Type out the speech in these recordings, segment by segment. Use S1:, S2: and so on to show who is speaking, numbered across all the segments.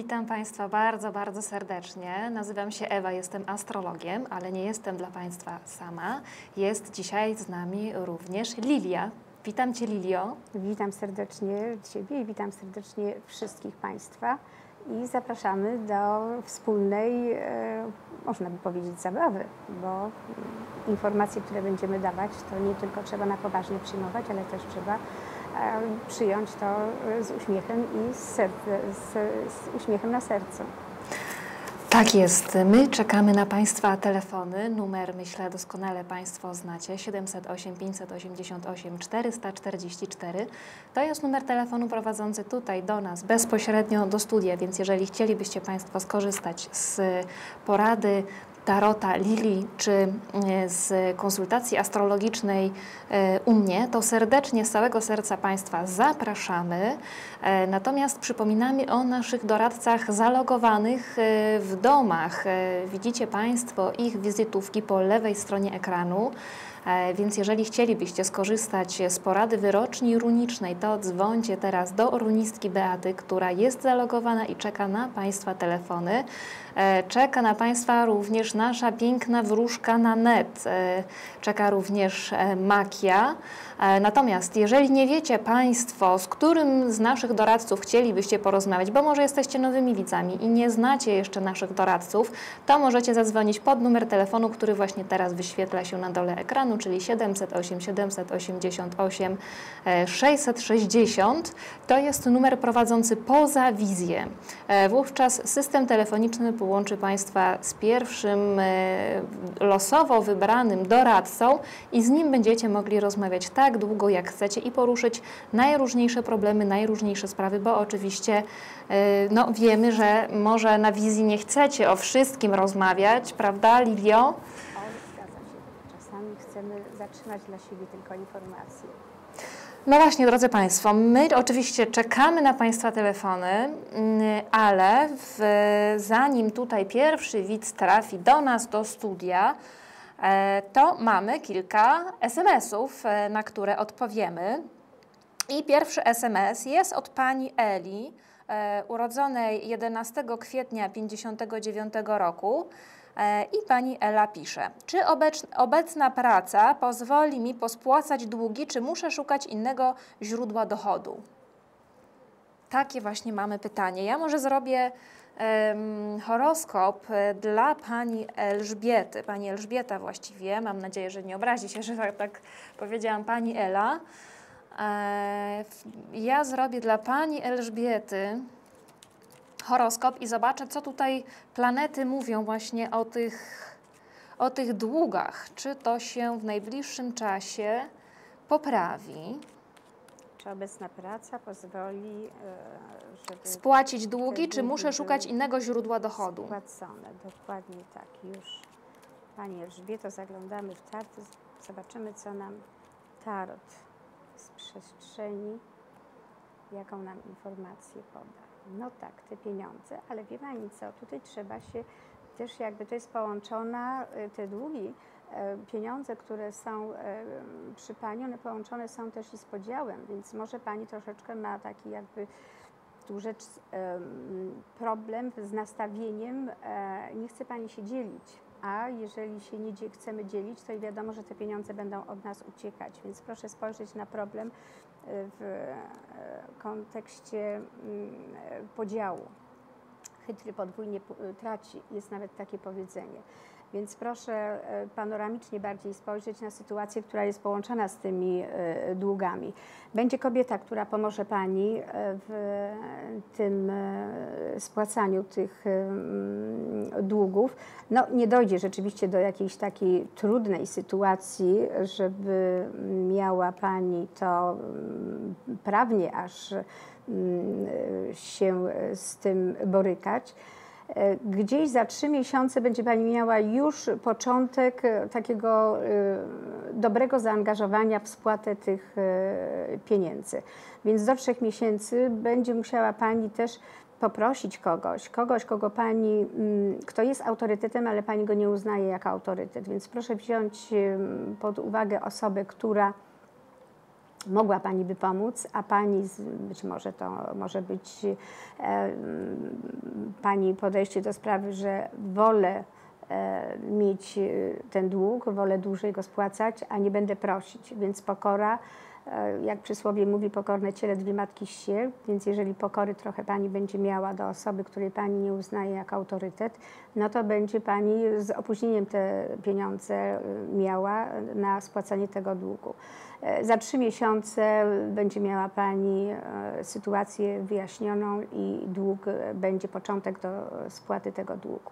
S1: Witam Państwa bardzo, bardzo serdecznie. Nazywam się Ewa, jestem astrologiem, ale nie jestem dla Państwa sama. Jest dzisiaj z nami również Lilia. Witam Cię, Lilio.
S2: Witam serdecznie Ciebie i witam serdecznie wszystkich Państwa i zapraszamy do wspólnej, można by powiedzieć, zabawy, bo informacje, które będziemy dawać, to nie tylko trzeba na poważnie przyjmować, ale też trzeba przyjąć to z uśmiechem i z uśmiechem na sercu.
S1: Tak jest. My czekamy na Państwa telefony. Numer, myślę, doskonale Państwo znacie. 708 588 444. To jest numer telefonu prowadzący tutaj do nas, bezpośrednio do studia, więc jeżeli chcielibyście Państwo skorzystać z porady tarota Lilii czy z konsultacji astrologicznej u mnie, to serdecznie z całego serca Państwa zapraszamy. Natomiast przypominamy o naszych doradcach zalogowanych w domach. Widzicie Państwo ich wizytówki po lewej stronie ekranu. Więc jeżeli chcielibyście skorzystać z porady wyroczni runicznej, to dzwońcie teraz do runistki Beaty, która jest zalogowana i czeka na Państwa telefony. Czeka na Państwa również nasza piękna wróżka Nanet. Czeka również Makia. Natomiast jeżeli nie wiecie Państwo, z którym z naszych doradców chcielibyście porozmawiać, bo może jesteście nowymi widzami i nie znacie jeszcze naszych doradców, to możecie zadzwonić pod numer telefonu, który właśnie teraz wyświetla się na dole ekranu, czyli 708 788 660. To jest numer prowadzący poza wizję. Wówczas system telefoniczny połączy Państwa z pierwszym losowo wybranym doradcą i z nim będziecie mogli rozmawiać tak długo, jak chcecie i poruszyć najróżniejsze problemy, najróżniejsze sprawy, bo oczywiście no, wiemy, że może na wizji nie chcecie o wszystkim rozmawiać, prawda, Lilio?
S2: Zgadza się. Czasami chcemy zatrzymać dla siebie tylko informacje.
S1: No właśnie, drodzy Państwo, my oczywiście czekamy na Państwa telefony, ale zanim tutaj pierwszy widz trafi do nas, do studia, to mamy kilka SMS-ów, na które odpowiemy. I pierwszy SMS jest od pani Eli, urodzonej 11 kwietnia 1959 roku. I pani Ela pisze: czy obecna praca pozwoli mi pospłacać długi, czy muszę szukać innego źródła dochodu? Takie właśnie mamy pytanie. Ja może zrobię horoskop dla pani Elżbiety. Pani Elżbieta właściwie, mam nadzieję, że nie obrazi się, że tak powiedziałam pani Ela. Ja zrobię dla pani Elżbiety horoskop i zobaczę, co tutaj planety mówią właśnie o tych długach. Czy to się w najbliższym czasie poprawi?
S2: Czy obecna praca pozwoli, żeby
S1: spłacić długi, czy muszę szukać innego źródła dochodu?
S2: Spłacone, dokładnie tak. Już pani Elżbieto, zaglądamy w karty, zobaczymy, co nam tarot z przestrzeni, jaką nam informację poda. No tak, te pieniądze, ale wie pani co, tutaj trzeba się też jakby, to jest połączona, te długi, pieniądze, które są przy pani, one połączone są też i z podziałem, więc może pani troszeczkę ma taki jakby tu rzecz, problem z nastawieniem, nie chce pani się dzielić, a jeżeli się nie chcemy dzielić, to i wiadomo, że te pieniądze będą od nas uciekać, więc proszę spojrzeć na problem w kontekście podziału. Chytry podwójnie traci, jest nawet takie powiedzenie. Więc proszę panoramicznie bardziej spojrzeć na sytuację, która jest połączona z tymi długami. Będzie kobieta, która pomoże pani w tym spłacaniu tych długów. No, nie dojdzie rzeczywiście do jakiejś takiej trudnej sytuacji, żeby miała pani to prawnie aż się z tym borykać. Gdzieś za 3 miesiące będzie pani miała już początek takiego dobrego zaangażowania w spłatę tych pieniędzy. Więc do 3 miesięcy będzie musiała pani też poprosić kogoś, kogo pani, kto jest autorytetem, ale pani go nie uznaje jako autorytet. Więc proszę wziąć pod uwagę osobę, która mogła Pani by pomóc, a Pani, być może to może być Pani podejście do sprawy, że wolę mieć ten dług, wolę dłużej go spłacać, a nie będę prosić, więc pokora, jak przysłowie mówi, pokorne ciele dwie matki sie, więc jeżeli pokory trochę Pani będzie miała do osoby, której Pani nie uznaje jako autorytet, no to będzie Pani z opóźnieniem te pieniądze miała na spłacanie tego długu. Za 3 miesiące będzie miała Pani sytuację wyjaśnioną i dług, będzie początek do spłaty tego długu.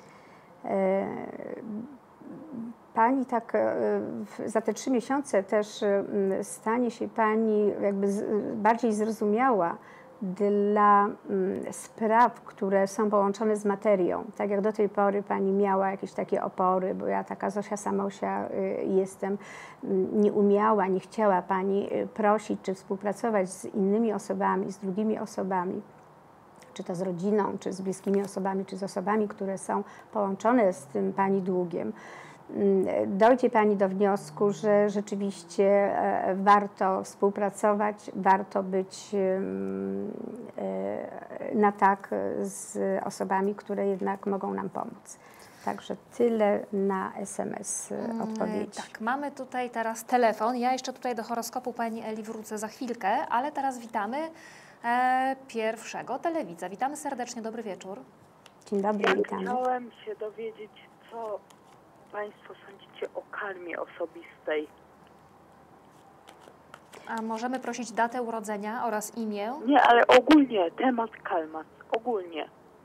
S2: Pani tak za te 3 miesiące też stanie się Pani jakby bardziej zrozumiała dla spraw, które są połączone z materią. Tak jak do tej pory Pani miała jakieś takie opory, bo ja taka Zosia Samosia jestem, nie umiała, nie chciała Pani prosić czy współpracować z innymi osobami, z drugimi osobami, czy to z rodziną, czy z bliskimi osobami, czy z osobami, które są połączone z tym Pani długiem. Dojdzie Pani do wniosku, że rzeczywiście warto współpracować, warto być na tak z osobami, które jednak mogą nam pomóc. Także tyle na SMS odpowiedzi.
S1: Tak, mamy tutaj teraz telefon. Ja jeszcze tutaj do horoskopu Pani Eli wrócę za chwilkę, ale teraz witamy pierwszego telewidza. Witamy serdecznie, dobry wieczór.
S2: Dzień dobry, witamy.
S3: Chciałem się dowiedzieć, co Państwo sądzicie o karmie osobistej.
S1: A możemy prosić datę urodzenia oraz imię?
S3: Nie, ale ogólnie temat karma, ogólnie.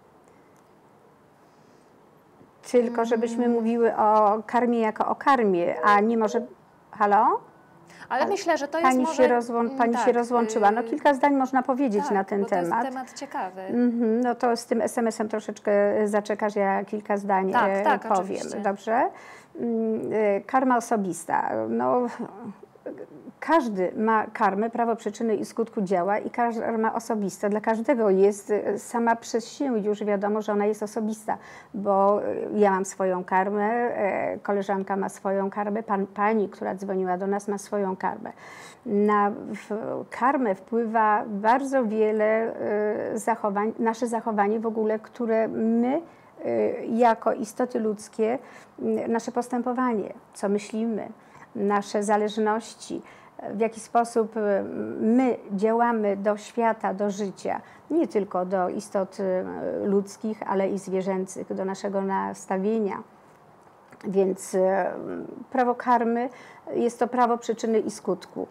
S2: Tylko żebyśmy mówiły o karmie jako o karmie, a nie może... Halo?
S1: Ale myślę, że to jest
S2: Pani
S1: może...
S2: się rozłączyła. No kilka zdań można powiedzieć
S1: tak,
S2: na ten
S1: bo to
S2: temat.
S1: jest temat ciekawy.
S2: No to z tym SMS-em troszeczkę zaczekasz, ja kilka zdań powiem.
S1: Oczywiście.
S2: Dobrze? Karma osobista. No, każdy ma karmę, prawo przyczyny i skutku działa i karma osobista dla każdego jest sama przez się już wiadomo, że ona jest osobista, bo ja mam swoją karmę, koleżanka ma swoją karmę, pani, która dzwoniła do nas, ma swoją karmę. Na karmę wpływa bardzo wiele zachowań, nasze zachowanie w ogóle, które my jako istoty ludzkie, nasze postępowanie, co myślimy, nasze zależności, w jaki sposób my działamy do świata, do życia, nie tylko do istot ludzkich, ale i zwierzęcych, do naszego nastawienia. Więc prawo karmy jest to prawo przyczyny i skutku.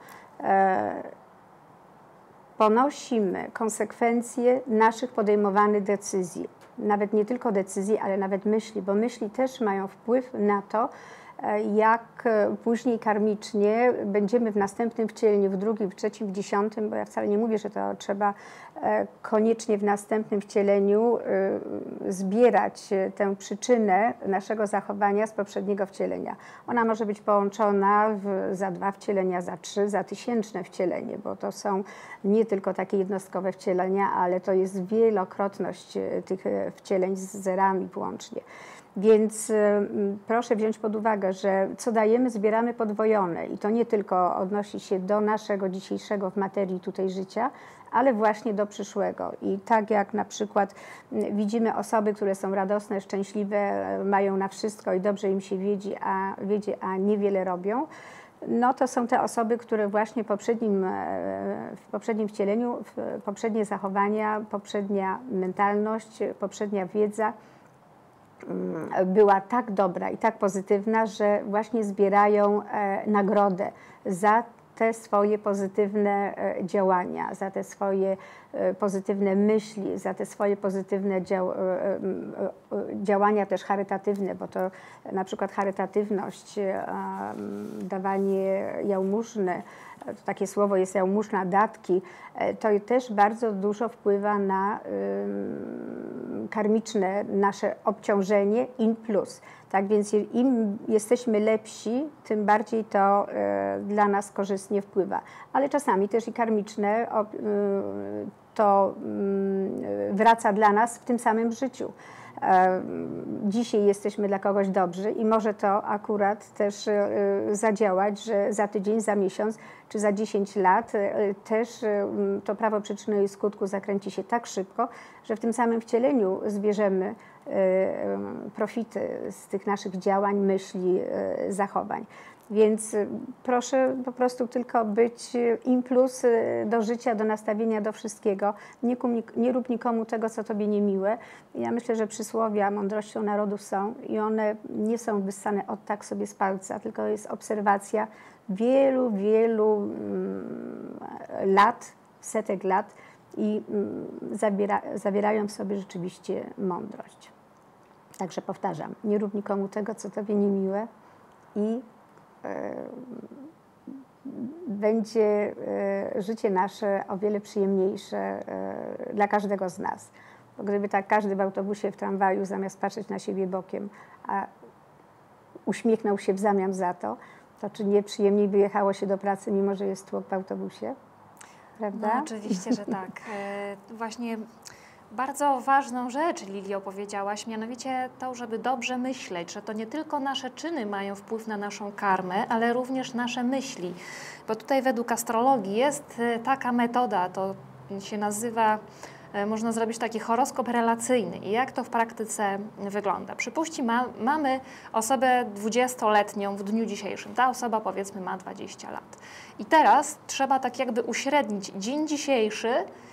S2: Ponosimy konsekwencje naszych podejmowanych decyzji. Nawet nie tylko decyzji, ale nawet myśli, bo myśli też mają wpływ na to, jak później karmicznie będziemy w następnym wcieleniu, w drugim, w trzecim, w 10, bo ja wcale nie mówię, że to trzeba koniecznie w następnym wcieleniu zbierać tę przyczynę naszego zachowania z poprzedniego wcielenia. Ona może być połączona za 2 wcielenia, za 3, za 1000 wcielenie, bo to są nie tylko takie jednostkowe wcielenia, ale to jest wielokrotność tych wcieleń z zerami włącznie. Więc proszę wziąć pod uwagę, że co dajemy, zbieramy podwojone i to nie tylko odnosi się do naszego dzisiejszego w materii tutaj życia, ale właśnie do przyszłego. I tak jak na przykład widzimy osoby, które są radosne, szczęśliwe, mają na wszystko i dobrze im się wiedzie, a niewiele robią, no to są te osoby, które właśnie w poprzednim wcieleniu, poprzednie zachowania, poprzednia mentalność, poprzednia wiedza była tak dobra i tak pozytywna, że właśnie zbierają nagrodę za te swoje pozytywne działania, za te swoje pozytywne myśli, za te swoje pozytywne działania też charytatywne, bo to na przykład charytatywność, dawanie jałmużny, takie słowo jest jałmużna, datki, to też bardzo dużo wpływa na karmiczne nasze obciążenie in plus. Tak więc im jesteśmy lepsi, tym bardziej to dla nas korzystnie wpływa. Ale czasami też i karmiczne to wraca dla nas w tym samym życiu. Dzisiaj jesteśmy dla kogoś dobrzy i może to akurat też zadziałać, że za tydzień, za miesiąc czy za 10 lat też to prawo przyczyny i skutku zakręci się tak szybko, że w tym samym wcieleniu zbierzemy profity z tych naszych działań, myśli, zachowań. Więc proszę po prostu tylko być impuls do życia, do nastawienia, do wszystkiego. Nie rób nikomu tego, co tobie niemiłe. Ja myślę, że przysłowia mądrością narodów są i one nie są wyssane od tak sobie z palca, tylko jest obserwacja wielu, wielu lat, setek lat i zawierają w sobie rzeczywiście mądrość. Także powtarzam, nie rób nikomu tego, co tobie niemiłe i będzie życie nasze o wiele przyjemniejsze dla każdego z nas. Bo gdyby tak każdy w autobusie, w tramwaju, zamiast patrzeć na siebie bokiem, a uśmiechnął się w zamian za to, to czy nie przyjemniej by jechało się do pracy, mimo że jest tłok w autobusie? Prawda?
S1: No, oczywiście, że tak. Właśnie bardzo ważną rzecz, Lili, opowiedziałaś, mianowicie to, żeby dobrze myśleć, że to nie tylko nasze czyny mają wpływ na naszą karmę, ale również nasze myśli. Bo tutaj według astrologii jest taka metoda, to się nazywa, można zrobić taki horoskop relacyjny. I jak to w praktyce wygląda? Przypuśćmy, mamy osobę 20-letnią w dniu dzisiejszym. Ta osoba, powiedzmy, ma 20 lat. I teraz trzeba tak jakby uśrednić dzień dzisiejszy,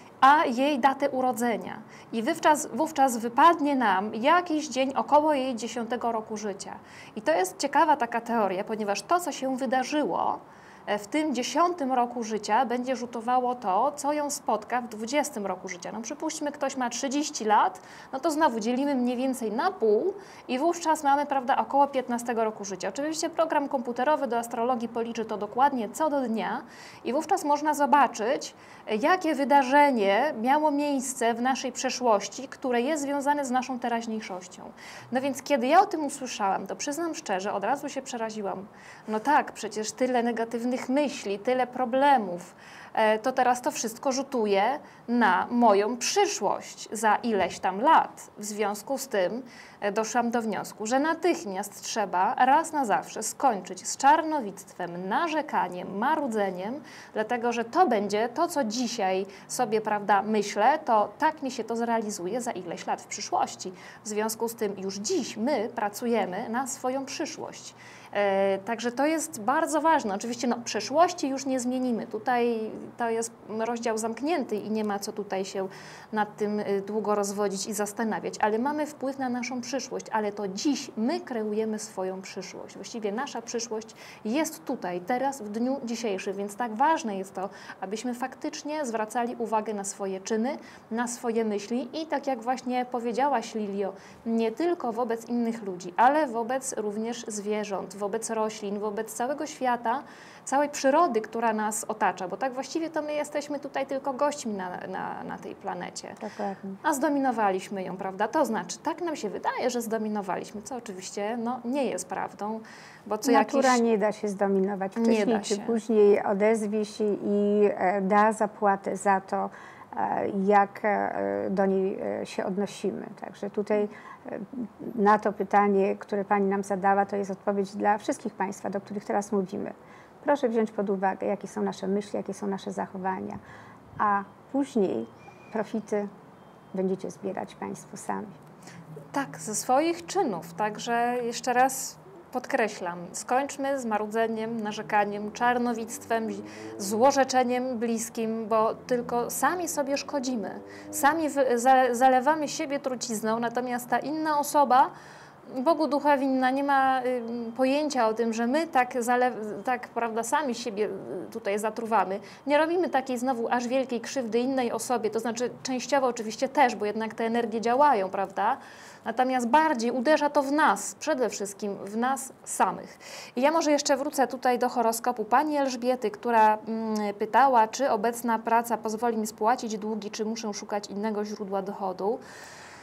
S1: a jej datę urodzenia. I wówczas wypadnie nam jakiś dzień około jej 10 roku życia. I to jest ciekawa taka teoria, ponieważ to, co się wydarzyło w tym 10 roku życia, będzie rzutowało to, co ją spotka w 20 roku życia. No przypuśćmy, ktoś ma 30 lat, no to znowu dzielimy mniej więcej na pół i wówczas mamy, prawda, około 15 roku życia. Oczywiście program komputerowy do astrologii policzy to dokładnie co do dnia i wówczas można zobaczyć, jakie wydarzenie miało miejsce w naszej przeszłości, które jest związane z naszą teraźniejszością. No więc kiedy ja o tym usłyszałam, to przyznam szczerze, od razu się przeraziłam. No tak, przecież tyle negatywnych myśli, tyle problemów, to teraz to wszystko rzutuje na moją przyszłość za ileś tam lat. W związku z tym doszłam do wniosku, że natychmiast trzeba raz na zawsze skończyć z czarnowictwem, narzekaniem, marudzeniem, dlatego że to będzie to, co dzisiaj sobie, prawda, myślę, to tak mi się to zrealizuje za ileś lat w przyszłości. W związku z tym już dziś my pracujemy na swoją przyszłość. Także to jest bardzo ważne. Oczywiście przeszłości już nie zmienimy. Tutaj to jest rozdział zamknięty i nie ma co tutaj się nad tym długo rozwodzić i zastanawiać, ale mamy wpływ na naszą przyszłość, ale to dziś my kreujemy swoją przyszłość. Właściwie nasza przyszłość jest tutaj, teraz, w dniu dzisiejszym, więc tak ważne jest to, abyśmy faktycznie zwracali uwagę na swoje czyny, na swoje myśli i tak jak właśnie powiedziałaś, Lilio, nie tylko wobec innych ludzi, ale wobec również zwierząt, wobec roślin, wobec całego świata, całej przyrody, która nas otacza, bo tak właściwie to my jesteśmy tutaj tylko gośćmi na tej planecie.
S2: Dokładnie.
S1: A zdominowaliśmy ją, prawda? To znaczy, tak nam się wydaje, że zdominowaliśmy, co oczywiście nie jest prawdą, bo co
S2: Natura nie da się zdominować. Wcześniej czy później odezwie się i da zapłatę za to, jak do niej się odnosimy. Także tutaj na to pytanie, które Pani nam zadała, to jest odpowiedź dla wszystkich Państwa, do których teraz mówimy. Proszę wziąć pod uwagę, jakie są nasze myśli, jakie są nasze zachowania, a później profity będziecie zbierać Państwo sami.
S1: Tak, ze swoich czynów. Także jeszcze raz podkreślam, skończmy z marudzeniem, narzekaniem, czarnowictwem, złorzeczeniem bliskim, bo tylko sami sobie szkodzimy. Sami zalewamy siebie trucizną, natomiast ta inna osoba, Bogu ducha winna, nie ma pojęcia o tym, że my tak prawda, sami siebie tutaj zatruwamy. Nie robimy takiej znowu aż wielkiej krzywdy innej osobie, to znaczy częściowo oczywiście też, bo jednak te energie działają, prawda? Natomiast bardziej uderza to w nas, przede wszystkim w nas samych. I ja może jeszcze wrócę tutaj do horoskopu pani Elżbiety, która pytała, czy obecna praca pozwoli mi spłacić długi, czy muszę szukać innego źródła dochodu.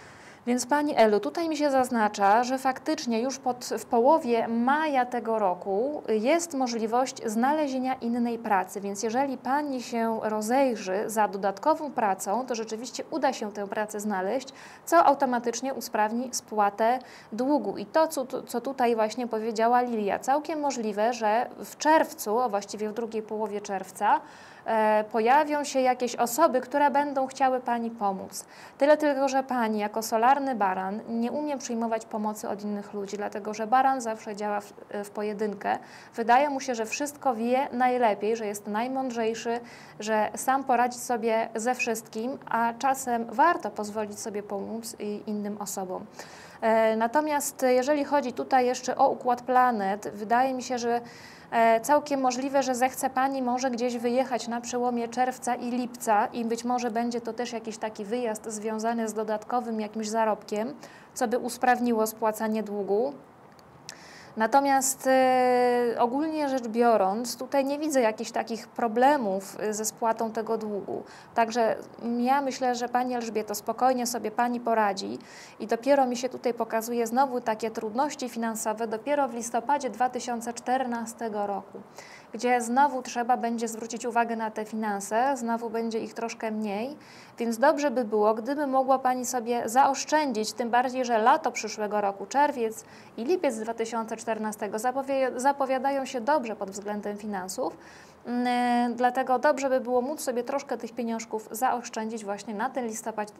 S1: Więc Pani Elu, tutaj mi się zaznacza, że faktycznie już w połowie maja tego roku jest możliwość znalezienia innej pracy, więc jeżeli Pani się rozejrzy za dodatkową pracą, to rzeczywiście uda się tę pracę znaleźć, co automatycznie usprawni spłatę długu. I to, co tutaj właśnie powiedziała Lilia, całkiem możliwe, że w czerwcu, a właściwie w drugiej połowie czerwca, pojawią się jakieś osoby, które będą chciały Pani pomóc. Tyle tylko, że Pani jako solarny baran nie umie przyjmować pomocy od innych ludzi, dlatego że baran zawsze działa w pojedynkę. Wydaje mu się, że wszystko wie najlepiej, że jest najmądrzejszy, że sam poradzi sobie ze wszystkim, a czasem warto pozwolić sobie pomóc innym osobom. Natomiast jeżeli chodzi tutaj jeszcze o układ planet, wydaje mi się, że całkiem możliwe, że zechce Pani może gdzieś wyjechać na przełomie czerwca i lipca i być może będzie to też jakiś taki wyjazd związany z dodatkowym jakimś zarobkiem, co by usprawniło spłacanie długu. Natomiast ogólnie rzecz biorąc, tutaj nie widzę jakichś takich problemów ze spłatą tego długu. Także ja myślę, że Pani Elżbieto, spokojnie sobie Pani poradzi i dopiero mi się tutaj pokazuje znowu takie trudności finansowe dopiero w listopadzie 2014 roku, gdzie znowu trzeba będzie zwrócić uwagę na te finanse, znowu będzie ich troszkę mniej, więc dobrze by było, gdyby mogła Pani sobie zaoszczędzić, tym bardziej, że lato przyszłego roku, czerwiec i lipiec 2014 zapowiadają się dobrze pod względem finansów, dlatego dobrze by było móc sobie troszkę tych pieniążków zaoszczędzić właśnie na ten listopad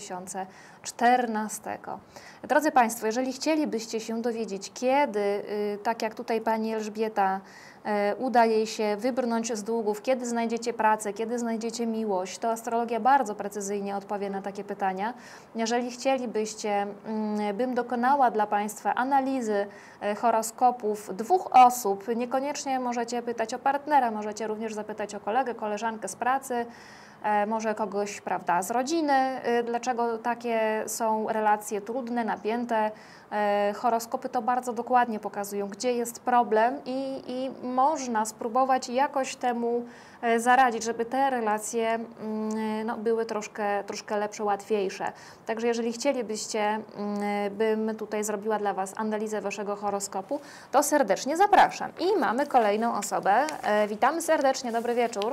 S1: 2014. Drodzy Państwo, jeżeli chcielibyście się dowiedzieć, kiedy, tak jak tutaj Pani Elżbieta, uda jej się wybrnąć z długów, kiedy znajdziecie pracę, kiedy znajdziecie miłość, to astrologia bardzo precyzyjnie odpowie na takie pytania. Jeżeli chcielibyście, bym dokonała dla Państwa analizy horoskopów dwóch osób, niekoniecznie możecie pytać o partnera, możecie również zapytać o kolegę, koleżankę z pracy, może kogoś, prawda, z rodziny, dlaczego takie są relacje trudne, napięte. Horoskopy to bardzo dokładnie pokazują, gdzie jest problem i można spróbować jakoś temu zaradzić, żeby te relacje były troszkę lepsze, łatwiejsze. Także jeżeli chcielibyście, bym tutaj zrobiła dla Was analizę Waszego horoskopu, to serdecznie zapraszam. I mamy kolejną osobę. Witamy serdecznie, dobry wieczór.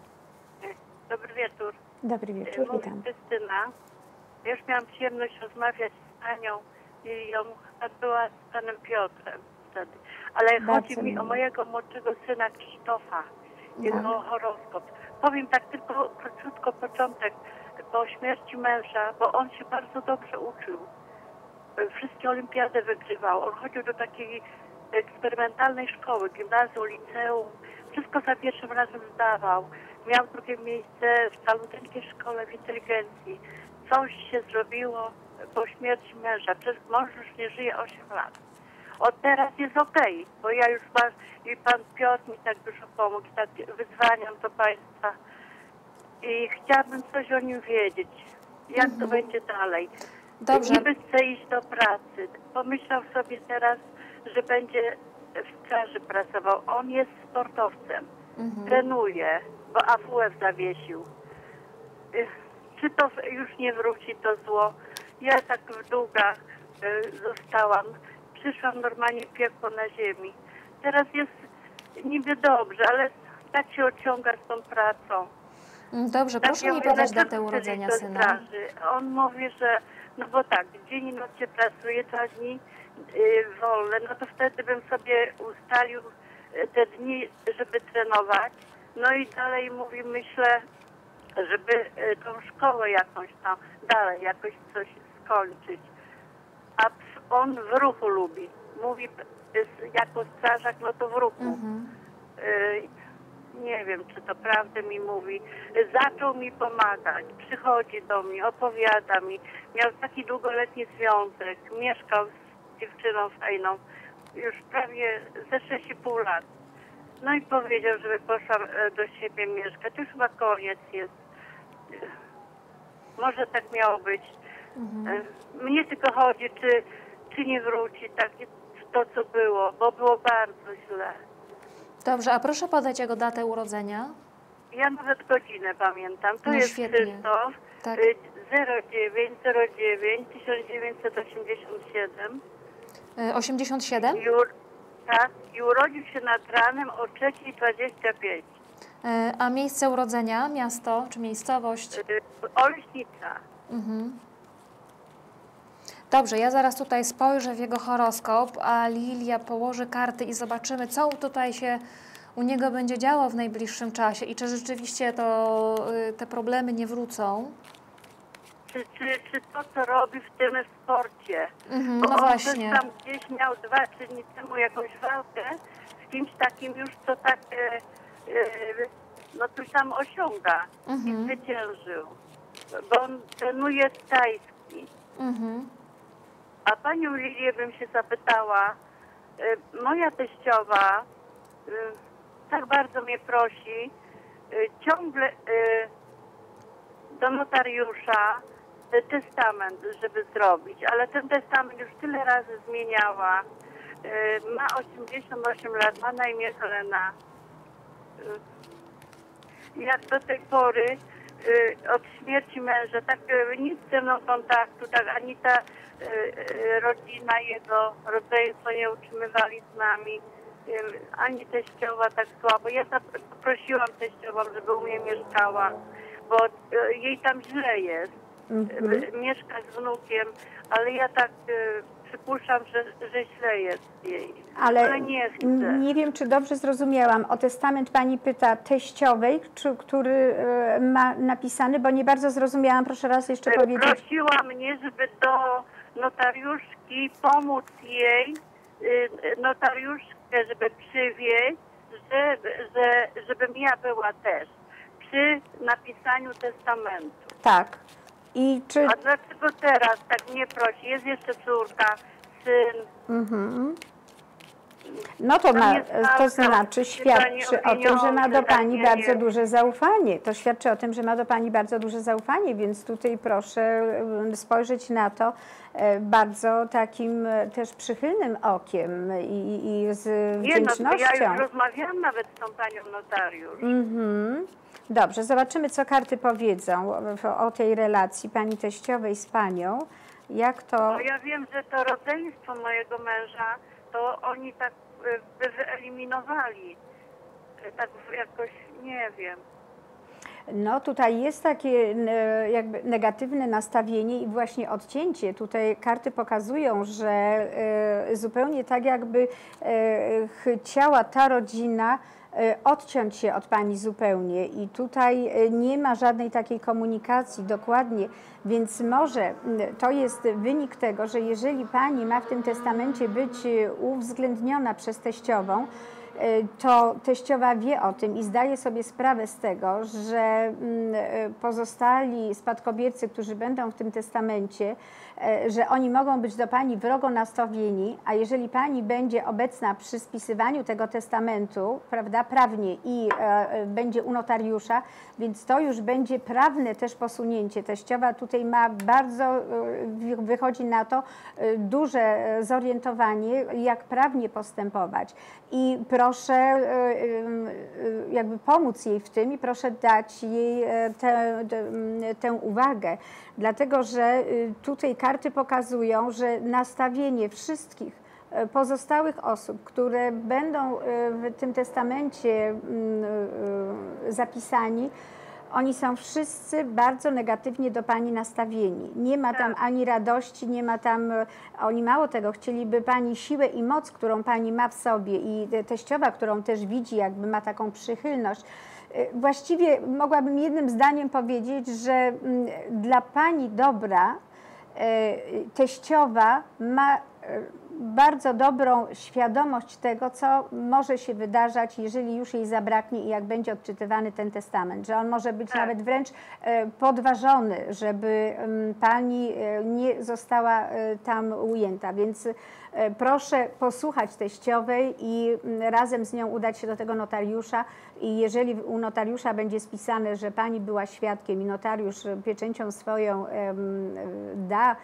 S3: Dobry wieczór.
S2: Dobry wieczór,
S3: Mówi
S2: witam.
S3: Krystyna. Ja już miałam przyjemność rozmawiać z Panią i była z Panem Piotrem wtedy. Ale chodzi mi o mojego młodszego syna Krzysztofa, jego horoskop. Powiem tak tylko króciutko początek. Po śmierci męża, bo on się bardzo dobrze uczył. Wszystkie olimpiady wygrywał. On chodził do takiej eksperymentalnej szkoły, gimnazjum, liceum. Wszystko za pierwszym razem zdawał. Miał drugie miejsce w saluteńskiej szkole w inteligencji. Coś się zrobiło po śmierci męża. Mąż już nie żyje 8 lat. Od teraz jest okej, bo ja już i Pan Piotr mi tak dużo pomógł. Tak wyzwaniam do Państwa. I chciałabym coś o nim wiedzieć. Jak to będzie dalej?
S1: Dobrze.
S3: Niby chce iść do pracy. Pomyślał sobie teraz, że będzie w straży pracował. On jest sportowcem. Trenuje, bo AWF zawiesił. Czy to już nie wróci to zło? Ja tak w długach zostałam. Przyszłam normalnie piekło na ziemi. Teraz jest niby dobrze, ale tak się ociąga z tą pracą.
S1: Dobrze, proszę mi podać datę urodzenia syna.
S3: Straży. On mówi, że no bo tak, dzień i noc się pracuje, 2 dni wolne, no to wtedy bym sobie ustalił te dni, żeby trenować. No i dalej mówi, myślę, żeby tą szkołę jakąś tam dalej jakoś coś skończyć. A on w ruchu lubi. Mówi, jako strażak, no to w ruchu. Nie wiem, czy to prawdę mi mówi. Zaczął mi pomagać. Przychodzi do mnie, opowiada mi. Miał taki długoletni związek. Mieszkał z dziewczyną fajną. Już prawie ze 6,5 lat. No i powiedział, żeby poszła do siebie mieszkać. Już chyba koniec jest. Może tak miało być. Mnie tylko chodzi, czy nie wróci to, co było, bo było bardzo źle.
S1: Dobrze, a proszę podać jego datę urodzenia.
S3: Ja nawet godzinę pamiętam. To
S1: No
S3: jest
S1: świetnie.
S3: Krzysztof,
S1: Tak.
S3: 0909 1987.
S1: 87?
S3: Tak, i urodził się nad ranem o 3:25.
S1: A miejsce urodzenia, miasto czy miejscowość?
S3: Olśnica.
S1: Dobrze, ja zaraz tutaj spojrzę w jego horoskop, a Lilia położy karty i zobaczymy, co tutaj się u niego będzie działo w najbliższym czasie i czy rzeczywiście te problemy nie wrócą.
S3: Czy to, co robi w tym sporcie? Bo
S1: No
S3: on
S1: właśnie.
S3: też tam gdzieś miał 2-3 dni temu jakąś walkę z kimś takim już, co tak, no coś tam osiąga i zwyciężył. Bo on trenuje tajski. A panią Lilię bym się zapytała, moja teściowa tak bardzo mnie prosi, ciągle do notariusza testament, żeby zrobić, ale ten testament już tyle razy zmieniała. Ma 88 lat, ma na imię Helena. Jak do tej pory od śmierci męża, tak nic ze mną kontaktu, tak ani ta rodzina, jego rodzeństwo nie utrzymywali z nami, ani teściowa tak słabo. Ja poprosiłam teściową, żeby u mnie mieszkała, bo jej tam źle jest. Mieszka z wnukiem, ale ja tak przypuszczam, że źle jest jej. Ale nie chcę.
S2: Nie wiem, czy dobrze zrozumiałam. O testament pani pyta teściowej, który ma napisany, bo nie bardzo zrozumiałam. Proszę raz jeszcze powiedzieć.
S3: Prosiła mnie, żeby do notariuszki pomóc jej, notariuszkę, żeby przywieźć, żebym ja była też przy napisaniu testamentu.
S2: Tak. I czy...
S3: A dlaczego teraz tak mnie prosi? Jest jeszcze córka, syn.
S2: No to znaczy, świadczy o tym, że ma do pani bardzo duże zaufanie. To świadczy o tym, że ma do pani bardzo duże zaufanie, więc tutaj proszę spojrzeć na to bardzo takim też przychylnym okiem i z wdzięcznością.
S3: Ja już rozmawiałam nawet z tą panią notariusz.
S2: Dobrze, zobaczymy, co karty powiedzą o tej relacji pani teściowej z panią. Jak to...
S3: No ja wiem, że to rodzeństwo mojego męża, to oni tak by wyeliminowali. Tak jakoś, nie wiem.
S2: No tutaj jest takie jakby negatywne nastawienie i właśnie odcięcie. Tutaj karty pokazują, że zupełnie tak jakby chciała ta rodzina odciąć się od pani zupełnie i tutaj nie ma żadnej takiej komunikacji dokładnie, więc może to jest wynik tego, że jeżeli pani ma w tym testamencie być uwzględniona przez teściową, to teściowa wie o tym i zdaje sobie sprawę z tego, że pozostali spadkobiercy, którzy będą w tym testamencie, że oni mogą być do pani wrogo nastawieni, a jeżeli pani będzie obecna przy spisywaniu tego testamentu, prawda, prawnie i będzie u notariusza, więc to już będzie prawne też posunięcie. Teściowa tutaj ma bardzo, wychodzi na to, duże zorientowanie, jak prawnie postępować. I proszę jakby pomóc jej w tym i proszę dać jej tę uwagę, dlatego że tutaj karty pokazują, że nastawienie wszystkich pozostałych osób, które będą w tym testamencie zapisani, oni są wszyscy bardzo negatywnie do pani nastawieni. Nie ma tam ani radości, nie ma tam, oni mało tego, chcieliby pani siłę i moc, którą pani ma w sobie i teściowa, którą też widzi, jakby ma taką przychylność. Właściwie mogłabym jednym zdaniem powiedzieć, że dla pani dobra teściowa ma bardzo dobrą świadomość tego, co może się wydarzać, jeżeli już jej zabraknie i jak będzie odczytywany ten testament, że on może być nawet wręcz podważony, żeby pani nie została tam ujęta. Więc proszę posłuchać teściowej i razem z nią udać się do tego notariusza i jeżeli u notariusza będzie spisane, że pani była świadkiem i notariusz pieczęcią swoją da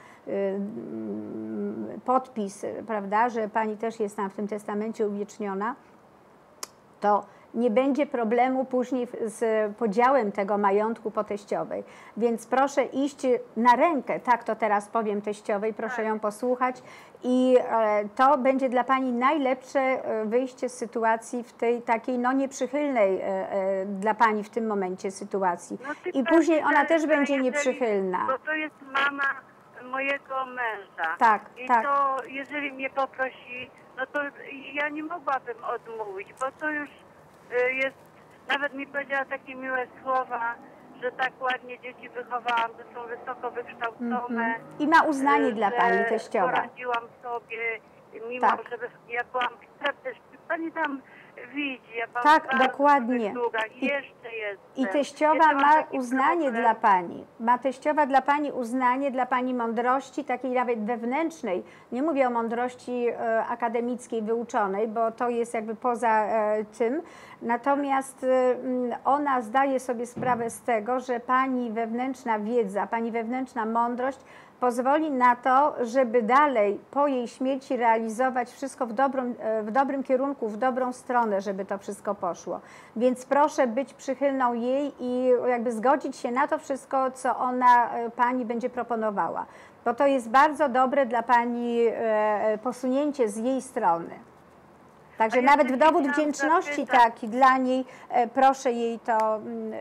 S2: podpis, prawda, że pani też jest tam w tym testamencie uwieczniona, to nie będzie problemu później z podziałem tego majątku po teściowej. Więc proszę iść na rękę, tak to teraz powiem, teściowej, proszę ją posłuchać i to będzie dla Pani najlepsze wyjście z sytuacji w tej takiej no nieprzychylnej dla Pani w tym momencie sytuacji.
S3: No,
S2: I później ona też będzie
S3: jeżeli,
S2: nieprzychylna.
S3: Bo to jest mama mojego męża.
S2: Tak,
S3: I
S2: tak.
S3: to jeżeli mnie poprosi, no to ja nie mogłabym odmówić, bo to już jest, nawet mi powiedziała takie miłe słowa, że tak ładnie dzieci wychowałam, że są wysoko wykształcone.
S2: I ma uznanie dla
S3: że
S2: Pani teściowa.
S3: Poradziłam sobie, mimo
S2: Tak.
S3: że ja byłam też, Pani tam widzi, ja byłam
S2: Tak,
S3: bardzo
S2: dokładnie.
S3: długa i jeszcze jest.
S2: I teściowa ma uznanie dla Pani. Ma teściowa dla Pani uznanie, dla Pani mądrości, takiej nawet wewnętrznej. Nie mówię o mądrości akademickiej, wyuczonej, bo to jest jakby poza tym. Natomiast ona zdaje sobie sprawę z tego, że Pani wewnętrzna wiedza, Pani wewnętrzna mądrość pozwoli na to, żeby dalej po jej śmierci realizować wszystko w dobrym kierunku, w dobrą stronę, żeby to wszystko poszło. Więc proszę być przychylną jej i jakby zgodzić się na to wszystko, co ona Pani będzie proponowała. Bo to jest bardzo dobre dla Pani posunięcie z jej strony. Także nawet w dowód wdzięczności taki dla niej, proszę jej to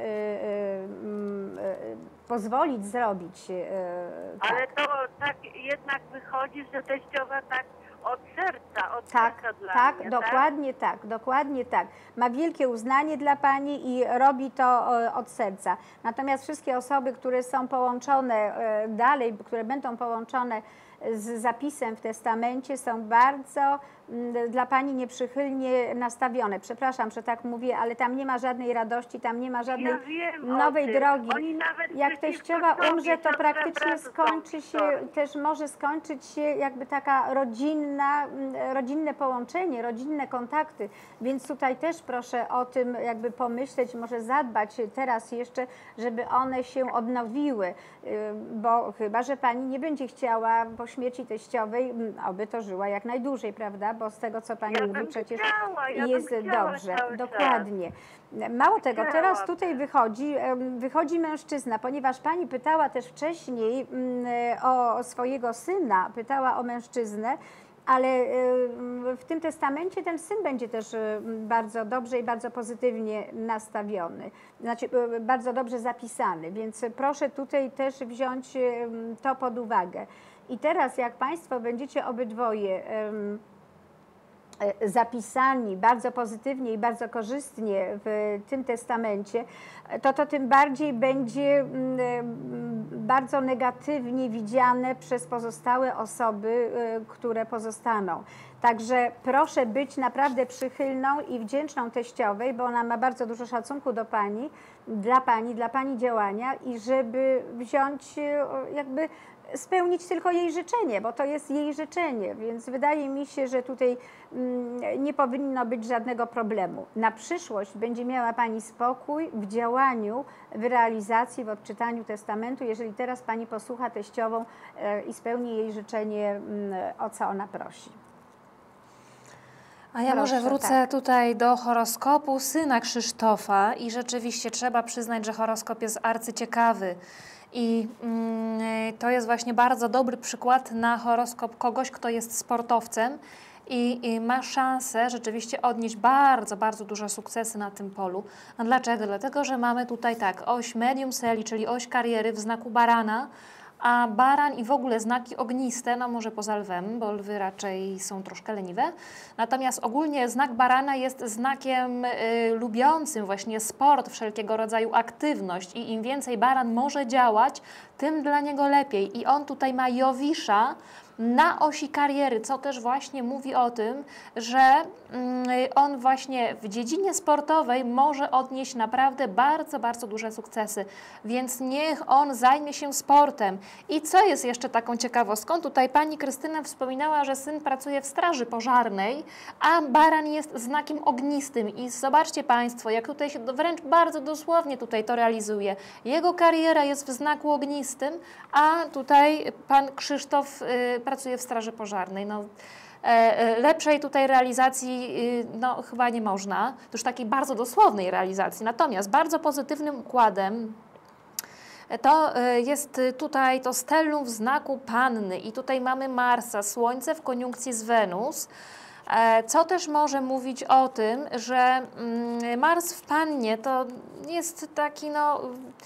S2: pozwolić zrobić.
S3: Ale to tak jednak wychodzi, że teściowa tak od serca dla mnie,
S2: dokładnie tak, dokładnie tak. Ma wielkie uznanie dla Pani i robi to od serca. Natomiast wszystkie osoby, które są połączone dalej, które będą połączone z zapisem w testamencie, są bardzo dla Pani nieprzychylnie nastawione. Przepraszam, że tak mówię, ale tam nie ma żadnej radości, tam nie ma żadnej nowej drogi. Jak teściowa umrze, to praktycznie skończy się, też może skończyć się jakby taka rodzinne połączenie, rodzinne kontakty. Więc tutaj też proszę o tym jakby pomyśleć, może zadbać teraz jeszcze, żeby one się odnowiły, bo chyba że Pani nie będzie chciała po śmierci teściowej, oby to żyła jak najdłużej, prawda? Bo z tego, co Pani mówi, przecież jest dobrze. Dokładnie. Mało tego, teraz tutaj wychodzi mężczyzna, ponieważ Pani pytała też wcześniej o swojego syna, pytała o mężczyznę, ale w tym testamencie ten syn będzie też bardzo dobrze i bardzo pozytywnie nastawiony, znaczy bardzo dobrze zapisany, więc proszę tutaj też wziąć to pod uwagę. I teraz jak Państwo będziecie obydwoje zapisani bardzo pozytywnie i bardzo korzystnie w tym testamencie, to tym bardziej będzie bardzo negatywnie widziane przez pozostałe osoby, które pozostaną. Także proszę być naprawdę przychylną i wdzięczną teściowej, bo ona ma bardzo dużo szacunku do Pani, dla Pani działania i żeby wziąć jakby spełnić tylko jej życzenie, bo to jest jej życzenie, więc wydaje mi się, że tutaj nie powinno być żadnego problemu. Na przyszłość będzie miała Pani spokój w działaniu, w realizacji, w odczytaniu testamentu, jeżeli teraz Pani posłucha teściową i spełni jej życzenie, o co ona prosi.
S1: A ja może wrócę tutaj do horoskopu syna Krzysztofa i rzeczywiście trzeba przyznać, że horoskop jest arcyciekawy. I to jest właśnie bardzo dobry przykład na horoskop kogoś, kto jest sportowcem i ma szansę rzeczywiście odnieść bardzo, bardzo duże sukcesy na tym polu. A dlaczego? Dlatego, że mamy tutaj tak, oś medium seli, czyli oś kariery w znaku barana, a baran i w ogóle znaki ogniste, no może poza lwem, bo lwy raczej są troszkę leniwe. Natomiast ogólnie znak barana jest znakiem lubiącym właśnie sport, wszelkiego rodzaju aktywność i im więcej baran może działać, tym dla niego lepiej. I on tutaj ma Jowisza na osi kariery, co też właśnie mówi o tym, że on właśnie w dziedzinie sportowej może odnieść naprawdę bardzo, bardzo duże sukcesy. Więc niech on zajmie się sportem. I co jest jeszcze taką ciekawostką? Tutaj pani Krystyna wspominała, że syn pracuje w straży pożarnej, a baran jest znakiem ognistym. I zobaczcie Państwo, jak tutaj się wręcz bardzo dosłownie tutaj to realizuje. Jego kariera jest w znaku ognistym, a tutaj pan Krzysztof pracuje w straży pożarnej. No, lepszej tutaj realizacji no, chyba nie można, już takiej bardzo dosłownej realizacji. Natomiast bardzo pozytywnym układem to jest tutaj to stellum w znaku Panny i tutaj mamy Marsa, Słońce w koniunkcji z Wenus, co też może mówić o tym, że Mars w Pannie to jest taki no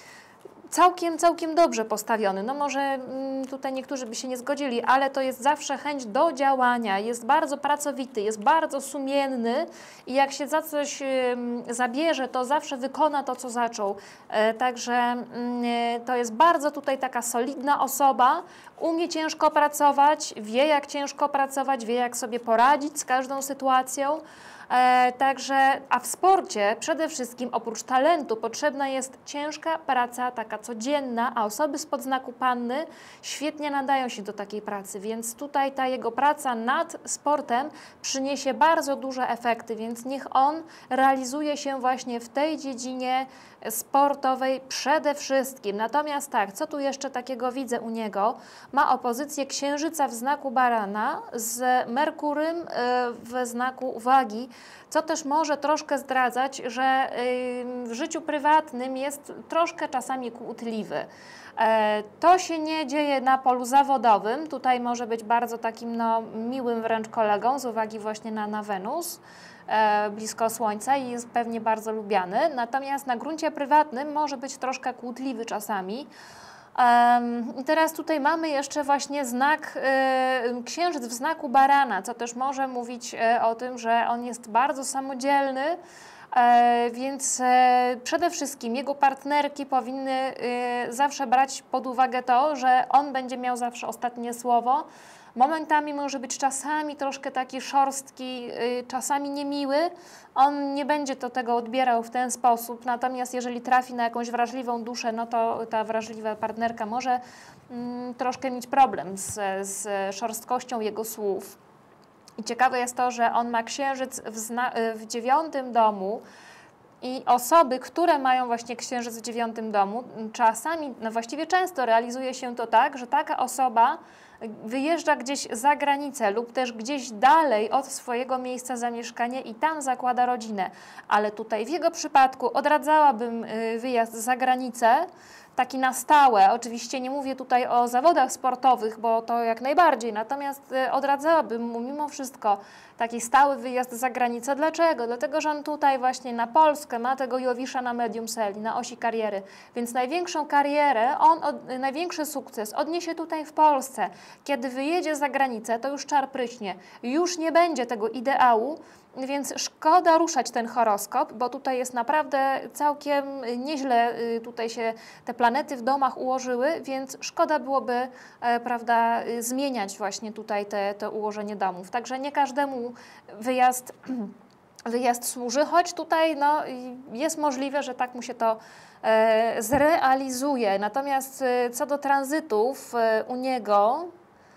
S1: całkiem dobrze postawiony. No może tutaj niektórzy by się nie zgodzili, ale to jest zawsze chęć do działania, jest bardzo pracowity, jest bardzo sumienny i jak się za coś zabierze, to zawsze wykona to, co zaczął. Także to jest bardzo tutaj taka solidna osoba, umie ciężko pracować, wie jak ciężko pracować, wie jak sobie poradzić z każdą sytuacją. Także, a w sporcie przede wszystkim oprócz talentu potrzebna jest ciężka praca, taka codzienna, a osoby spod znaku Panny świetnie nadają się do takiej pracy, więc tutaj ta jego praca nad sportem przyniesie bardzo duże efekty, więc niech on realizuje się właśnie w tej dziedzinie sportowej przede wszystkim. Natomiast tak, co tu jeszcze takiego widzę u niego? Ma opozycję Księżyca w znaku Barana z Merkurym w znaku Wagi, co też może troszkę zdradzać, że w życiu prywatnym jest troszkę czasami kłótliwy. To się nie dzieje na polu zawodowym, tutaj może być bardzo takim no, miłym wręcz kolegą z uwagi właśnie na Wenus, blisko Słońca i jest pewnie bardzo lubiany, natomiast na gruncie prywatnym może być troszkę kłótliwy czasami. I teraz tutaj mamy jeszcze właśnie znak, Księżyc w znaku Barana, co też może mówić o tym, że on jest bardzo samodzielny, więc przede wszystkim jego partnerki powinny zawsze brać pod uwagę to, że on będzie miał zawsze ostatnie słowo. Momentami może być czasami troszkę taki szorstki, czasami niemiły. On nie będzie tego odbierał w ten sposób, natomiast jeżeli trafi na jakąś wrażliwą duszę, no to ta wrażliwa partnerka może troszkę mieć problem z szorstkością jego słów. I ciekawe jest to, że on ma Księżyc w 9. domu i osoby, które mają właśnie Księżyc w 9. domu, czasami, no właściwie często realizuje się to tak, że taka osoba wyjeżdża gdzieś za granicę lub też gdzieś dalej od swojego miejsca zamieszkania i tam zakłada rodzinę. Ale tutaj w jego przypadku odradzałabym wyjazd za granicę, taki na stałe. Oczywiście nie mówię tutaj o zawodach sportowych, bo to jak najbardziej, natomiast odradzałabym mu mimo wszystko taki stały wyjazd za granicę. Dlaczego? Dlatego, że on tutaj właśnie na Polskę ma tego Jowisza na medium celi, na osi kariery, więc największą karierę, największy sukces odniesie tutaj w Polsce. Kiedy wyjedzie za granicę, to już czar pryśnie, już nie będzie tego ideału, więc szkoda ruszać ten horoskop, bo tutaj jest naprawdę całkiem nieźle tutaj się te planety w domach ułożyły, więc szkoda byłoby, prawda, zmieniać właśnie tutaj te ułożenie domów. Także nie każdemu wyjazd służy, choć tutaj no, jest możliwe, że tak mu się to zrealizuje. Natomiast co do tranzytów u niego,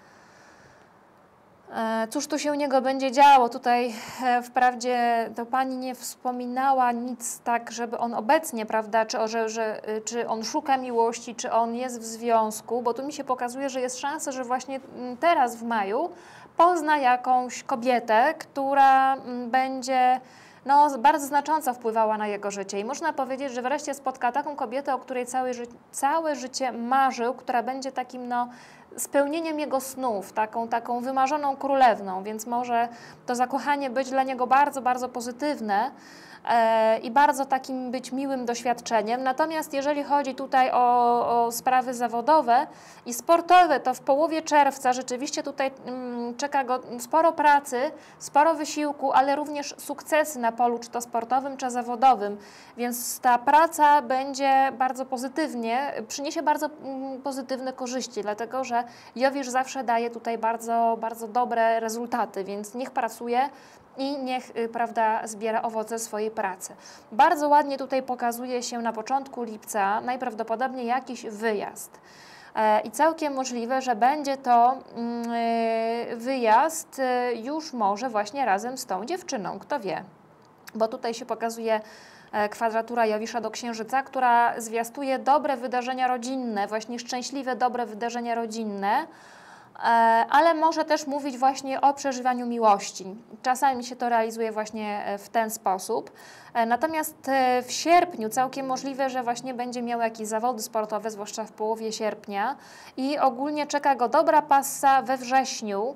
S1: cóż tu się u niego będzie działo? Tutaj wprawdzie to pani nie wspominała nic tak, żeby on obecnie, prawda, czy on szuka miłości, czy on jest w związku, bo tu mi się pokazuje, że jest szansa, że właśnie teraz w maju pozna jakąś kobietę, która będzie no, bardzo znacząco wpływała na jego życie i można powiedzieć, że wreszcie spotka taką kobietę, o której całe życie marzył, która będzie takim no, spełnieniem jego snów, taką wymarzoną królewną, więc może to zakochanie być dla niego bardzo pozytywne i bardzo takim być miłym doświadczeniem. Natomiast jeżeli chodzi tutaj o sprawy zawodowe i sportowe, to w połowie czerwca rzeczywiście tutaj czeka go sporo pracy, sporo wysiłku, ale również sukcesy na polu czy to sportowym, czy zawodowym, więc ta praca będzie bardzo pozytywnie, przyniesie bardzo pozytywne korzyści, dlatego że Jowisz zawsze daje tutaj bardzo dobre rezultaty, więc niech pracuje i niech, prawda, zbiera owoce swojej pracy. Bardzo ładnie tutaj pokazuje się na początku lipca najprawdopodobniej jakiś wyjazd. I całkiem możliwe, że będzie to wyjazd już może właśnie razem z tą dziewczyną, kto wie. Bo tutaj się pokazuje kwadratura Jowisza do Księżyca, która zwiastuje dobre wydarzenia rodzinne, właśnie szczęśliwe, dobre wydarzenia rodzinne. ale może też mówić właśnie o przeżywaniu miłości. Czasami się to realizuje właśnie w ten sposób. Natomiast w sierpniu całkiem możliwe, że właśnie będzie miał jakieś zawody sportowe, zwłaszcza w połowie sierpnia i ogólnie czeka go dobra passa we wrześniu.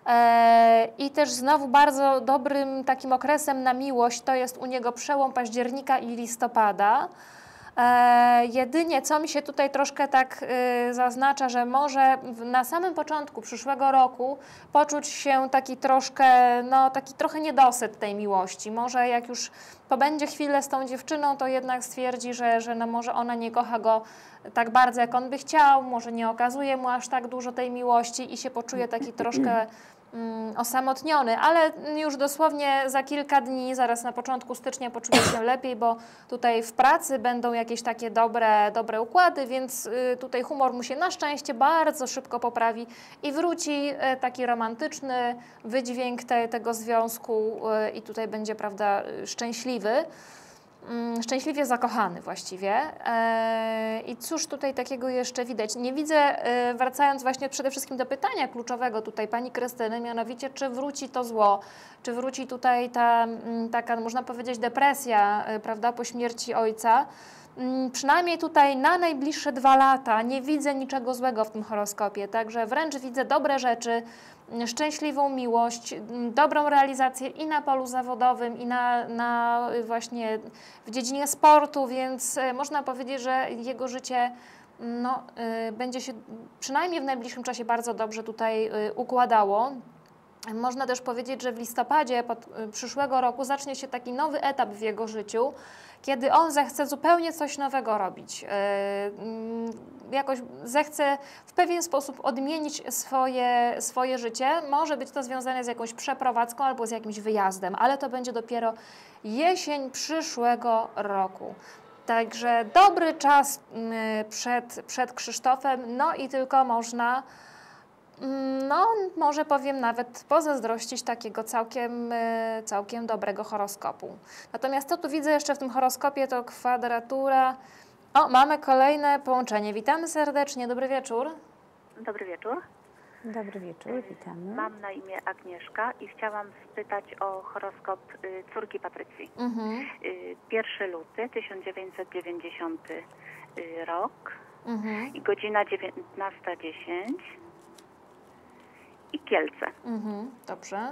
S1: I też znowu bardzo dobrym takim okresem na miłość to jest u niego przełom października i listopada. Jedynie co mi się tutaj troszkę tak zaznacza, że może na samym początku przyszłego roku poczuć się taki troszkę, no taki trochę niedosyt tej miłości. Może jak już pobędzie chwilę z tą dziewczyną, to jednak stwierdzi, że no może ona nie kocha go tak bardzo, jak on by chciał, może nie okazuje mu aż tak dużo tej miłości i się poczuje taki troszkę osamotniony, ale już dosłownie za kilka dni, zaraz na początku stycznia poczuje się lepiej, bo tutaj w pracy będą jakieś takie dobre układy, więc tutaj humor mu się na szczęście bardzo szybko poprawi i wróci taki romantyczny wydźwięk tego związku i tutaj będzie, prawda, szczęśliwy. Szczęśliwie zakochany właściwie. I cóż tutaj takiego jeszcze widać? Nie widzę, wracając właśnie przede wszystkim do pytania kluczowego tutaj pani Krystyny, mianowicie czy wróci to zło, czy wróci tutaj ta taka, można powiedzieć, depresja, prawda, po śmierci ojca. Przynajmniej tutaj na najbliższe 2 lata nie widzę niczego złego w tym horoskopie, także wręcz widzę dobre rzeczy, szczęśliwą miłość, dobrą realizację i na polu zawodowym, i na właśnie w dziedzinie sportu, więc można powiedzieć, że jego życie no, będzie się przynajmniej w najbliższym czasie bardzo dobrze tutaj układało. Można też powiedzieć, że w listopadzie przyszłego roku zacznie się taki nowy etap w jego życiu, kiedy on zechce zupełnie coś nowego robić. Jakoś zechce w pewien sposób odmienić swoje życie. Może być to związane z jakąś przeprowadzką albo z jakimś wyjazdem, ale to będzie dopiero jesień przyszłego roku. Także dobry czas przed Krzysztofem, no i tylko można, no może powiem nawet pozazdrościć takiego całkiem dobrego horoskopu. Natomiast co tu widzę jeszcze w tym horoskopie, to kwadratura. O, mamy kolejne połączenie. Witamy serdecznie, dobry wieczór.
S4: Dobry wieczór.
S2: Dobry wieczór, witamy.
S4: Mam na imię Agnieszka i chciałam spytać o horoskop córki Patrycji. 1 luty 1990 rok i godzina 19:10 i Kielce.
S1: Dobrze.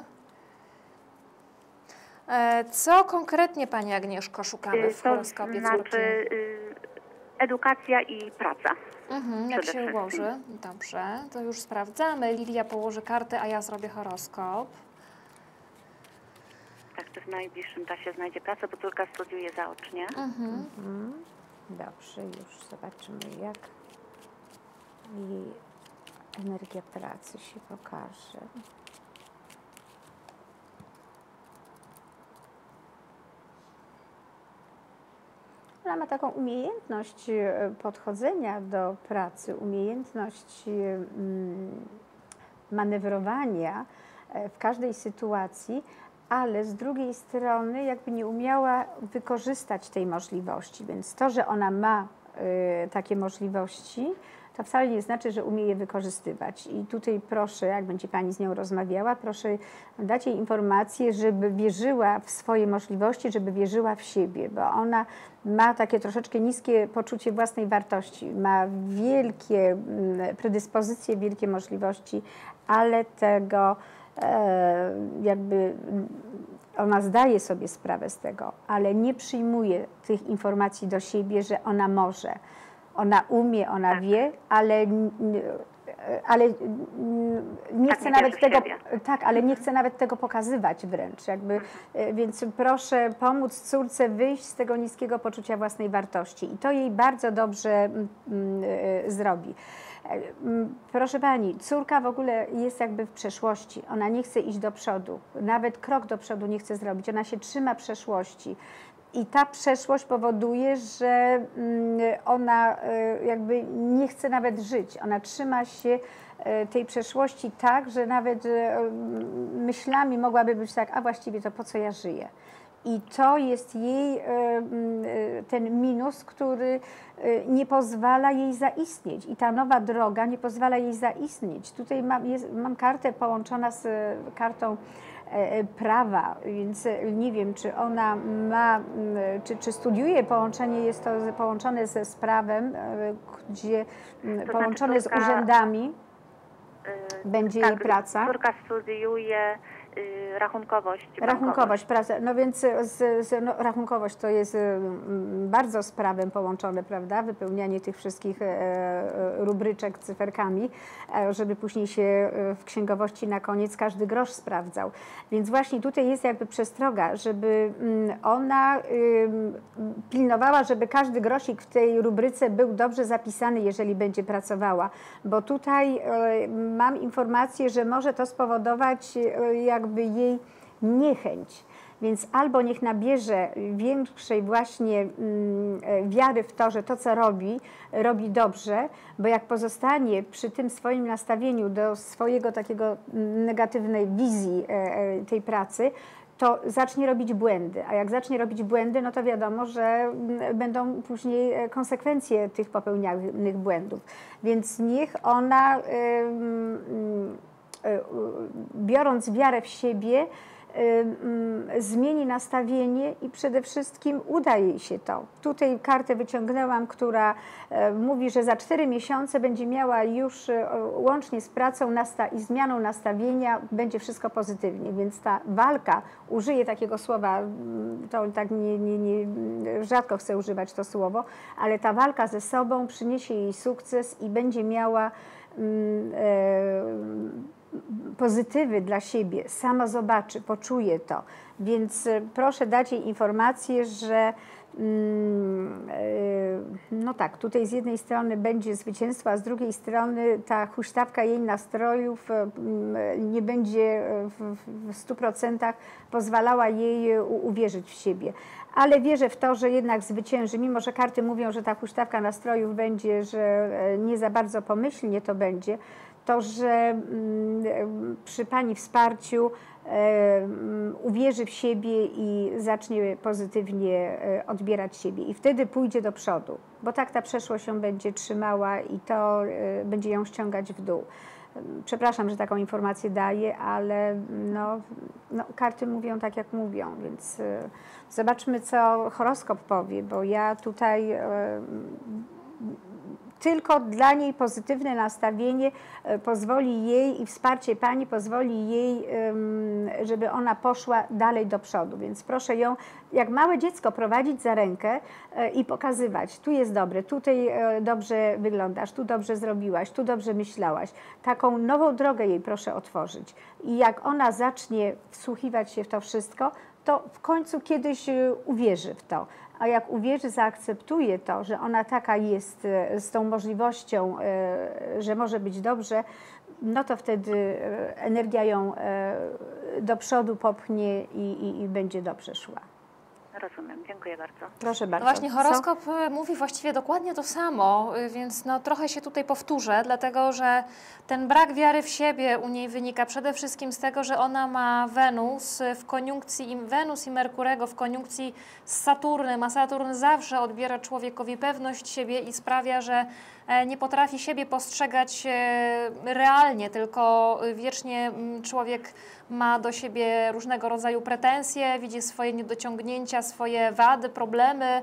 S1: Co konkretnie pani Agnieszko szukamy w horoskopie córki?
S4: Znaczy edukacja i praca.
S1: Jak się ułoży? Dobrze, to już sprawdzamy. Lilia położy kartę, a ja zrobię horoskop.
S4: Tak, czy w najbliższym czasie znajdzie pracę, bo córka studiuje zaocznie.
S2: Dobrze, już zobaczymy, jak jej energia pracy się pokaże. Ona ma taką umiejętność podchodzenia do pracy, umiejętność manewrowania w każdej sytuacji, ale z drugiej strony jakby nie umiała wykorzystać tej możliwości. Więc to, że ona ma takie możliwości, to wcale nie znaczy, że umie je wykorzystywać. I tutaj proszę, jak będzie pani z nią rozmawiała, proszę dać jej informację, żeby wierzyła w swoje możliwości, żeby wierzyła w siebie, bo ona ma takie troszeczkę niskie poczucie własnej wartości, ma wielkie predyspozycje, wielkie możliwości, ale tego jakby ona zdaje sobie sprawę z tego, ale nie przyjmuje tych informacji do siebie, że ona może. Ona umie, ona wie, ale nie chce nawet tego, ale nie chce nawet tego pokazywać wręcz. Jakby, więc proszę pomóc córce wyjść z tego niskiego poczucia własnej wartości i to jej bardzo dobrze zrobi. Proszę pani, córka w ogóle jest jakby w przeszłości. Ona nie chce iść do przodu, nawet krok do przodu nie chce zrobić. Ona się trzyma przeszłości. I ta przeszłość powoduje, że ona jakby nie chce nawet żyć. Ona trzyma się tej przeszłości tak, że nawet myślami mogłaby być tak, a właściwie to po co ja żyję? I to jest jej ten minus, który nie pozwala jej zaistnieć. I ta nowa droga nie pozwala jej zaistnieć. Tutaj mam kartę połączona z kartą prawa, więc nie wiem, czy ona ma, czy studiuje połączenie, jest to połączone z prawem, gdzie
S4: To
S2: połączone
S4: znaczy
S2: z urzędami będzie jej praca.
S4: Córka studiuje rachunkowość.
S2: Rachunkowość, praca. No więc rachunkowość to jest bardzo z prawem połączone, prawda? Wypełnianie tych wszystkich rubryczek cyferkami, żeby później się w księgowości na koniec każdy grosz sprawdzał. Więc właśnie tutaj jest jakby przestroga, żeby ona pilnowała, żeby każdy grosik w tej rubryce był dobrze zapisany, jeżeli będzie pracowała. Bo tutaj mam informację, że może to spowodować jakby jej niechęć. Więc albo niech nabierze większej właśnie wiary w to, że to, co robi dobrze, bo jak pozostanie przy tym swoim nastawieniu do swojego takiego negatywnej wizji tej pracy, to zacznie robić błędy. A jak zacznie robić błędy, no to wiadomo, że będą później konsekwencje tych popełnianych błędów. Więc niech ona, biorąc wiarę w siebie, zmieni nastawienie i przede wszystkim uda jej się to. Tutaj kartę wyciągnęłam, która mówi, że za 4 miesiące będzie miała już łącznie z pracą i zmianą nastawienia, będzie wszystko pozytywnie, więc ta walka, użyję takiego słowa, to tak rzadko chcę używać to słowo, ale ta walka ze sobą przyniesie jej sukces i będzie miała pozytywy dla siebie, sama zobaczy, poczuje to. Więc proszę dać jej informację, że no tak, tutaj z jednej strony będzie zwycięstwo, a z drugiej strony ta huśtawka jej nastrojów nie będzie w 100% pozwalała jej uwierzyć w siebie. Ale wierzę w to, że jednak zwycięży, mimo że karty mówią, że ta huśtawka nastrojów będzie, że nie za bardzo pomyślnie to będzie, to, że przy Pani wsparciu uwierzy w siebie i zacznie pozytywnie odbierać siebie. I wtedy pójdzie do przodu, bo tak ta przeszłość ją będzie trzymała i to będzie ją ściągać w dół. Przepraszam, że taką informację daję, ale karty mówią tak, jak mówią, więc zobaczmy, co horoskop powie, bo ja tutaj tylko dla niej pozytywne nastawienie pozwoli jej i wsparcie Pani pozwoli jej, żeby ona poszła dalej do przodu. Więc proszę ją jak małe dziecko prowadzić za rękę i pokazywać, tu jest dobre, tutaj dobrze wyglądasz, tu dobrze zrobiłaś, tu dobrze myślałaś. Taką nową drogę jej proszę otworzyć. I jak ona zacznie wsłuchiwać się w to wszystko, to w końcu kiedyś uwierzy w to. A jak uwierzy, zaakceptuje to, że ona taka jest z tą możliwością, że może być dobrze, no to wtedy energia ją do przodu popchnie i będzie dobrze szła.
S4: Rozumiem, dziękuję bardzo.
S2: Proszę bardzo.
S1: No właśnie horoskop mówi właściwie dokładnie to samo, więc trochę się tutaj powtórzę, dlatego że ten brak wiary w siebie u niej wynika przede wszystkim z tego, że ona ma Wenus w koniunkcji, Wenus i Merkurego w koniunkcji z Saturnem, a Saturn zawsze odbiera człowiekowi pewność siebie i sprawia, że nie potrafi siebie postrzegać realnie, tylko wiecznie człowiek ma do siebie różnego rodzaju pretensje, widzi swoje niedociągnięcia, swoje wady, problemy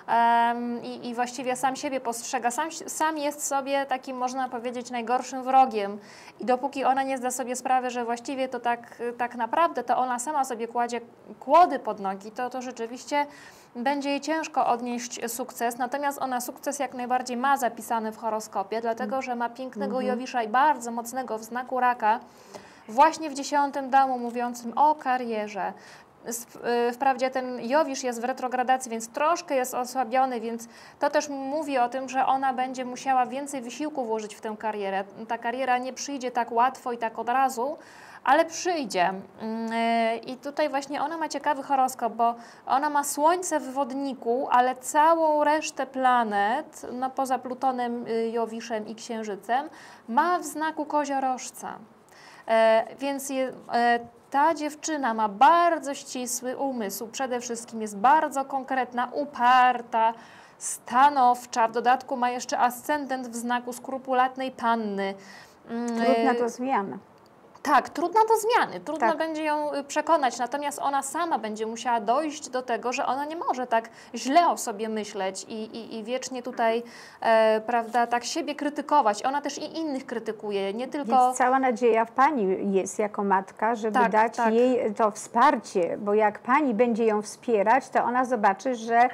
S1: i właściwie sam siebie postrzega. Sam jest sobie takim, można powiedzieć, najgorszym wrogiem. I dopóki ona nie zda sobie sprawy, że właściwie to tak naprawdę to ona sama sobie kładzie kłody pod nogi, to rzeczywiście będzie jej ciężko odnieść sukces, natomiast ona sukces jak najbardziej ma zapisany w horoskopie, dlatego że ma pięknego Jowisza i bardzo mocnego w znaku Raka, właśnie w 10. domu mówiącym o karierze. Wprawdzie ten Jowisz jest w retrogradacji, więc troszkę jest osłabiony, więc to też mówi o tym, że ona będzie musiała więcej wysiłku włożyć w tę karierę. Ta kariera nie przyjdzie tak łatwo i tak od razu, ale przyjdzie. I tutaj właśnie ona ma ciekawy horoskop, bo ona ma Słońce w Wodniku, ale całą resztę planet, no poza Plutonem, Jowiszem i Księżycem, ma w znaku Koziorożca. Więc ta dziewczyna ma bardzo ścisły umysł, przede wszystkim jest bardzo konkretna, uparta, stanowcza, w dodatku ma jeszcze ascendent w znaku skrupulatnej panny.
S2: Trudna do zmiany.
S1: Tak, trudna do zmiany, trudno
S2: Tak.
S1: będzie ją przekonać, natomiast ona sama będzie musiała dojść do tego, że ona nie może tak źle o sobie myśleć i wiecznie tutaj, prawda, tak siebie krytykować. Ona też i innych krytykuje, nie tylko...
S2: Więc cała nadzieja w Pani jest jako matka, żeby
S1: Tak,
S2: dać
S1: tak.
S2: jej to wsparcie, bo jak Pani będzie ją wspierać, to ona zobaczy, że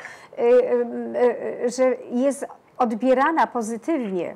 S2: jest odbierana pozytywnie.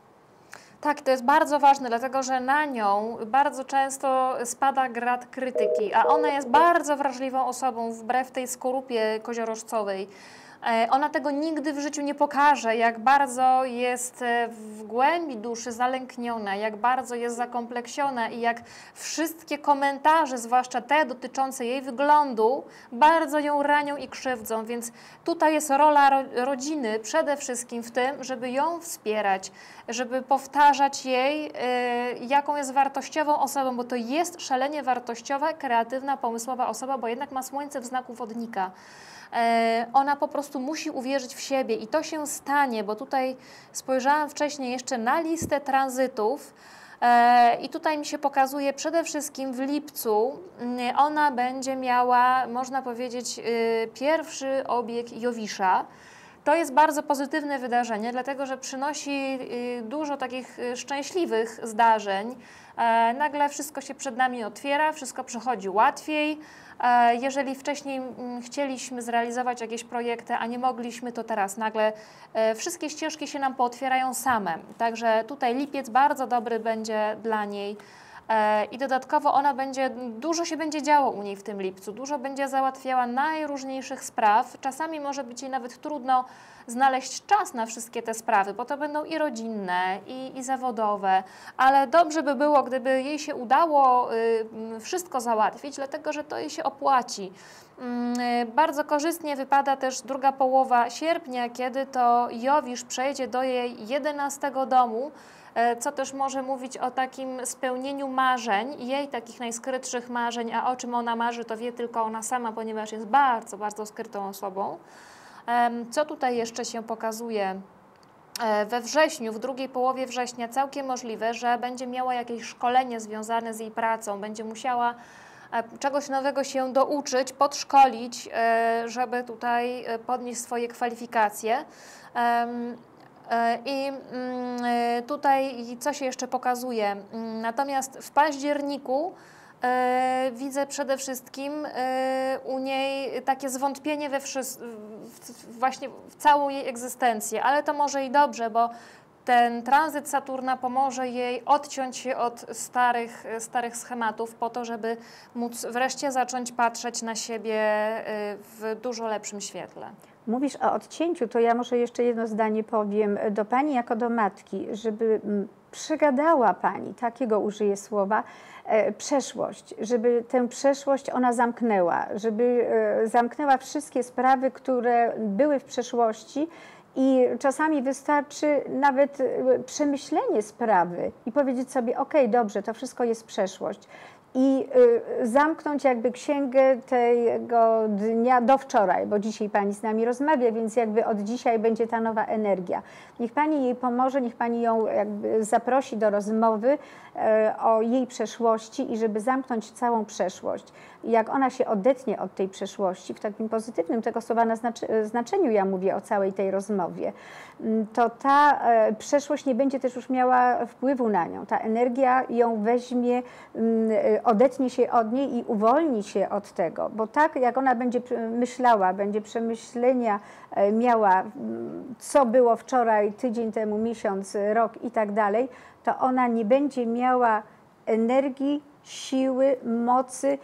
S1: Tak, to jest bardzo ważne, dlatego że na nią bardzo często spada grad krytyki, a ona jest bardzo wrażliwą osobą, wbrew tej skorupie koziorożcowej. Ona tego nigdy w życiu nie pokaże, jak bardzo jest w głębi duszy zalękniona, jak bardzo jest zakompleksiona i jak wszystkie komentarze, zwłaszcza te dotyczące jej wyglądu, bardzo ją ranią i krzywdzą. Więc tutaj jest rola rodziny przede wszystkim w tym, żeby ją wspierać, żeby powtarzać jej, jaką jest wartościową osobą, bo to jest szalenie wartościowa, kreatywna, pomysłowa osoba, bo jednak ma słońce w znaku wodnika. Ona po prostu musi uwierzyć w siebie i to się stanie, bo tutaj spojrzałam wcześniej jeszcze na listę tranzytów i tutaj mi się pokazuje przede wszystkim w lipcu ona będzie miała, można powiedzieć, pierwszy obieg Jowisza. To jest bardzo pozytywne wydarzenie, dlatego że przynosi dużo takich szczęśliwych zdarzeń. Nagle wszystko się przed nami otwiera, wszystko przychodzi łatwiej. Jeżeli wcześniej chcieliśmy zrealizować jakieś projekty, a nie mogliśmy, to teraz nagle wszystkie ścieżki się nam pootwierają same. Także tutaj lipiec bardzo dobry będzie dla niej. I dodatkowo ona dużo się będzie działo u niej w tym lipcu, dużo będzie załatwiała najróżniejszych spraw. Czasami może być jej nawet trudno znaleźć czas na wszystkie te sprawy, bo to będą i rodzinne, i zawodowe, ale dobrze by było, gdyby jej się udało wszystko załatwić, dlatego że to jej się opłaci. Bardzo korzystnie wypada też druga połowa sierpnia, kiedy to Jowisz przejdzie do jej 11 domu, co też może mówić o takim spełnieniu marzeń, jej takich najskrytszych marzeń, a o czym ona marzy, to wie tylko ona sama, ponieważ jest bardzo, bardzo skrytą osobą. Co tutaj jeszcze się pokazuje? We wrześniu, w drugiej połowie września całkiem możliwe, że będzie miała jakieś szkolenie związane z jej pracą, będzie musiała czegoś nowego się douczyć, podszkolić, żeby tutaj podnieść swoje kwalifikacje. I tutaj co się jeszcze pokazuje? Natomiast w październiku widzę przede wszystkim u niej takie zwątpienie właśnie w całą jej egzystencję, ale to może i dobrze, bo ten tranzyt Saturna pomoże jej odciąć się od starych schematów po to, żeby móc wreszcie zacząć patrzeć na siebie w dużo lepszym świetle.
S2: Mówisz o odcięciu, to ja może jeszcze jedno zdanie powiem do Pani jako do matki, żeby przegadała Pani, takiego użyję słowa, przeszłość, żeby tę przeszłość ona zamknęła, żeby zamknęła wszystkie sprawy, które były w przeszłości i czasami wystarczy nawet przemyślenie sprawy i powiedzieć sobie, ok, dobrze, to wszystko jest przeszłość. I zamknąć jakby księgę tego dnia do wczoraj, bo dzisiaj Pani z nami rozmawia, więc jakby od dzisiaj będzie ta nowa energia. Niech Pani jej pomoże, niech Pani ją jakby zaprosi do rozmowy o jej przeszłości i żeby zamknąć całą przeszłość. I jak ona się odetnie od tej przeszłości, w takim pozytywnym tego słowa znaczeniu ja mówię o całej tej rozmowie, to ta przeszłość nie będzie też już miała wpływu na nią. Ta energia ją weźmie, odetnie się od niej i uwolni się od tego, bo tak jak ona będzie myślała, będzie przemyślenia miała, co było wczoraj, tydzień temu, miesiąc, rok i tak dalej, to ona nie będzie miała energii, siły, mocy,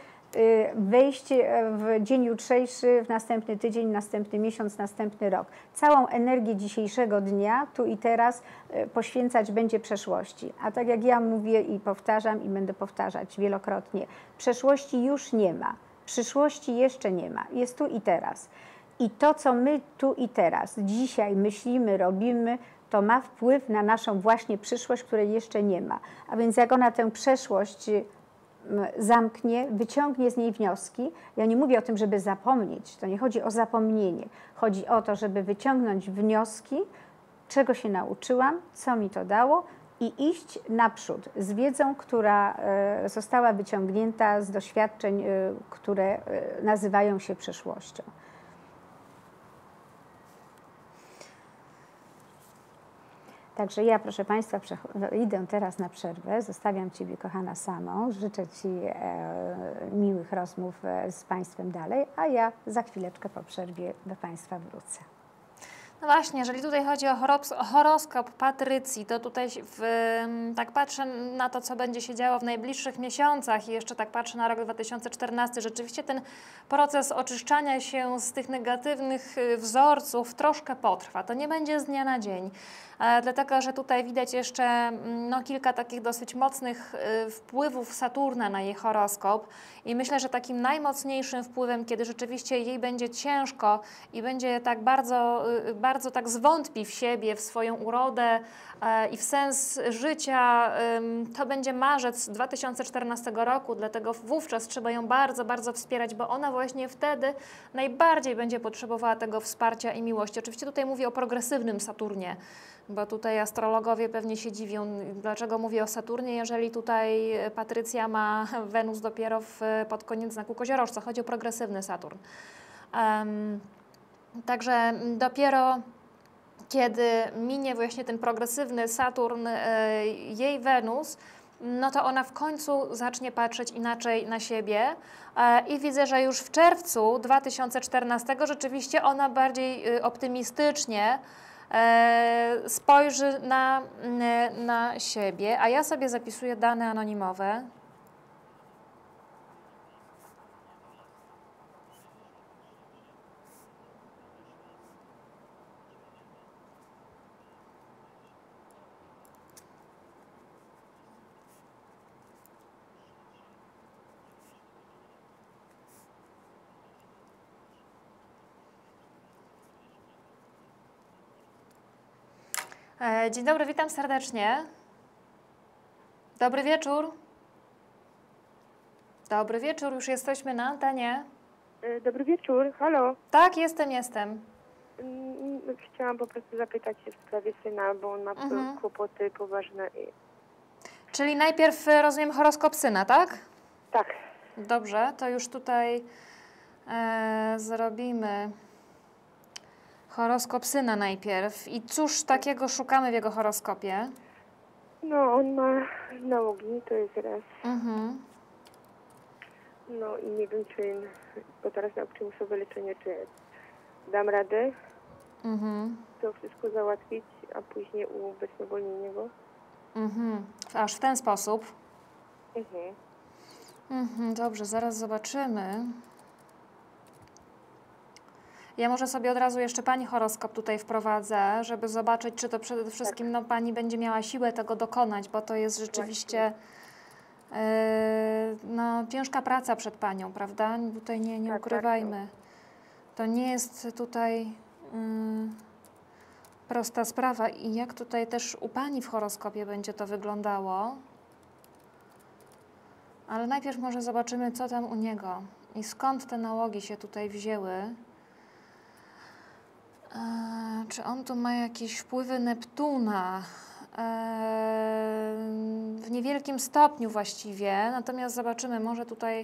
S2: wejście w dzień jutrzejszy, w następny tydzień, następny miesiąc, następny rok. Całą energię dzisiejszego dnia, tu i teraz poświęcać będzie przeszłości. A tak jak ja mówię i powtarzam i będę powtarzać wielokrotnie, przeszłości już nie ma, przyszłości jeszcze nie ma, jest tu i teraz. I to, co my tu i teraz, dzisiaj myślimy, robimy, to ma wpływ na naszą właśnie przyszłość, której jeszcze nie ma. A więc jak ona tę przeszłość zamknie, wyciągnie z niej wnioski. Ja nie mówię o tym, żeby zapomnieć, to nie chodzi o zapomnienie. Chodzi o to, żeby wyciągnąć wnioski, czego się nauczyłam, co mi to dało i iść naprzód z wiedzą, która została wyciągnięta z doświadczeń, które nazywają się przeszłością. Także ja, proszę Państwa, idę teraz na przerwę. Zostawiam Ciebie, kochana, samą. Życzę Ci miłych rozmów z Państwem dalej, a ja za chwileczkę po przerwie do Państwa wrócę.
S1: No właśnie, jeżeli tutaj chodzi o horoskop Patrycji, to tutaj tak patrzę na to, co będzie się działo w najbliższych miesiącach i jeszcze tak patrzę na rok 2014. Rzeczywiście ten proces oczyszczania się z tych negatywnych wzorców troszkę potrwa. To nie będzie z dnia na dzień. Dlatego, że tutaj widać jeszcze kilka takich dosyć mocnych wpływów Saturna na jej horoskop i myślę, że takim najmocniejszym wpływem, kiedy rzeczywiście jej będzie ciężko i będzie tak bardzo tak zwątpi w siebie, w swoją urodę i w sens życia, to będzie marzec 2014 roku, dlatego wówczas trzeba ją bardzo, bardzo wspierać, bo ona właśnie wtedy najbardziej będzie potrzebowała tego wsparcia i miłości. Oczywiście tutaj mówię o progresywnym Saturnie, bo tutaj astrologowie pewnie się dziwią, dlaczego mówię o Saturnie, jeżeli tutaj Patrycja ma Wenus dopiero pod koniec znaku Koziorożca. Chodzi o progresywny Saturn. Także dopiero kiedy minie właśnie ten progresywny Saturn, jej Wenus, no to ona w końcu zacznie patrzeć inaczej na siebie i widzę, że już w czerwcu 2014 rzeczywiście ona bardziej optymistycznie spojrzy na siebie, a ja sobie zapisuję dane anonimowe. Dzień dobry, witam serdecznie. Dobry wieczór. Dobry wieczór, już jesteśmy na antenie.
S5: Dobry wieczór, halo.
S1: Tak, jestem.
S5: Chciałam po prostu zapytać się w sprawie syna, bo on ma kłopoty poważne.
S1: Czyli najpierw, rozumiem, horoskop syna, tak?
S5: Tak.
S1: Dobrze, to już tutaj zrobimy horoskop syna najpierw. I cóż takiego szukamy w jego horoskopie?
S5: No, on ma nałogi, to jest raz. No i nie wiem, bo teraz na przymusowe leczenie, czy dam radę to wszystko załatwić, a później ubezwolnienie go.
S1: Aż w ten sposób? Dobrze, zaraz zobaczymy. Ja może sobie od razu jeszcze Pani horoskop tutaj wprowadzę, żeby zobaczyć, czy to przede wszystkim Pani będzie miała siłę tego dokonać, bo to jest rzeczywiście ciężka praca przed Panią, prawda? Tutaj nie ukrywajmy. To nie jest tutaj prosta sprawa i jak tutaj też u Pani w horoskopie będzie to wyglądało. Ale najpierw może zobaczymy, co tam u niego i skąd te nałogi się tutaj wzięły. Czy on tu ma jakieś wpływy Neptuna? W niewielkim stopniu właściwie, natomiast zobaczymy, może tutaj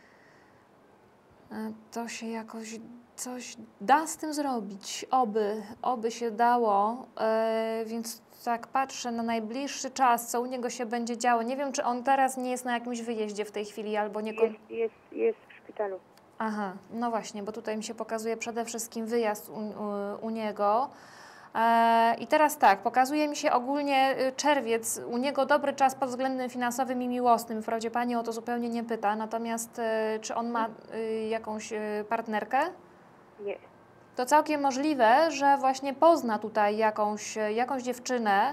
S1: to się jakoś coś da z tym zrobić, oby się dało, więc tak patrzę na najbliższy czas, co u niego się będzie działo. Nie wiem, czy on teraz nie jest na jakimś wyjeździe w tej chwili, albo nie...
S5: Jest w szpitalu.
S1: Aha, no właśnie, bo tutaj mi się pokazuje przede wszystkim wyjazd u niego. I teraz tak, pokazuje mi się ogólnie czerwiec, u niego dobry czas pod względem finansowym i miłosnym. Wprawdzie Pani o to zupełnie nie pyta, natomiast czy on ma jakąś partnerkę?
S5: Nie.
S1: To całkiem możliwe, że właśnie pozna tutaj jakąś dziewczynę,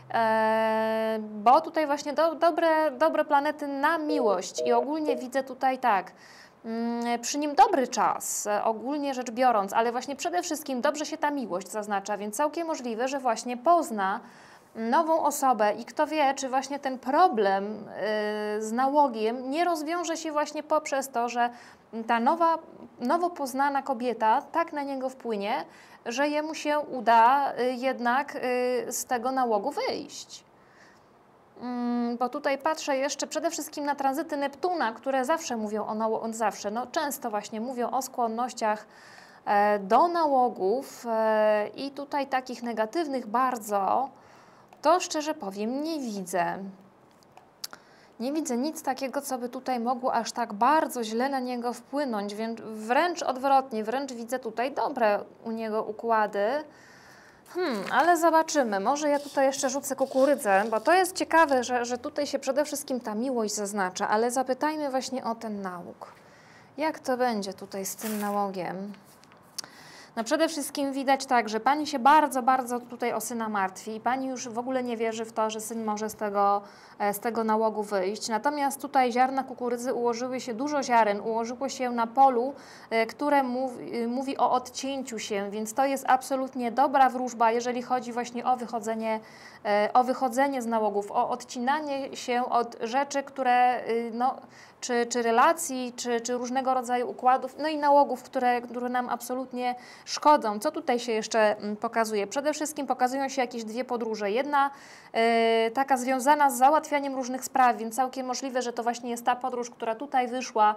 S1: bo tutaj właśnie dobre planety na miłość i ogólnie widzę tutaj tak, przy nim dobry czas, ogólnie rzecz biorąc, ale właśnie przede wszystkim dobrze się ta miłość zaznacza, więc całkiem możliwe, że właśnie pozna nową osobę i kto wie, czy właśnie ten problem z nałogiem nie rozwiąże się właśnie poprzez to, że ta nowo poznana kobieta tak na niego wpłynie, że jemu się uda jednak z tego nałogu wyjść. Bo tutaj patrzę jeszcze przede wszystkim na tranzyty Neptuna, które zawsze mówią często właśnie mówią o skłonnościach do nałogów i tutaj takich negatywnych bardzo, to szczerze powiem, nie widzę. Nie widzę nic takiego, co by tutaj mogło aż tak bardzo źle na niego wpłynąć, więc wręcz odwrotnie, wręcz widzę tutaj dobre u niego układy. Ale zobaczymy. Może ja tutaj jeszcze rzucę kukurydzę, bo to jest ciekawe, że tutaj się przede wszystkim ta miłość zaznacza, ale zapytajmy właśnie o ten nałóg. Jak to będzie tutaj z tym nałogiem? No przede wszystkim widać tak, że pani się bardzo, bardzo tutaj o syna martwi i pani już w ogóle nie wierzy w to, że syn może z tego nałogu wyjść. Natomiast tutaj ziarna kukurydzy ułożyły się, dużo ziaren ułożyło się na polu, które mówi o odcięciu się, więc to jest absolutnie dobra wróżba, jeżeli chodzi właśnie o wychodzenie z nałogów, o odcinanie się od rzeczy, które czy relacji, czy różnego rodzaju układów, no i nałogów, które nam absolutnie szkodzą. Co tutaj się jeszcze pokazuje? Przede wszystkim pokazują się jakieś dwie podróże. Jedna taka związana z załatwianiem różnych spraw, więc całkiem możliwe, że to właśnie jest ta podróż, która tutaj wyszła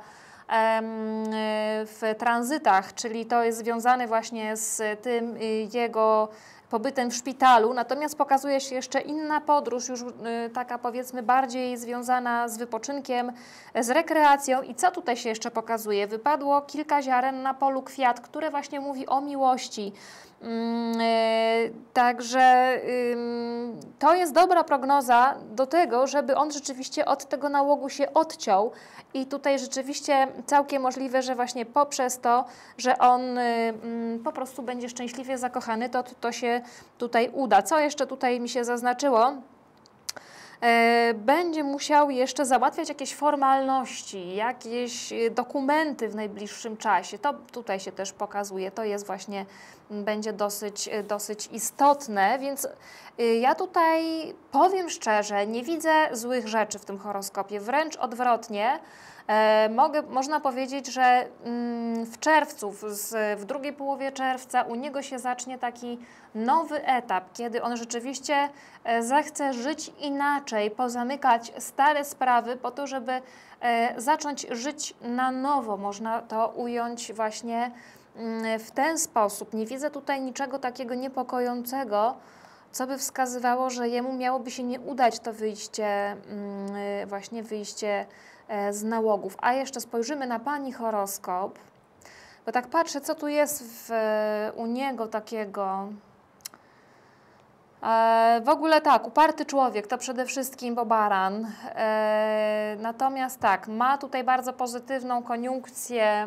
S1: w tranzytach, czyli to jest związane właśnie z tym jego pobytem w szpitalu, natomiast pokazuje się jeszcze inna podróż, już taka powiedzmy bardziej związana z wypoczynkiem, z rekreacją. I co tutaj się jeszcze pokazuje? Wypadło kilka ziaren na polu kwiat, które właśnie mówi o miłości. Także to jest dobra prognoza do tego, żeby on rzeczywiście od tego nałogu się odciął i tutaj rzeczywiście całkiem możliwe, że właśnie poprzez to, że on po prostu będzie szczęśliwie zakochany, to się tutaj uda. Co jeszcze tutaj mi się zaznaczyło? Będzie musiał jeszcze załatwiać jakieś formalności, jakieś dokumenty w najbliższym czasie. To tutaj się też pokazuje, to jest właśnie, będzie dosyć istotne, więc ja tutaj powiem szczerze, nie widzę złych rzeczy w tym horoskopie, wręcz odwrotnie. Można powiedzieć, że w czerwcu, w drugiej połowie czerwca u niego się zacznie taki nowy etap, kiedy on rzeczywiście zechce żyć inaczej, pozamykać stare sprawy po to, żeby zacząć żyć na nowo. Można to ująć właśnie w ten sposób. Nie widzę tutaj niczego takiego niepokojącego, co by wskazywało, że jemu miałoby się nie udać to wyjście z nałogów. A jeszcze spojrzymy na pani horoskop, bo tak patrzę, co tu jest u niego takiego. W ogóle tak, uparty człowiek to przede wszystkim, bo baran. Natomiast tak, ma tutaj bardzo pozytywną koniunkcję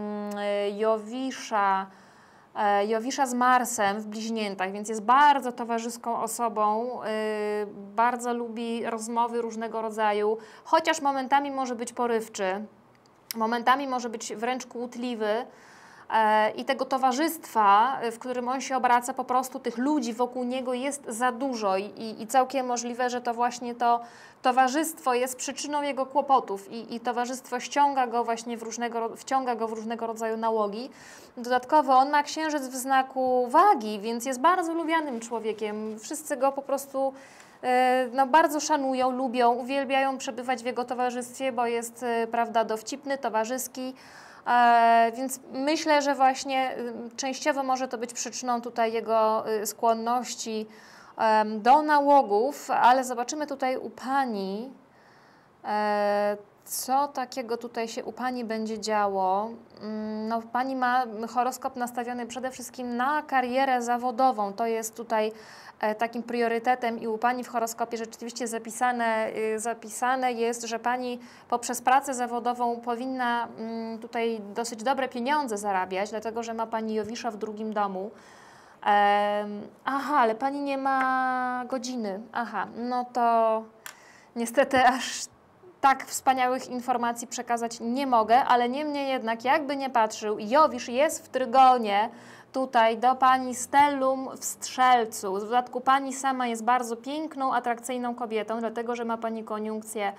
S1: Jowisza z Marsem w bliźniętach, więc jest bardzo towarzyską osobą, bardzo lubi rozmowy różnego rodzaju, chociaż momentami może być porywczy, momentami może być wręcz kłótliwy i tego towarzystwa, w którym on się obraca, po prostu tych ludzi wokół niego jest za dużo i całkiem możliwe, że to właśnie to towarzystwo jest przyczyną jego kłopotów i towarzystwo wciąga go w różnego rodzaju nałogi. Dodatkowo on ma księżyc w znaku wagi, więc jest bardzo lubianym człowiekiem. Wszyscy go po prostu bardzo szanują, lubią, uwielbiają przebywać w jego towarzystwie, bo jest, prawda, dowcipny, towarzyski. Więc myślę, że właśnie częściowo może to być przyczyną tutaj jego skłonności do nałogów, ale zobaczymy tutaj u pani, co takiego tutaj się u pani będzie działo. No, pani ma horoskop nastawiony przede wszystkim na karierę zawodową. To jest tutaj takim priorytetem i u pani w horoskopie rzeczywiście zapisane jest, że pani poprzez pracę zawodową powinna tutaj dosyć dobre pieniądze zarabiać, dlatego że ma pani Jowisza w drugim domu. Aha, ale pani nie ma godziny. Aha, no to niestety aż tak wspaniałych informacji przekazać nie mogę, ale niemniej jednak, jakby nie patrzył, Jowisz jest w trygonie, tutaj do pani stellum w Strzelcu. W dodatku pani sama jest bardzo piękną, atrakcyjną kobietą, dlatego że ma pani koniunkcję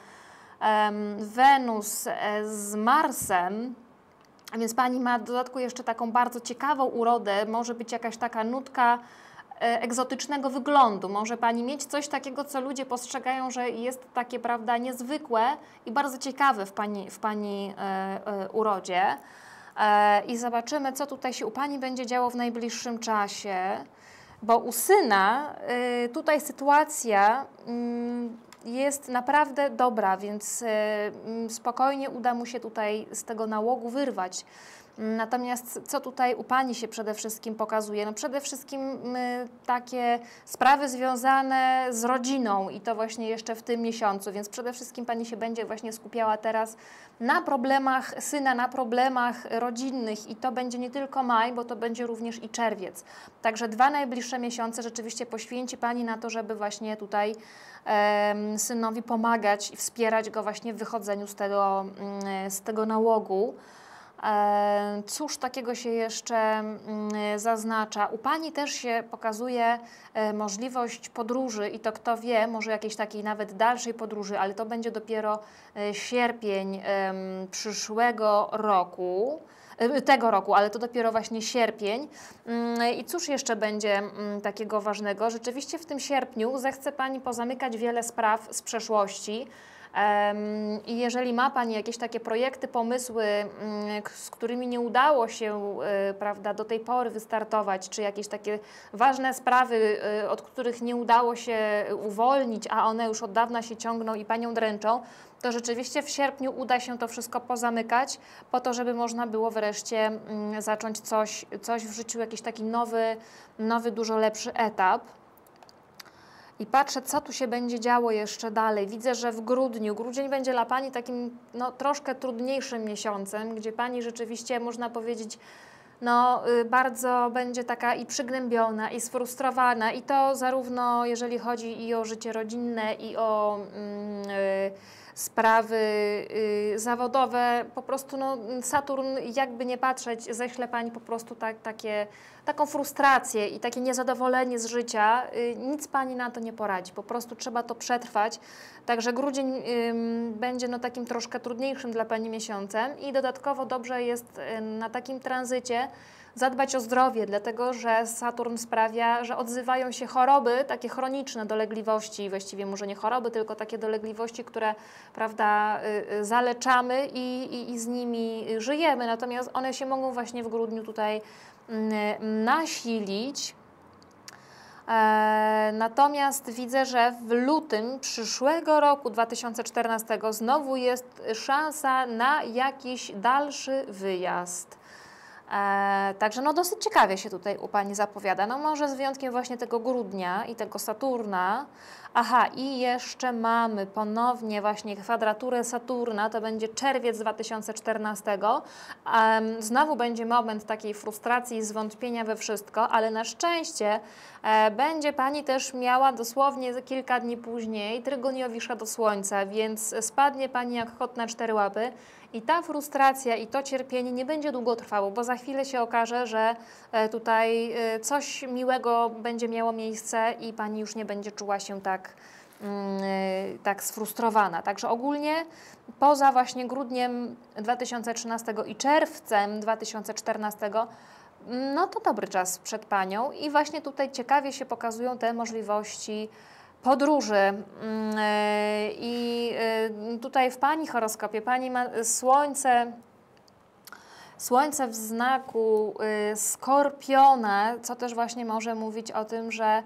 S1: Wenus z Marsem, więc pani ma w dodatku jeszcze taką bardzo ciekawą urodę, może być jakaś taka nutka egzotycznego wyglądu. Może pani mieć coś takiego, co ludzie postrzegają, że jest takie, prawda, niezwykłe i bardzo ciekawe w pani urodzie. I zobaczymy, co tutaj się u pani będzie działo w najbliższym czasie, bo u syna tutaj sytuacja jest naprawdę dobra, więc spokojnie uda mu się tutaj z tego nałogu wyrwać. Natomiast co tutaj u pani się przede wszystkim pokazuje? No przede wszystkim takie sprawy związane z rodziną i to właśnie jeszcze w tym miesiącu, więc przede wszystkim pani się będzie właśnie skupiała teraz na problemach syna, na problemach rodzinnych i to będzie nie tylko maj, bo to będzie również i czerwiec. Także 2 najbliższe miesiące rzeczywiście poświęci pani na to, żeby właśnie tutaj synowi pomagać i wspierać go właśnie w wychodzeniu z tego nałogu. Cóż takiego się jeszcze zaznacza? U pani też się pokazuje możliwość podróży i to kto wie, może jakiejś takiej nawet dalszej podróży, ale to będzie dopiero sierpień przyszłego roku. Tego roku, ale to dopiero właśnie sierpień. I cóż jeszcze będzie takiego ważnego? Rzeczywiście w tym sierpniu zechce pani pozamykać wiele spraw z przeszłości. I jeżeli ma pani jakieś takie projekty, pomysły, z którymi nie udało się, prawda, do tej pory wystartować, czy jakieś takie ważne sprawy, od których nie udało się uwolnić, a one już od dawna się ciągną i panią dręczą, to rzeczywiście w sierpniu uda się to wszystko pozamykać, po to, żeby można było wreszcie zacząć coś w życiu, jakiś taki nowy, dużo lepszy etap. I patrzę, co tu się będzie działo jeszcze dalej. Widzę, że w grudzień będzie dla pani takim troszkę trudniejszym miesiącem, gdzie pani rzeczywiście, można powiedzieć, bardzo będzie taka i przygnębiona, i sfrustrowana. I to zarówno jeżeli chodzi i o życie rodzinne, i o sprawy zawodowe. Po prostu Saturn, jakby nie patrzeć, ześle pani po prostu taką frustrację i takie niezadowolenie z życia. Nic pani na to nie poradzi. Po prostu trzeba to przetrwać. Także grudzień będzie takim troszkę trudniejszym dla pani miesiącem i dodatkowo dobrze jest na takim tranzycie zadbać o zdrowie, dlatego że Saturn sprawia, że odzywają się choroby, takie chroniczne dolegliwości, właściwie może nie choroby, tylko takie dolegliwości, które, prawda, zaleczamy i z nimi żyjemy, natomiast one się mogą właśnie w grudniu tutaj nasilić. Natomiast widzę, że w lutym przyszłego roku 2014 znowu jest szansa na jakiś dalszy wyjazd. Także dosyć ciekawie się tutaj u pani zapowiada. Może z wyjątkiem właśnie tego grudnia i tego Saturna. Aha, i jeszcze mamy ponownie właśnie kwadraturę Saturna, to będzie czerwiec 2014. Znowu będzie moment takiej frustracji i zwątpienia we wszystko, ale na szczęście będzie pani też miała dosłownie kilka dni później trygon Jowisza do Słońca, więc spadnie pani jak kot na 4 łapy. I ta frustracja i to cierpienie nie będzie długo trwało, bo za chwilę się okaże, że tutaj coś miłego będzie miało miejsce i pani już nie będzie czuła się tak sfrustrowana. Także ogólnie poza właśnie grudniem 2013 i czerwcem 2014 to dobry czas przed panią i właśnie tutaj ciekawie się pokazują te możliwości podróży. I tutaj w pani horoskopie pani ma Słońce w znaku Skorpiona, co też właśnie może mówić o tym, że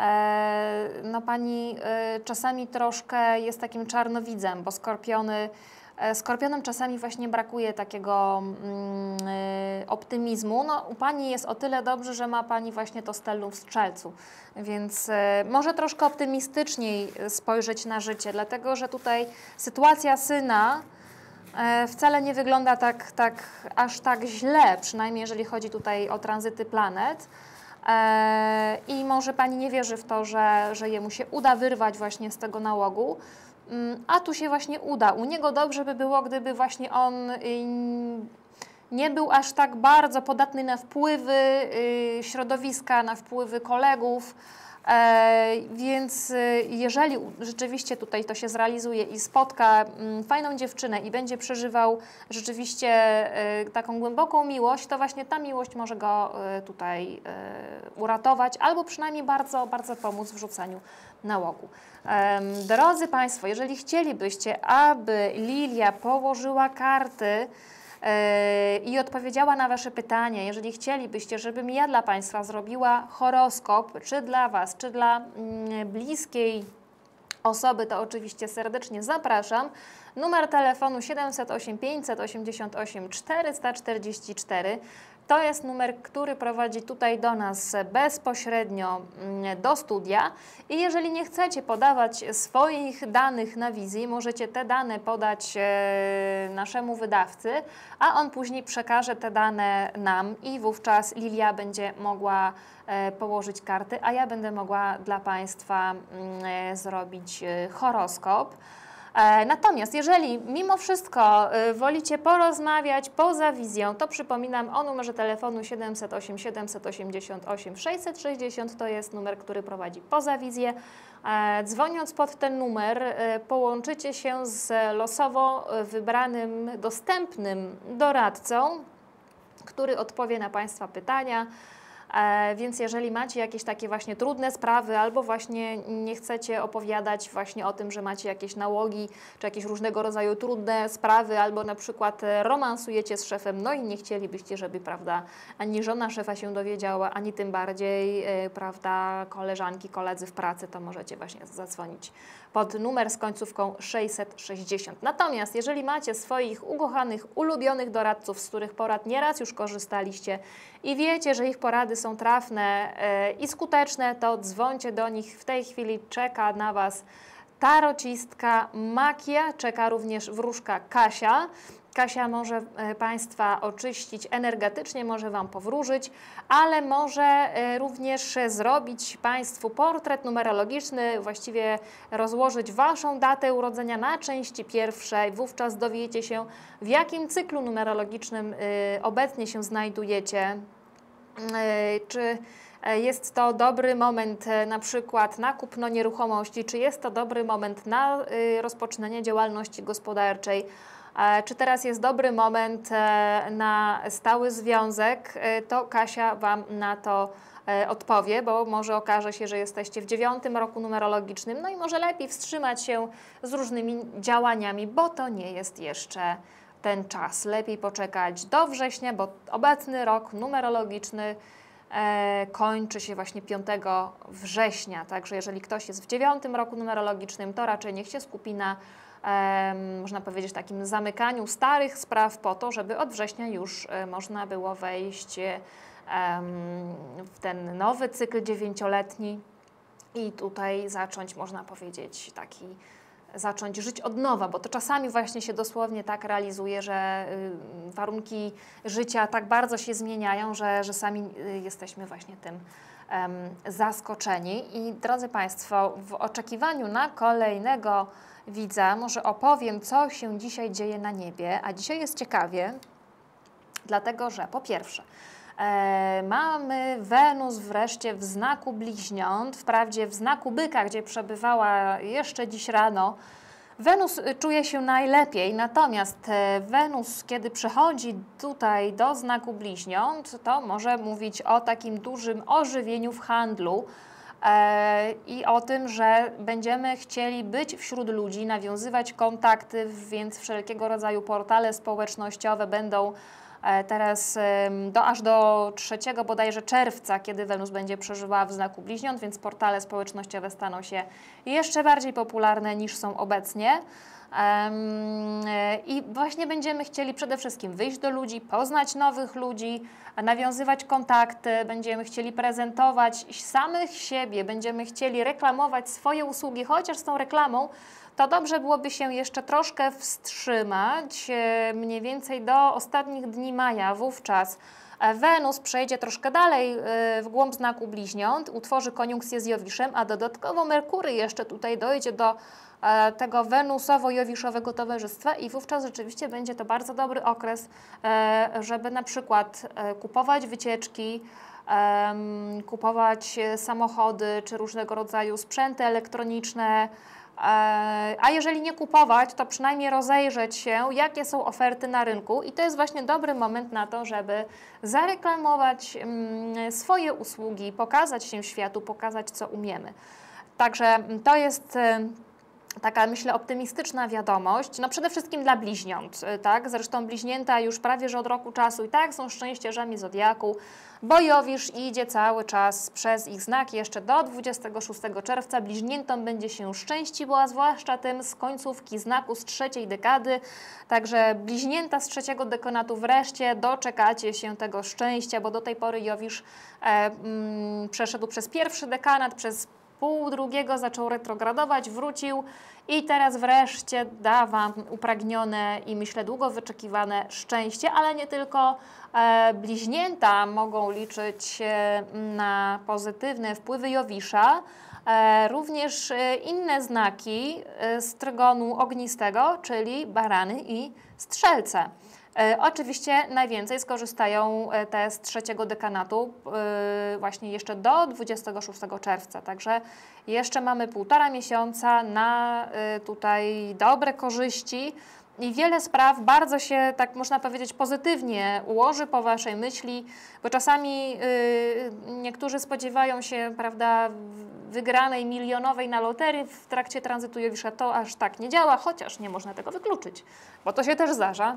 S1: pani czasami troszkę jest takim czarnowidzem, bo Skorpionom czasami właśnie brakuje takiego optymizmu. U pani jest o tyle dobrze, że ma pani właśnie to stellum w Strzelcu, więc może troszkę optymistyczniej spojrzeć na życie, dlatego że tutaj sytuacja syna wcale nie wygląda aż tak źle, przynajmniej jeżeli chodzi tutaj o tranzyty planet. I może pani nie wierzy w to, że jemu się uda wyrwać właśnie z tego nałogu, a tu się właśnie uda. U niego dobrze by było, gdyby właśnie on nie był aż tak bardzo podatny na wpływy środowiska, na wpływy kolegów. Więc jeżeli rzeczywiście tutaj to się zrealizuje i spotka fajną dziewczynę i będzie przeżywał rzeczywiście taką głęboką miłość, to właśnie ta miłość może go tutaj uratować albo przynajmniej bardzo, bardzo pomóc w rzucaniu nałogu. Drodzy Państwo, jeżeli chcielibyście, aby Lilia położyła karty i odpowiedziała na Wasze pytanie, jeżeli chcielibyście, żebym ja dla Państwa zrobiła horoskop, czy dla Was, czy dla bliskiej osoby, to oczywiście serdecznie zapraszam. Numer telefonu 708 588 444. To jest numer, który prowadzi tutaj do nas bezpośrednio do studia i jeżeli nie chcecie podawać swoich danych na wizji, możecie te dane podać naszemu wydawcy, a on później przekaże te dane nam i wówczas Lilia będzie mogła położyć karty, a ja będę mogła dla Państwa zrobić horoskop. Natomiast jeżeli mimo wszystko wolicie porozmawiać poza wizją, to przypominam o numerze telefonu 708 788 660, to jest numer, który prowadzi poza wizję. Dzwoniąc pod ten numer połączycie się z losowo wybranym, dostępnym doradcą, który odpowie na Państwa pytania. Więc jeżeli macie jakieś takie właśnie trudne sprawy albo właśnie nie chcecie opowiadać właśnie o tym, że macie jakieś nałogi czy jakieś różnego rodzaju trudne sprawy albo na przykład romansujecie z szefem, no i nie chcielibyście, żeby, prawda, ani żona szefa się dowiedziała, ani tym bardziej, prawda, koleżanki, koledzy w pracy, to możecie właśnie zadzwonić pod numer z końcówką 660. Natomiast jeżeli macie swoich ukochanych, ulubionych doradców, z których porad nieraz już korzystaliście i wiecie, że ich porady są trafne i skuteczne, to dzwońcie do nich. W tej chwili czeka na Was tarocistka Makia, czeka również wróżka Kasia. Kasia może Państwa oczyścić energetycznie, może Wam powróżyć, ale może również zrobić Państwu portret numerologiczny, właściwie rozłożyć Waszą datę urodzenia na części pierwszej. Wówczas dowiecie się, w jakim cyklu numerologicznym obecnie się znajdujecie. Czy jest to dobry moment na przykład na kupno nieruchomości, czy jest to dobry moment na rozpoczynanie działalności gospodarczej, czy teraz jest dobry moment na stały związek, to Kasia Wam na to odpowie, bo może okaże się, że jesteście w 9. roku numerologicznym, no i może lepiej wstrzymać się z różnymi działaniami, bo to nie jest jeszcze ten czas. Lepiej poczekać do września, bo obecny rok numerologiczny kończy się właśnie 5 września. Także jeżeli ktoś jest w 9. roku numerologicznym, to raczej niech się skupi na, można powiedzieć, takim zamykaniu starych spraw po to, żeby od września już można było wejść w ten nowy cykl 9-letni i tutaj zacząć, można powiedzieć, zacząć żyć od nowa, bo to czasami właśnie się dosłownie tak realizuje, że warunki życia tak bardzo się zmieniają, że sami jesteśmy właśnie tym zaskoczeni. I drodzy Państwo, w oczekiwaniu na kolejnego widza może opowiem, co się dzisiaj dzieje na niebie, a dzisiaj jest ciekawie, dlatego że po pierwsze mamy Wenus wreszcie w znaku bliźniąt, wprawdzie w znaku byka, gdzie przebywała jeszcze dziś rano. Wenus czuje się najlepiej, natomiast Wenus, kiedy przechodzi tutaj do znaku bliźniąt, to może mówić o takim dużym ożywieniu w handlu i o tym, że będziemy chcieli być wśród ludzi, nawiązywać kontakty, więc wszelkiego rodzaju portale społecznościowe będą teraz aż do 3 bodajże czerwca, kiedy Wenus będzie przeżywała w znaku bliźniąt, więc portale społecznościowe staną się jeszcze bardziej popularne niż są obecnie. I właśnie będziemy chcieli przede wszystkim wyjść do ludzi, poznać nowych ludzi, nawiązywać kontakty, będziemy chcieli prezentować samych siebie, będziemy chcieli reklamować swoje usługi, chociaż z tą reklamą to dobrze byłoby się jeszcze troszkę wstrzymać, mniej więcej do ostatnich dni maja. Wówczas Wenus przejdzie troszkę dalej w głąb znaku bliźniąt, utworzy koniunkcję z Jowiszem, a dodatkowo Merkury jeszcze tutaj dojdzie do tego wenusowo-jowiszowego towarzystwa i wówczas rzeczywiście będzie to bardzo dobry okres, żeby na przykład kupować wycieczki, kupować samochody czy różnego rodzaju sprzęty elektroniczne, a jeżeli nie kupować, to przynajmniej rozejrzeć się, jakie są oferty na rynku i to jest właśnie dobry moment na to, żeby zareklamować swoje usługi, pokazać się światu, pokazać, co umiemy. Także to jest taka, myślę, optymistyczna wiadomość, no przede wszystkim dla bliźniąt, tak? Zresztą bliźnięta już prawie, że od roku czasu i tak są szczęściarzami Zodiaku, bo Jowisz idzie cały czas przez ich znak jeszcze do 26 czerwca. Bliźniętom będzie się szczęściło, a zwłaszcza tym z końcówki znaku z 3. dekady. Także bliźnięta z 3. dekanatu wreszcie doczekacie się tego szczęścia, bo do tej pory Jowisz przeszedł przez 1. dekanat, przez pół drugiego zaczął retrogradować, wrócił i teraz wreszcie da Wam upragnione i myślę długo wyczekiwane szczęście, ale nie tylko bliźnięta mogą liczyć na pozytywne wpływy Jowisza, również inne znaki z trygonu ognistego, czyli barany i strzelce. Oczywiście najwięcej skorzystają te z 3. dekanatu właśnie jeszcze do 26 czerwca, także jeszcze mamy 1,5 miesiąca na tutaj dobre korzyści i wiele spraw bardzo się, tak można powiedzieć, pozytywnie ułoży po Waszej myśli, bo czasami niektórzy spodziewają się, prawda, wygranej milionowej na loterii w trakcie tranzytu Jowisza. To aż tak nie działa, chociaż nie można tego wykluczyć, bo to się też zdarza.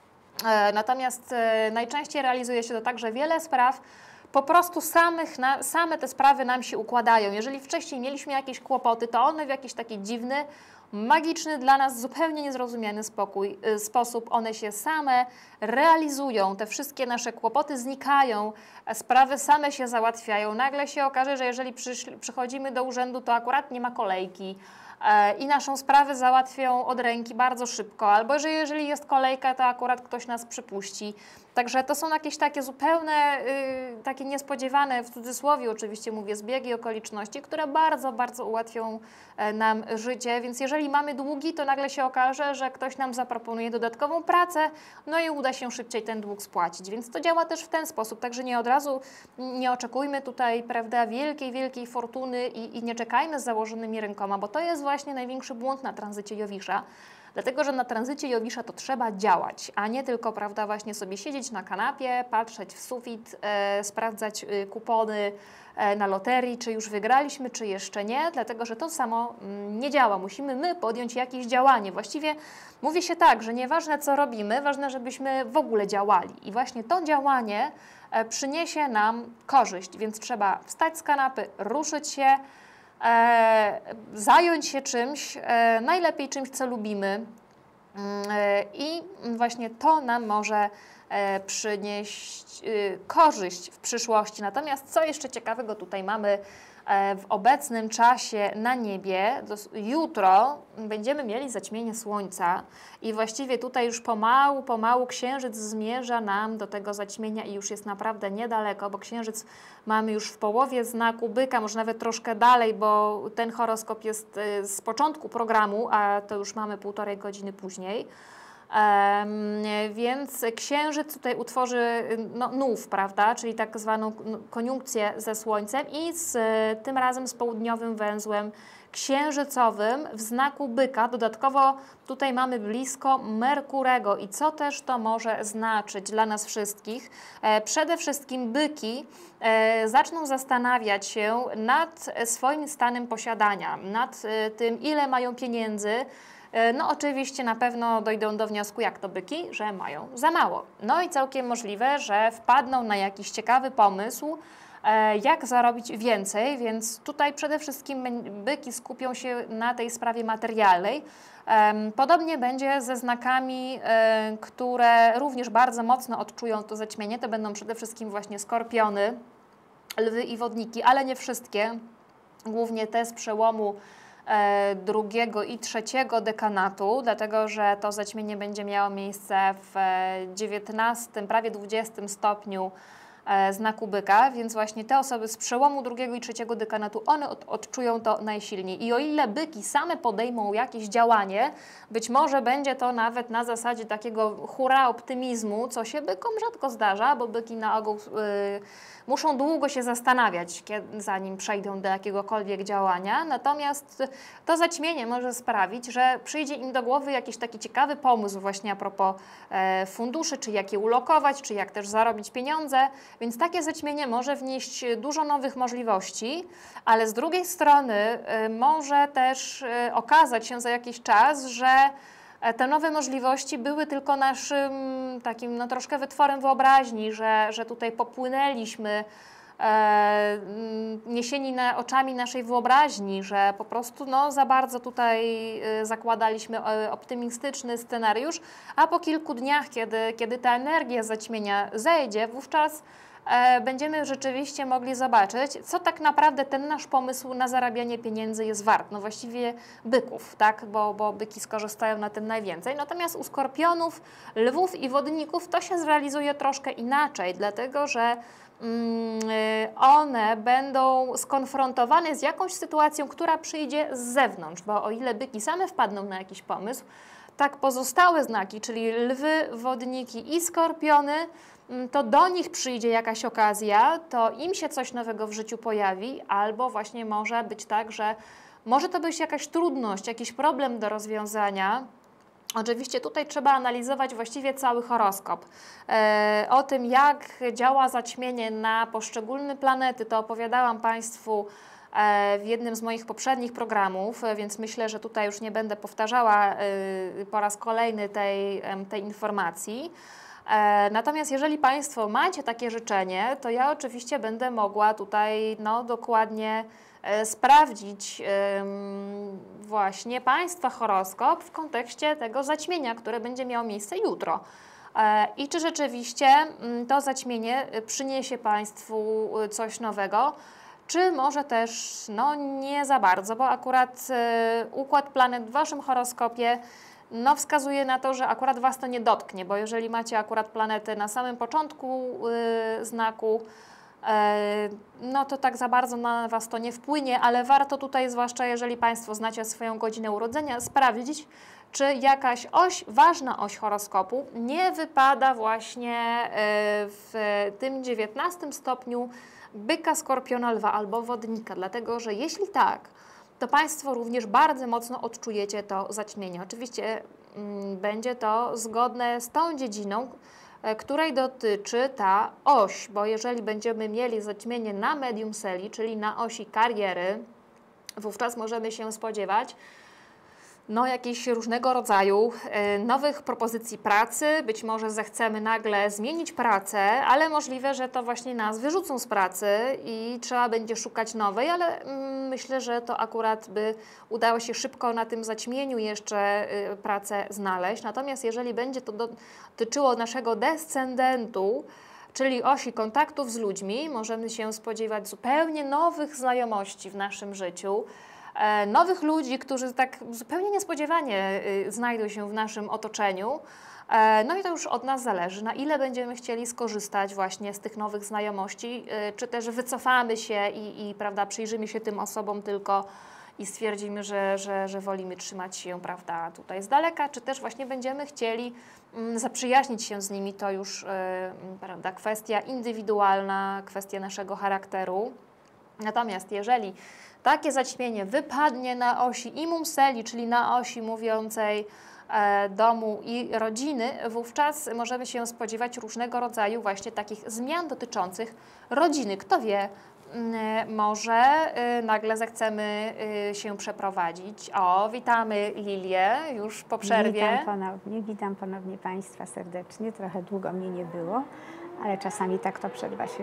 S1: Natomiast najczęściej realizuje się to tak, że wiele spraw po prostu same te sprawy nam się układają. Jeżeli wcześniej mieliśmy jakieś kłopoty, to one w jakiś taki dziwny, magiczny, dla nas zupełnie niezrozumiany sposób, one się same realizują, te wszystkie nasze kłopoty znikają, sprawy same się załatwiają. Nagle się okaże, że jeżeli przychodzimy do urzędu, to akurat nie ma kolejki i naszą sprawę załatwią od ręki bardzo szybko, albo że jeżeli jest kolejka, to akurat ktoś nas przypuści. Także to są jakieś takie zupełne, takie niespodziewane, w cudzysłowie oczywiście mówię, zbiegi okoliczności, które bardzo, bardzo ułatwią nam życie, więc jeżeli mamy długi, to nagle się okaże, że ktoś nam zaproponuje dodatkową pracę, no i uda się szybciej ten dług spłacić, więc to działa też w ten sposób, także nie od razu, nie oczekujmy tutaj, prawda, wielkiej, wielkiej fortuny i nie czekajmy z założonymi rękoma, bo to jest właśnie największy błąd na tranzycie Jowisza. Dlatego, że na tranzycie Jowisza to trzeba działać, a nie tylko, prawda, właśnie sobie siedzieć na kanapie, patrzeć w sufit, sprawdzać kupony na loterii, czy już wygraliśmy, czy jeszcze nie, dlatego, że to samo nie działa. Musimy my podjąć jakieś działanie. Właściwie mówi się tak, że nieważne co robimy, ważne, żebyśmy w ogóle działali. I właśnie to działanie przyniesie nam korzyść, więc trzeba wstać z kanapy, ruszyć się, zająć się czymś, najlepiej czymś, co lubimy i właśnie to nam może przynieść korzyść w przyszłości. Natomiast co jeszcze ciekawego tutaj mamy w obecnym czasie na niebie, jutro będziemy mieli zaćmienie Słońca i właściwie tutaj już pomału Księżyc zmierza nam do tego zaćmienia i już jest naprawdę niedaleko, bo Księżyc mamy już w połowie znaku Byka, może nawet troszkę dalej, bo ten horoskop jest z początku programu, a to już mamy 1,5 godziny później. Więc Księżyc tutaj utworzy nów, prawda, czyli tak zwaną koniunkcję ze Słońcem i tym razem z południowym węzłem księżycowym w znaku Byka. Dodatkowo tutaj mamy blisko Merkurego i co też to może znaczyć dla nas wszystkich? Przede wszystkim byki zaczną zastanawiać się nad swoim stanem posiadania, nad tym, ile mają pieniędzy. No oczywiście na pewno dojdą do wniosku, jak to byki, że mają za mało. No i całkiem możliwe, że wpadną na jakiś ciekawy pomysł, jak zarobić więcej, więc tutaj przede wszystkim byki skupią się na tej sprawie materialnej. Podobnie będzie ze znakami, które również bardzo mocno odczują to zaćmienie. To będą przede wszystkim właśnie skorpiony, lwy i wodniki, ale nie wszystkie, głównie te z przełomu 2. i 3. dekanatu, dlatego że to zaćmienie będzie miało miejsce w 19, prawie 20 stopniu znaku byka, więc właśnie te osoby z przełomu drugiego i trzeciego dekanatu, one odczują to najsilniej. I o ile byki same podejmą jakieś działanie, być może będzie to nawet na zasadzie takiego hura optymizmu, co się bykom rzadko zdarza, bo byki na ogół muszą długo się zastanawiać, zanim przejdą do jakiegokolwiek działania. Natomiast to zaćmienie może sprawić, że przyjdzie im do głowy jakiś taki ciekawy pomysł właśnie a propos funduszy, czy jak je ulokować, czy jak też zarobić pieniądze. Więc takie zaćmienie może wnieść dużo nowych możliwości, ale z drugiej strony może też okazać się za jakiś czas, że te nowe możliwości były tylko naszym takim no, troszkę wytworem wyobraźni, że tutaj popłynęliśmy niesieni oczami naszej wyobraźni, że po prostu no, za bardzo tutaj zakładaliśmy optymistyczny scenariusz, a po kilku dniach, kiedy ta energia zaćmienia zejdzie, wówczas będziemy rzeczywiście mogli zobaczyć, co tak naprawdę ten nasz pomysł na zarabianie pieniędzy jest wart. No właściwie byków, tak? Bo byki skorzystają na tym najwięcej. Natomiast u skorpionów, lwów i wodników to się zrealizuje troszkę inaczej, dlatego że one będą skonfrontowane z jakąś sytuacją, która przyjdzie z zewnątrz, bo o ile byki same wpadną na jakiś pomysł, tak pozostałe znaki, czyli lwy, wodniki i skorpiony, to do nich przyjdzie jakaś okazja, to im się coś nowego w życiu pojawi, albo właśnie może być tak, że może to być jakaś trudność, jakiś problem do rozwiązania. Oczywiście tutaj trzeba analizować właściwie cały horoskop. O tym, jak działa zaćmienie na poszczególne planety, to opowiadałam Państwu w jednym z moich poprzednich programów, więc myślę, że tutaj już nie będę powtarzała po raz kolejny tej informacji. Natomiast jeżeli Państwo macie takie życzenie, to ja oczywiście będę mogła tutaj no, dokładnie sprawdzić właśnie Państwa horoskop w kontekście tego zaćmienia, które będzie miało miejsce jutro. I czy rzeczywiście to zaćmienie przyniesie Państwu coś nowego, czy może też no, nie za bardzo, bo akurat układ planet w Waszym horoskopie no, wskazuje na to, że akurat Was to nie dotknie, bo jeżeli macie akurat planety na samym początku znaku, no to tak za bardzo na Was to nie wpłynie, ale warto tutaj, zwłaszcza jeżeli Państwo znacie swoją godzinę urodzenia, sprawdzić, czy jakaś oś, ważna oś horoskopu nie wypada właśnie w tym 19 stopniu byka, skorpiona, lwa albo wodnika, dlatego że jeśli tak, to Państwo również bardzo mocno odczujecie to zaćmienie. Oczywiście będzie to zgodne z tą dziedziną, której dotyczy ta oś, bo jeżeli będziemy mieli zaćmienie na medium seli, czyli na osi kariery, wówczas możemy się spodziewać no, jakichś różnego rodzaju nowych propozycji pracy. Być może zechcemy nagle zmienić pracę, ale możliwe, że to właśnie nas wyrzucą z pracy i trzeba będzie szukać nowej, ale myślę, że to akurat by udało się szybko na tym zaćmieniu jeszcze pracę znaleźć. Natomiast jeżeli będzie to dotyczyło naszego descendentu, czyli osi kontaktów z ludźmi, możemy się spodziewać zupełnie nowych znajomości w naszym życiu, nowych ludzi, którzy tak zupełnie niespodziewanie znajdą się w naszym otoczeniu. No i to już od nas zależy, na ile będziemy chcieli skorzystać właśnie z tych nowych znajomości, czy też wycofamy się i prawda, przyjrzymy się tym osobom tylko i stwierdzimy, że wolimy trzymać się prawda, tutaj z daleka, czy też właśnie będziemy chcieli zaprzyjaźnić się z nimi. To już prawda, kwestia indywidualna, kwestia naszego charakteru. Natomiast jeżeli takie zaćmienie wypadnie na osi imum seli, czyli na osi mówiącej domu i rodziny, wówczas możemy się spodziewać różnego rodzaju właśnie takich zmian dotyczących rodziny. Kto wie, może nagle zechcemy się przeprowadzić. O, witamy Lilię już po przerwie.
S2: Witam ponownie Państwa serdecznie. Trochę długo mnie nie było, ale czasami tak to przerwa się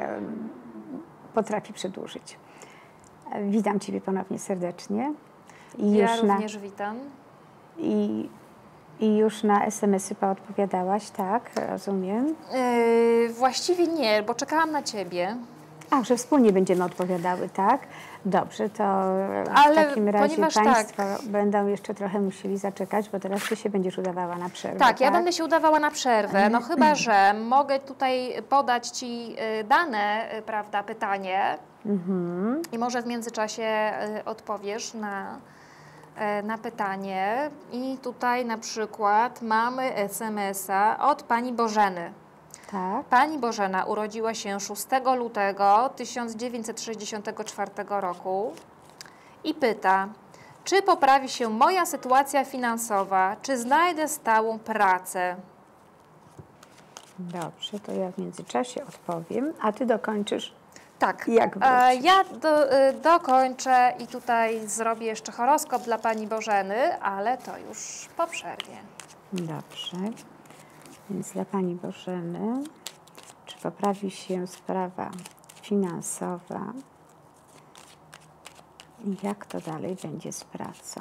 S2: potrafi przedłużyć. Witam Ciebie ponownie serdecznie.
S1: Ja również witam.
S2: I już na SMS-y poodpowiadałaś, tak? Rozumiem.
S1: Właściwie nie, bo czekałam na Ciebie.
S2: A, że wspólnie będziemy odpowiadały, tak? Dobrze, to
S1: Ale
S2: w takim razie
S1: ponieważ
S2: Państwo będą jeszcze trochę musieli zaczekać, bo teraz Ty się będziesz udawała na przerwę.
S1: Tak, ja będę się udawała na przerwę, no chyba, że mogę tutaj podać Ci dane, prawda, pytanie i może w międzyczasie odpowiesz na pytanie. I tutaj na przykład mamy SMS-a od Pani Bożeny.
S2: Tak.
S1: Pani Bożena urodziła się 6 lutego 1964 roku i pyta, czy poprawi się moja sytuacja finansowa, czy znajdę stałą pracę?
S2: Dobrze, to ja w międzyczasie odpowiem, a Ty dokończysz.
S1: Tak,
S2: Jak wrócisz?
S1: ja dokończę i tutaj zrobię jeszcze horoskop dla Pani Bożeny, ale to już po przerwie.
S2: Dobrze, więc dla Pani Bożeny, czy poprawi się sprawa finansowa i jak to dalej będzie z pracą?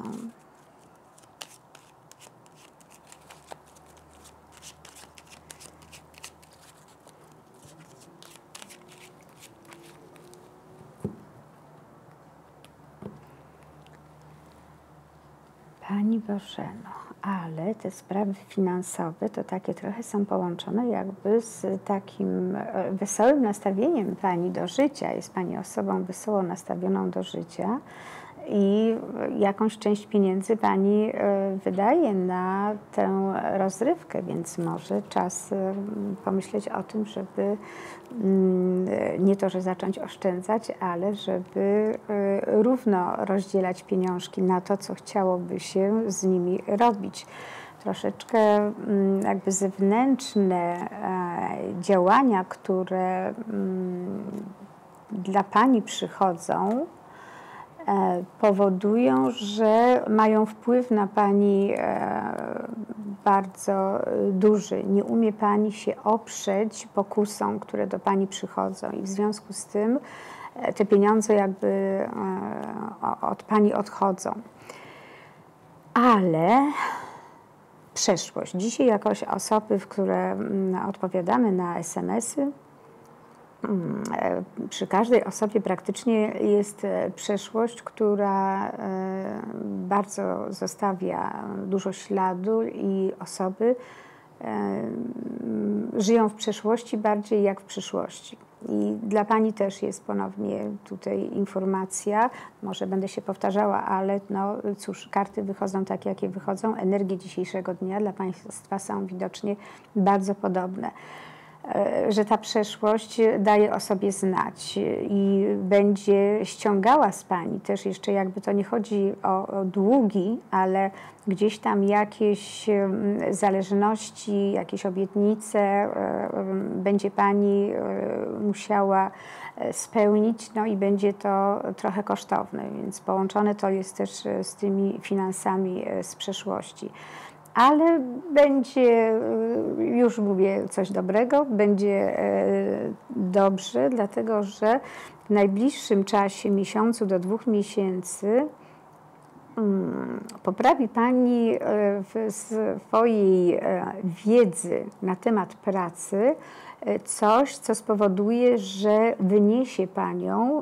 S2: Pani Bożeno, ale te sprawy finansowe to takie trochę są połączone jakby z takim wesołym nastawieniem Pani do życia. Jest Pani osobą wesoło nastawioną do życia i jakąś część pieniędzy Pani wydaje na tę rozrywkę, więc może czas pomyśleć o tym, żeby nie to, że zacząć oszczędzać, ale żeby równo rozdzielać pieniążki na to, co chciałoby się z nimi robić. Troszeczkę jakby zewnętrzne działania, które dla Pani przychodzą, powodują, że mają wpływ na Pani bardzo duży. Nie umie Pani się oprzeć pokusom, które do Pani przychodzą i w związku z tym te pieniądze jakby od Pani odchodzą. Ale przeszłość. Dzisiaj jakoś osoby, w które odpowiadamy na SMS-y, przy każdej osobie praktycznie jest przeszłość, która bardzo zostawia dużo śladu i osoby żyją w przeszłości bardziej jak w przyszłości. I dla Pani też jest ponownie tutaj informacja, może będę się powtarzała, ale no cóż, karty wychodzą tak, jakie wychodzą. Energie dzisiejszego dnia dla Państwa są widocznie bardzo podobne. Że ta przeszłość daje o sobie znać i będzie ściągała z Pani też jeszcze, jakby to nie chodzi o długi, ale gdzieś tam jakieś zależności, jakieś obietnice będzie Pani musiała spełnić, no i będzie to trochę kosztowne, więc połączone to jest też z tymi finansami z przeszłości. Ale będzie, już mówię, coś dobrego, będzie dobrze, dlatego że w najbliższym czasie, miesiącu do 2 miesięcy, poprawi Pani w swojej wiedzy na temat pracy coś, co spowoduje, że wyniesie Panią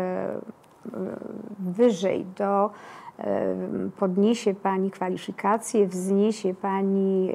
S2: wyżej podniesie Pani kwalifikacje, wzniesie Pani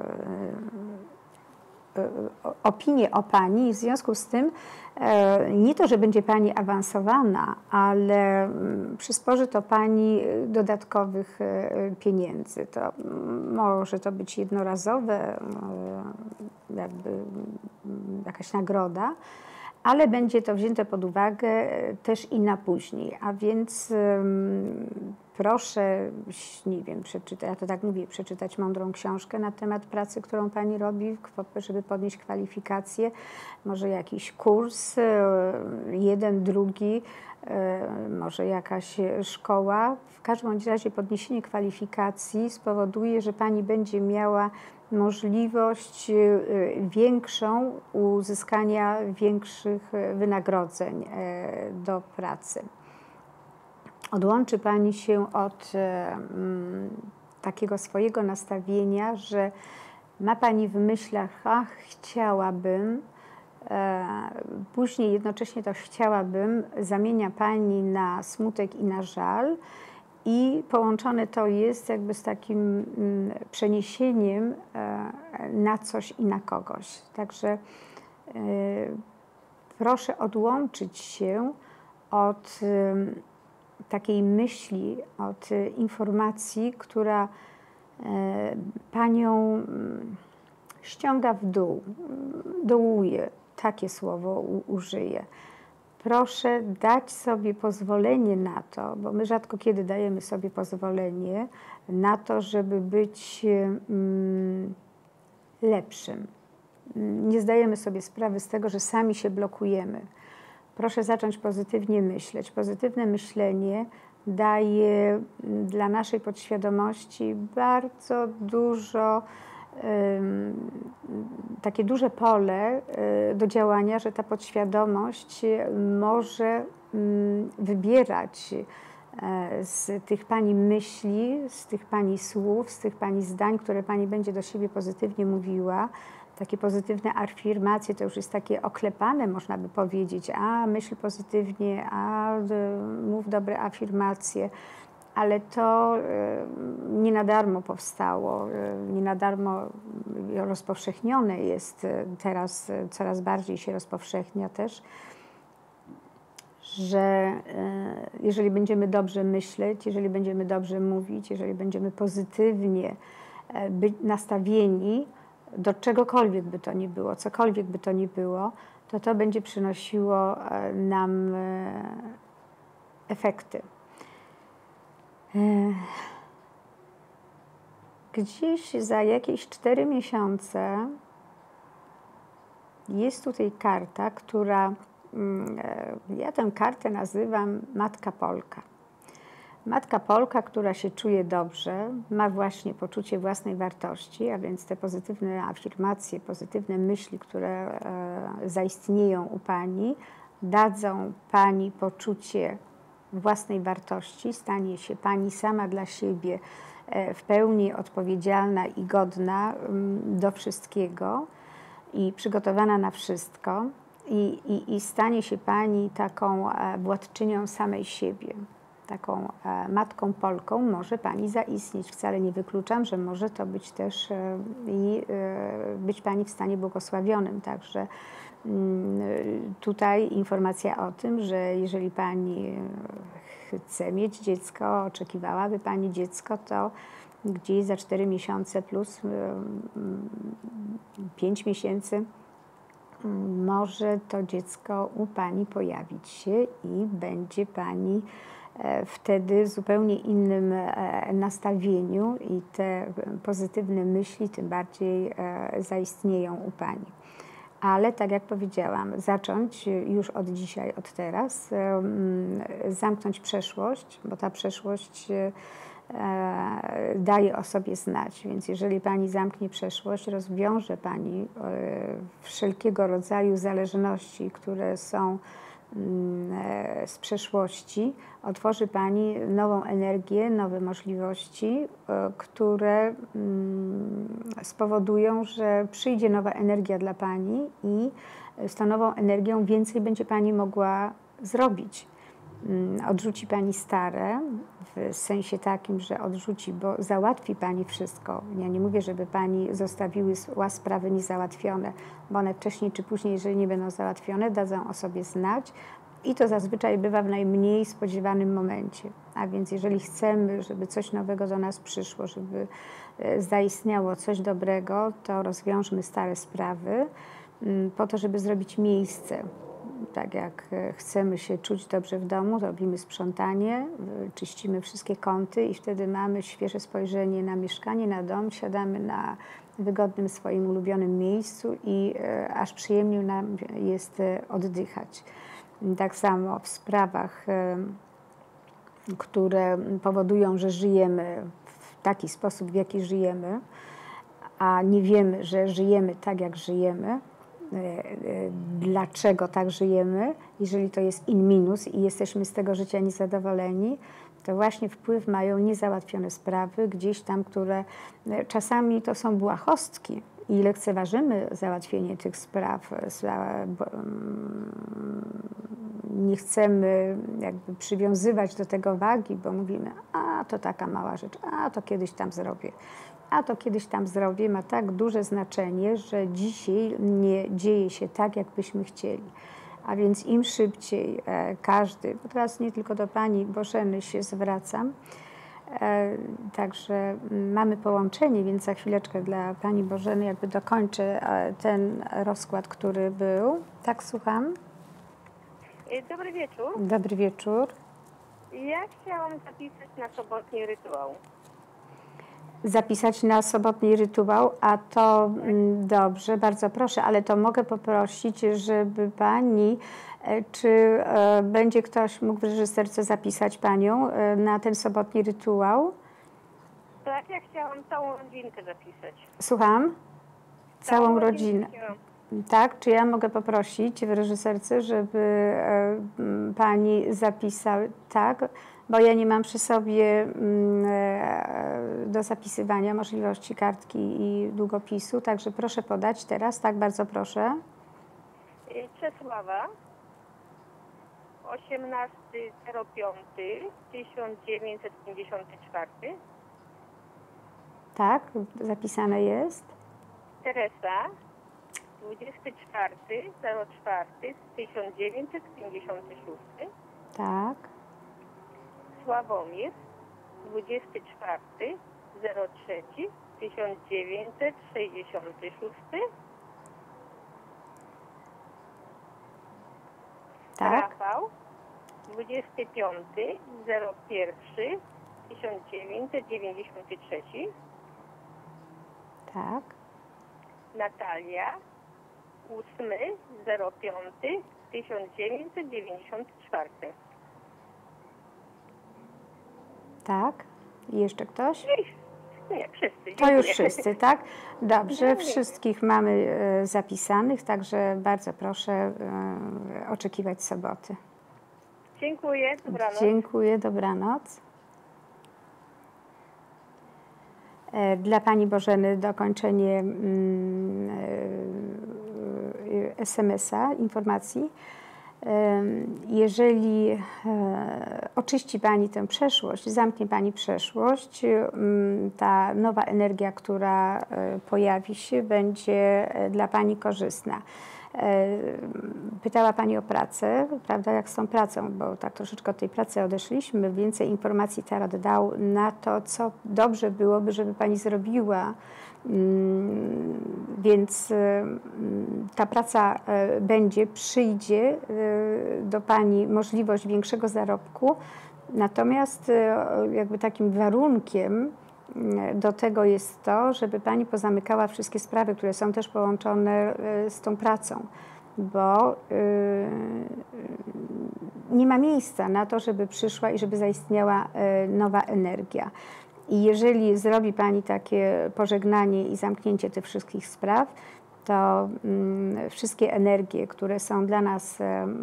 S2: opinię o Pani i w związku z tym nie to, że będzie Pani awansowana, ale przysporzy to Pani dodatkowych pieniędzy. To może to być jednorazowe, jakby jakaś nagroda, ale będzie to wzięte pod uwagę też i na później. A więc proszę, nie wiem, przeczytać, ja to tak mówię, przeczytać mądrą książkę na temat pracy, którą Pani robi, żeby podnieść kwalifikacje, może jakiś kurs, jeden, drugi, może jakaś szkoła. W każdym razie podniesienie kwalifikacji spowoduje, że Pani będzie miała możliwość większą uzyskania większych wynagrodzeń do pracy. Odłączy Pani się od takiego swojego nastawienia, że ma Pani w myślach, ach, chciałabym, Później jednocześnie też chciałabym, zamienia Pani na smutek i na żal i połączone to jest jakby z takim przeniesieniem na coś i na kogoś. Także proszę odłączyć się od takiej myśli, od informacji, która Panią ściąga w dół, dołuje, takie słowo użyję. Proszę dać sobie pozwolenie na to, bo my rzadko kiedy dajemy sobie pozwolenie na to, żeby być lepszym. Nie zdajemy sobie sprawy z tego, że sami się blokujemy. Proszę zacząć pozytywnie myśleć. Pozytywne myślenie daje dla naszej podświadomości bardzo dużo, takie duże pole do działania, że ta podświadomość może wybierać z tych Pani myśli, z tych Pani słów, z tych Pani zdań, które Pani będzie do siebie pozytywnie mówiła. Takie pozytywne afirmacje to już jest takie oklepane, można by powiedzieć, a myśl pozytywnie, a mów dobre afirmacje, ale to nie na darmo powstało, nie na darmo rozpowszechnione jest teraz, coraz bardziej się rozpowszechnia też, że jeżeli będziemy dobrze myśleć, jeżeli będziemy dobrze mówić, jeżeli będziemy pozytywnie być nastawieni do czegokolwiek by to nie było, cokolwiek by to nie było, to będzie przynosiło nam efekty. Gdzieś za jakieś 4 miesiące jest tutaj karta, która, ja tę kartę nazywam Matka Polka. Matka Polka, która się czuje dobrze, ma właśnie poczucie własnej wartości, a więc te pozytywne afirmacje, pozytywne myśli, które zaistnieją u Pani, dadzą Pani poczucie własnej wartości, stanie się Pani sama dla siebie w pełni odpowiedzialna i godna do wszystkiego i przygotowana na wszystko i stanie się Pani taką władczynią samej siebie. Taką Matką Polką może Pani zaistnieć. Wcale nie wykluczam, że może to być też i być Pani w stanie błogosławionym. Także tutaj informacja o tym, że jeżeli Pani chce mieć dziecko, oczekiwałaby Pani dziecko, to gdzieś za 4 miesiące plus 5 miesięcy może to dziecko u Pani pojawić się i będzie Pani wtedy w zupełnie innym nastawieniu i te pozytywne myśli tym bardziej zaistnieją u Pani. Ale tak jak powiedziałam, zacząć już od dzisiaj, od teraz, zamknąć przeszłość, bo ta przeszłość daje o sobie znać. Więc jeżeli Pani zamknie przeszłość, rozwiąże Pani wszelkiego rodzaju zależności, które są z przeszłości, otworzy Pani nową energię, nowe możliwości, które spowodują, że przyjdzie nowa energia dla Pani i z tą nową energią więcej będzie Pani mogła zrobić. Odrzuci Pani stare, w sensie takim, że odrzuci, bo załatwi Pani wszystko. Ja nie mówię, żeby Pani zostawiła sprawy niezałatwione, bo one wcześniej czy później, jeżeli nie będą załatwione, dadzą o sobie znać i to zazwyczaj bywa w najmniej spodziewanym momencie. A więc jeżeli chcemy, żeby coś nowego do nas przyszło, żeby zaistniało coś dobrego, to rozwiążmy stare sprawy po to, żeby zrobić miejsce. Tak jak chcemy się czuć dobrze w domu, robimy sprzątanie, czyścimy wszystkie kąty i wtedy mamy świeże spojrzenie na mieszkanie, na dom, siadamy na wygodnym swoim ulubionym miejscu i aż przyjemnie nam jest oddychać. Tak samo w sprawach, które powodują, że żyjemy w taki sposób, w jaki żyjemy, a nie wiemy, że żyjemy tak, jak żyjemy, dlaczego tak żyjemy, jeżeli to jest in minus i jesteśmy z tego życia niezadowoleni, to właśnie wpływ mają niezałatwione sprawy gdzieś tam, które czasami to są błahostki i lekceważymy załatwienie tych spraw, nie chcemy jakby przywiązywać do tego wagi, bo mówimy, a to taka mała rzecz, a to kiedyś tam zrobię. A to kiedyś tam zrobię ma tak duże znaczenie, że dzisiaj nie dzieje się tak, jak byśmy chcieli. A więc im szybciej każdy, bo teraz nie tylko do pani Bożeny się zwracam, także mamy połączenie, więc za chwileczkę dla pani Bożeny jakby dokończę ten rozkład, który był. Tak, słucham?
S5: Dobry wieczór.
S2: Dobry wieczór.
S5: Ja chciałam zapisać na sobotni rytuał.
S2: Zapisać na sobotni rytuał, a to dobrze, bardzo proszę, ale to mogę poprosić, żeby pani, czy będzie ktoś mógł w reżyserce zapisać panią na ten sobotni rytuał?
S5: Tak, ja chciałam całą rodzinkę zapisać.
S2: Słucham? Całą rodzinę.
S5: chciałam.
S2: Tak, czy ja mogę poprosić w reżyserce, żeby pani zapisała, tak, bo ja nie mam przy sobie do zapisywania możliwości kartki i długopisu, także proszę podać teraz, tak, bardzo proszę.
S5: Czesława, 18.05.1954.
S2: Tak, zapisane jest.
S5: Teresa, 24.04.1956.
S2: Tak,
S5: Sławomir, 24.03.1966.
S2: tak,
S5: Rafał, 25.01.1993.
S2: tak,
S5: Natalia, 8.05.1994.
S2: tak. I jeszcze ktoś?
S5: Nie, wszyscy.
S2: To
S5: Dziękuję.
S2: już wszyscy, tak? Dobrze,
S5: Dziękuję.
S2: wszystkich mamy zapisanych, także bardzo proszę oczekiwać soboty.
S5: Dziękuję, dobranoc.
S2: Dziękuję, dobranoc. Dla pani Bożeny dokończenie SMS-a, informacji. Jeżeli oczyści pani tę przeszłość, zamknie pani przeszłość, ta nowa energia, która pojawi się, będzie dla pani korzystna. Pytała pani o pracę, prawda, jak z tą pracą, bo tak troszeczkę od tej pracy odeszliśmy. Więcej informacji Tarot dał na to, co dobrze byłoby, żeby pani zrobiła. Więc ta praca będzie, przyjdzie do pani możliwość większego zarobku, natomiast jakby takim warunkiem do tego jest to, żeby pani pozamykała wszystkie sprawy, które są też połączone z tą pracą, bo nie ma miejsca na to, żeby przyszła i żeby zaistniała nowa energia. I jeżeli zrobi pani takie pożegnanie i zamknięcie tych wszystkich spraw, to wszystkie energie, które są dla nas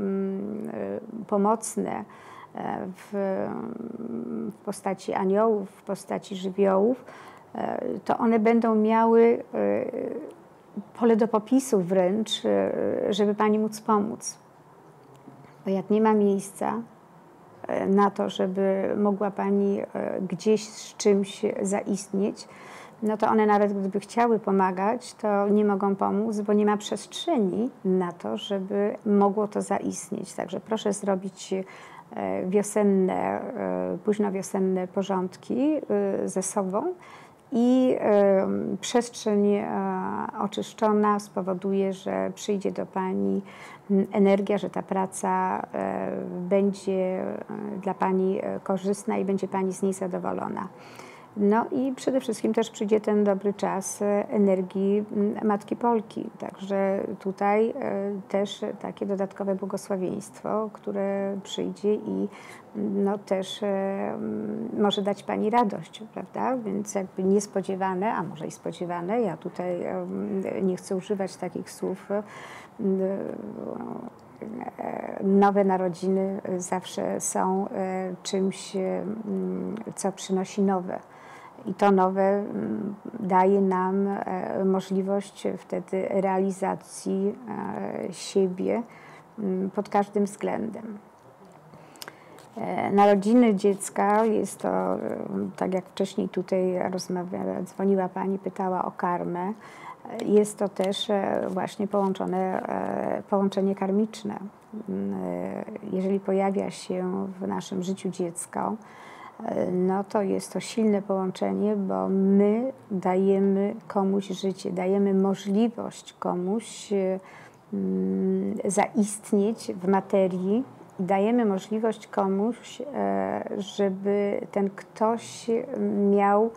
S2: pomocne w postaci aniołów, w postaci żywiołów, to one będą miały pole do popisu wręcz, żeby pani móc pomóc. Bo jak nie ma miejsca na to, żeby mogła pani gdzieś z czymś zaistnieć, no to one nawet gdyby chciały pomagać, to nie mogą pomóc, bo nie ma przestrzeni na to, żeby mogło to zaistnieć. Także proszę zrobić wiosenne, późnowiosenne porządki ze sobą i przestrzeń oczyszczona spowoduje, że przyjdzie do pani energia, że ta praca będzie dla pani korzystna i będzie pani z niej zadowolona. No i przede wszystkim też przyjdzie ten dobry czas energii Matki Polki. Także tutaj też takie dodatkowe błogosławieństwo, które przyjdzie i no też może dać pani radość, prawda? Więc jakby niespodziewane, a może i spodziewane, ja tutaj nie chcę używać takich słów, nowe narodziny zawsze są czymś, co przynosi nowe. I to nowe daje nam możliwość wtedy realizacji siebie pod każdym względem. Narodziny dziecka jest to, tak jak wcześniej tutaj dzwoniła Pani, pytała o karmę, jest to też właśnie połączenie karmiczne. Jeżeli pojawia się w naszym życiu dziecko, no to jest to silne połączenie, bo my dajemy komuś życie, dajemy możliwość komuś zaistnieć w materii i dajemy możliwość komuś, żeby ten ktoś miał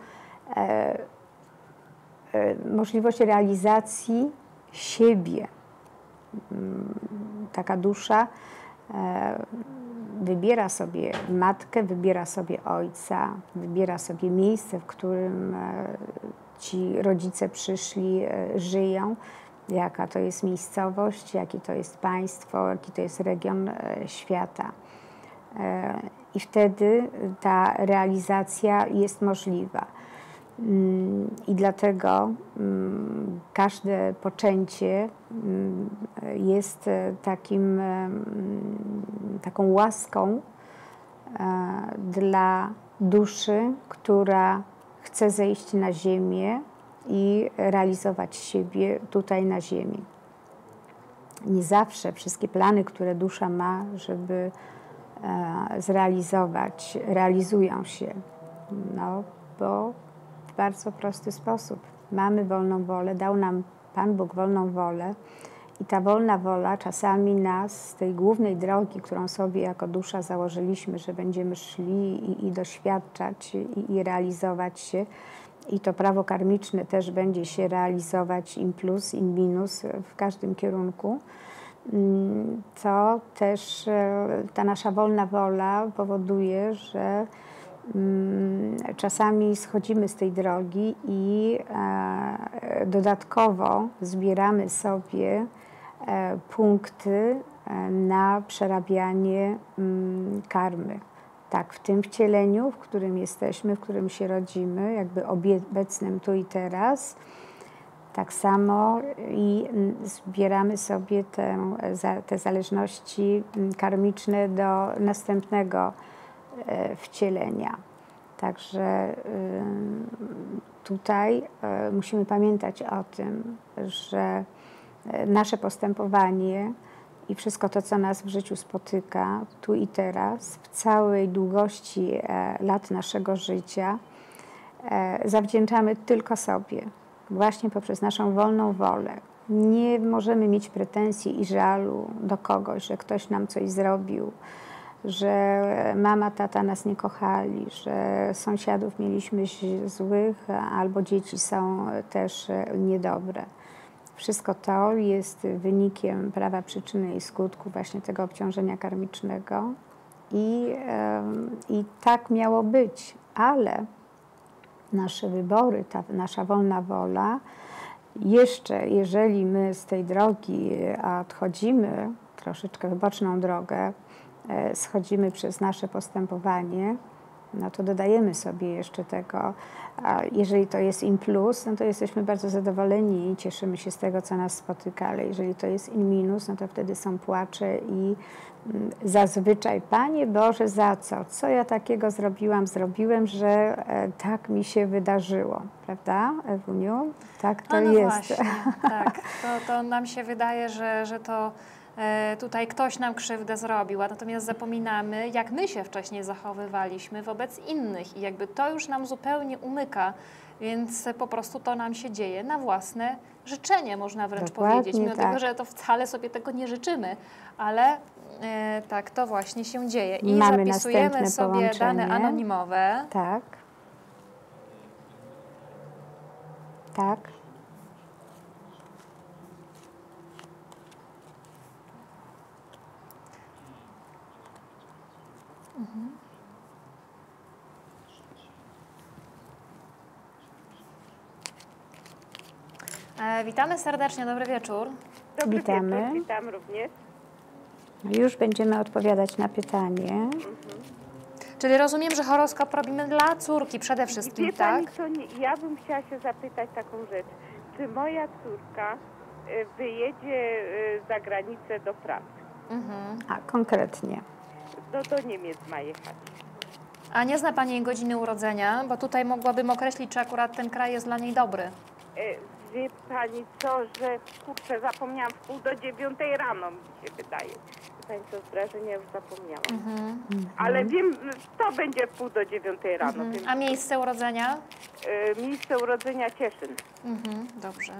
S2: możliwość realizacji siebie. Taka dusza wybiera sobie matkę, wybiera sobie ojca, wybiera sobie miejsce, w którym ci rodzice przyszli, żyją, jaka to jest miejscowość, jakie to jest państwo, jaki to jest region świata. I wtedy ta realizacja jest możliwa. I dlatego każde poczęcie jest taką łaską dla duszy, która chce zejść na ziemię i realizować siebie tutaj na ziemi. Nie zawsze wszystkie plany, które dusza ma, żeby zrealizować, realizują się. No, bo w bardzo prosty sposób. Mamy wolną wolę, dał nam Pan Bóg wolną wolę i ta wolna wola czasami nas z tej głównej drogi, którą sobie jako dusza założyliśmy, że będziemy szli i doświadczać i realizować się, i to prawo karmiczne też będzie się realizować im plus, im minus w każdym kierunku, to też ta nasza wolna wola powoduje, że czasami schodzimy z tej drogi i dodatkowo zbieramy sobie punkty na przerabianie karmy. Tak, w tym wcieleniu, w którym jesteśmy, w którym się rodzimy, jakby obecnym tu i teraz, tak samo i zbieramy sobie te zależności karmiczne do następnego wcielenia. Także tutaj musimy pamiętać o tym, że nasze postępowanie i wszystko to, co nas w życiu spotyka, tu i teraz, w całej długości lat naszego życia, zawdzięczamy tylko sobie, właśnie poprzez naszą wolną wolę. Nie możemy mieć pretensji i żalu do kogoś, że ktoś nam coś zrobił, że mama, tata nas nie kochali, że sąsiadów mieliśmy złych, albo dzieci są też niedobre. Wszystko to jest wynikiem prawa przyczyny i skutku właśnie tego obciążenia karmicznego i tak miało być, ale nasze wybory, ta nasza wolna wola, jeszcze jeżeli my z tej drogi odchodzimy, troszeczkę w boczną drogę, schodzimy przez nasze postępowanie, no to dodajemy sobie jeszcze tego. A jeżeli to jest in plus, no to jesteśmy bardzo zadowoleni i cieszymy się z tego, co nas spotyka, ale jeżeli to jest in minus, no to wtedy są płacze i zazwyczaj, Panie Boże, za co? Co ja takiego zrobiłem, że tak mi się wydarzyło, prawda, Ewuniu? Tak to
S1: no
S2: jest.
S1: Właśnie, tak. To nam się wydaje, że to tutaj ktoś nam krzywdę zrobił, a natomiast zapominamy, jak my się wcześniej zachowywaliśmy wobec innych i jakby to już nam zupełnie umyka, więc po prostu to nam się dzieje na własne życzenie, można wręcz powiedzieć, mimo tego, że to wcale sobie tego nie życzymy, ale tak to właśnie się dzieje. I
S2: mamy
S1: zapisujemy sobie
S2: połączenie.
S1: dane anonimowe.
S2: Tak. Tak.
S1: Witamy serdecznie, dobry wieczór.
S5: Dobry
S2: Witamy.
S5: wieczór, witam również.
S2: Już będziemy odpowiadać na pytanie.
S1: Czyli rozumiem, że horoskop robimy dla córki przede wszystkim,
S6: Wie pani
S1: tak?
S6: co, ja bym chciała się zapytać taką rzecz. Czy moja córka wyjedzie za granicę do pracy?
S2: A konkretnie?
S6: Do Niemiec ma jechać.
S1: A nie zna Pani jej godziny urodzenia? Bo tutaj mogłabym określić, czy akurat ten kraj jest dla niej dobry.
S6: Wie pani co, że kurczę, zapomniałam, w 8:30 rano mi się wydaje. Wie pani co, z wrażenia już zapomniałam. Ale wiem, to będzie w 8:30 rano. Więc,
S1: A miejsce urodzenia?
S6: miejsce urodzenia Cieszyn.
S1: Dobrze.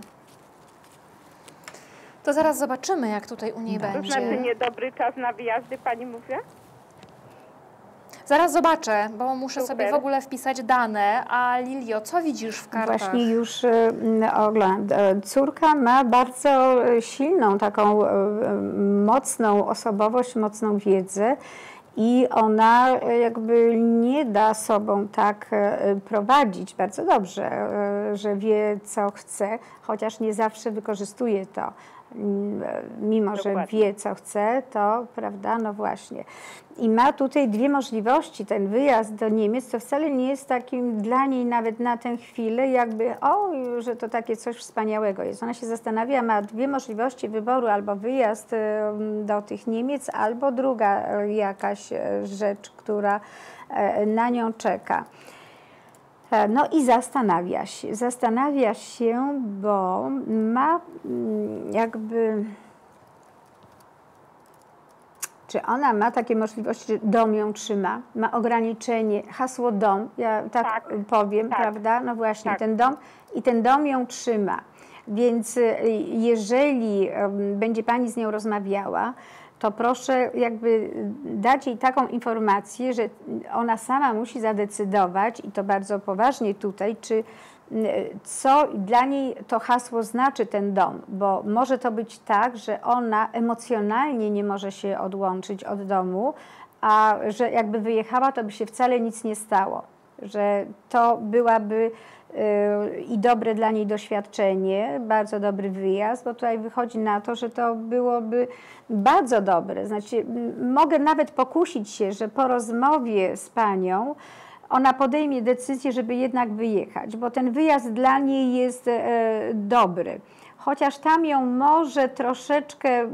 S1: To zaraz zobaczymy, jak tutaj u niej
S6: To
S1: będzie.
S6: znaczy niedobry czas na wyjazdy, pani mówi?
S1: Zaraz zobaczę, bo muszę
S6: Super.
S1: sobie w ogóle wpisać dane. A Lilio, co widzisz w kartach?
S2: Właśnie już oglądam. Córka ma bardzo silną, taką mocną osobowość, mocną wiedzę i ona jakby nie da sobą tak prowadzić bardzo dobrze, że wie, co chce, chociaż nie zawsze wykorzystuje to. Mimo że wie, co chce, to prawda, no właśnie. I ma tutaj dwie możliwości. Ten wyjazd do Niemiec to wcale nie jest takim dla niej nawet na tę chwilę jakby, że to takie coś wspaniałego jest. Ona się zastanawia, ma dwie możliwości wyboru, albo wyjazd do tych Niemiec, albo druga jakaś rzecz, która na nią czeka. No i zastanawia się, bo ma jakby, czy ona ma takie możliwości, że dom ją trzyma, ma ograniczenie, hasło dom, ja tak powiem, prawda? No właśnie, ten dom ją trzyma. Więc jeżeli będzie Pani z nią rozmawiała, to proszę jakby dać jej taką informację, że ona sama musi zadecydować i to bardzo poważnie tutaj, co dla niej to hasło znaczy ten dom, bo może to być tak, że ona emocjonalnie nie może się odłączyć od domu, a że jakby wyjechała, to by się wcale nic nie stało, że to byłaby i dobre dla niej doświadczenie, bardzo dobry wyjazd, bo tutaj wychodzi na to, że to byłoby bardzo dobre. Znaczy, mogę nawet pokusić się, że po rozmowie z Panią ona podejmie decyzję, żeby jednak wyjechać, bo ten wyjazd dla niej jest dobry. Chociaż tam ją może troszeczkę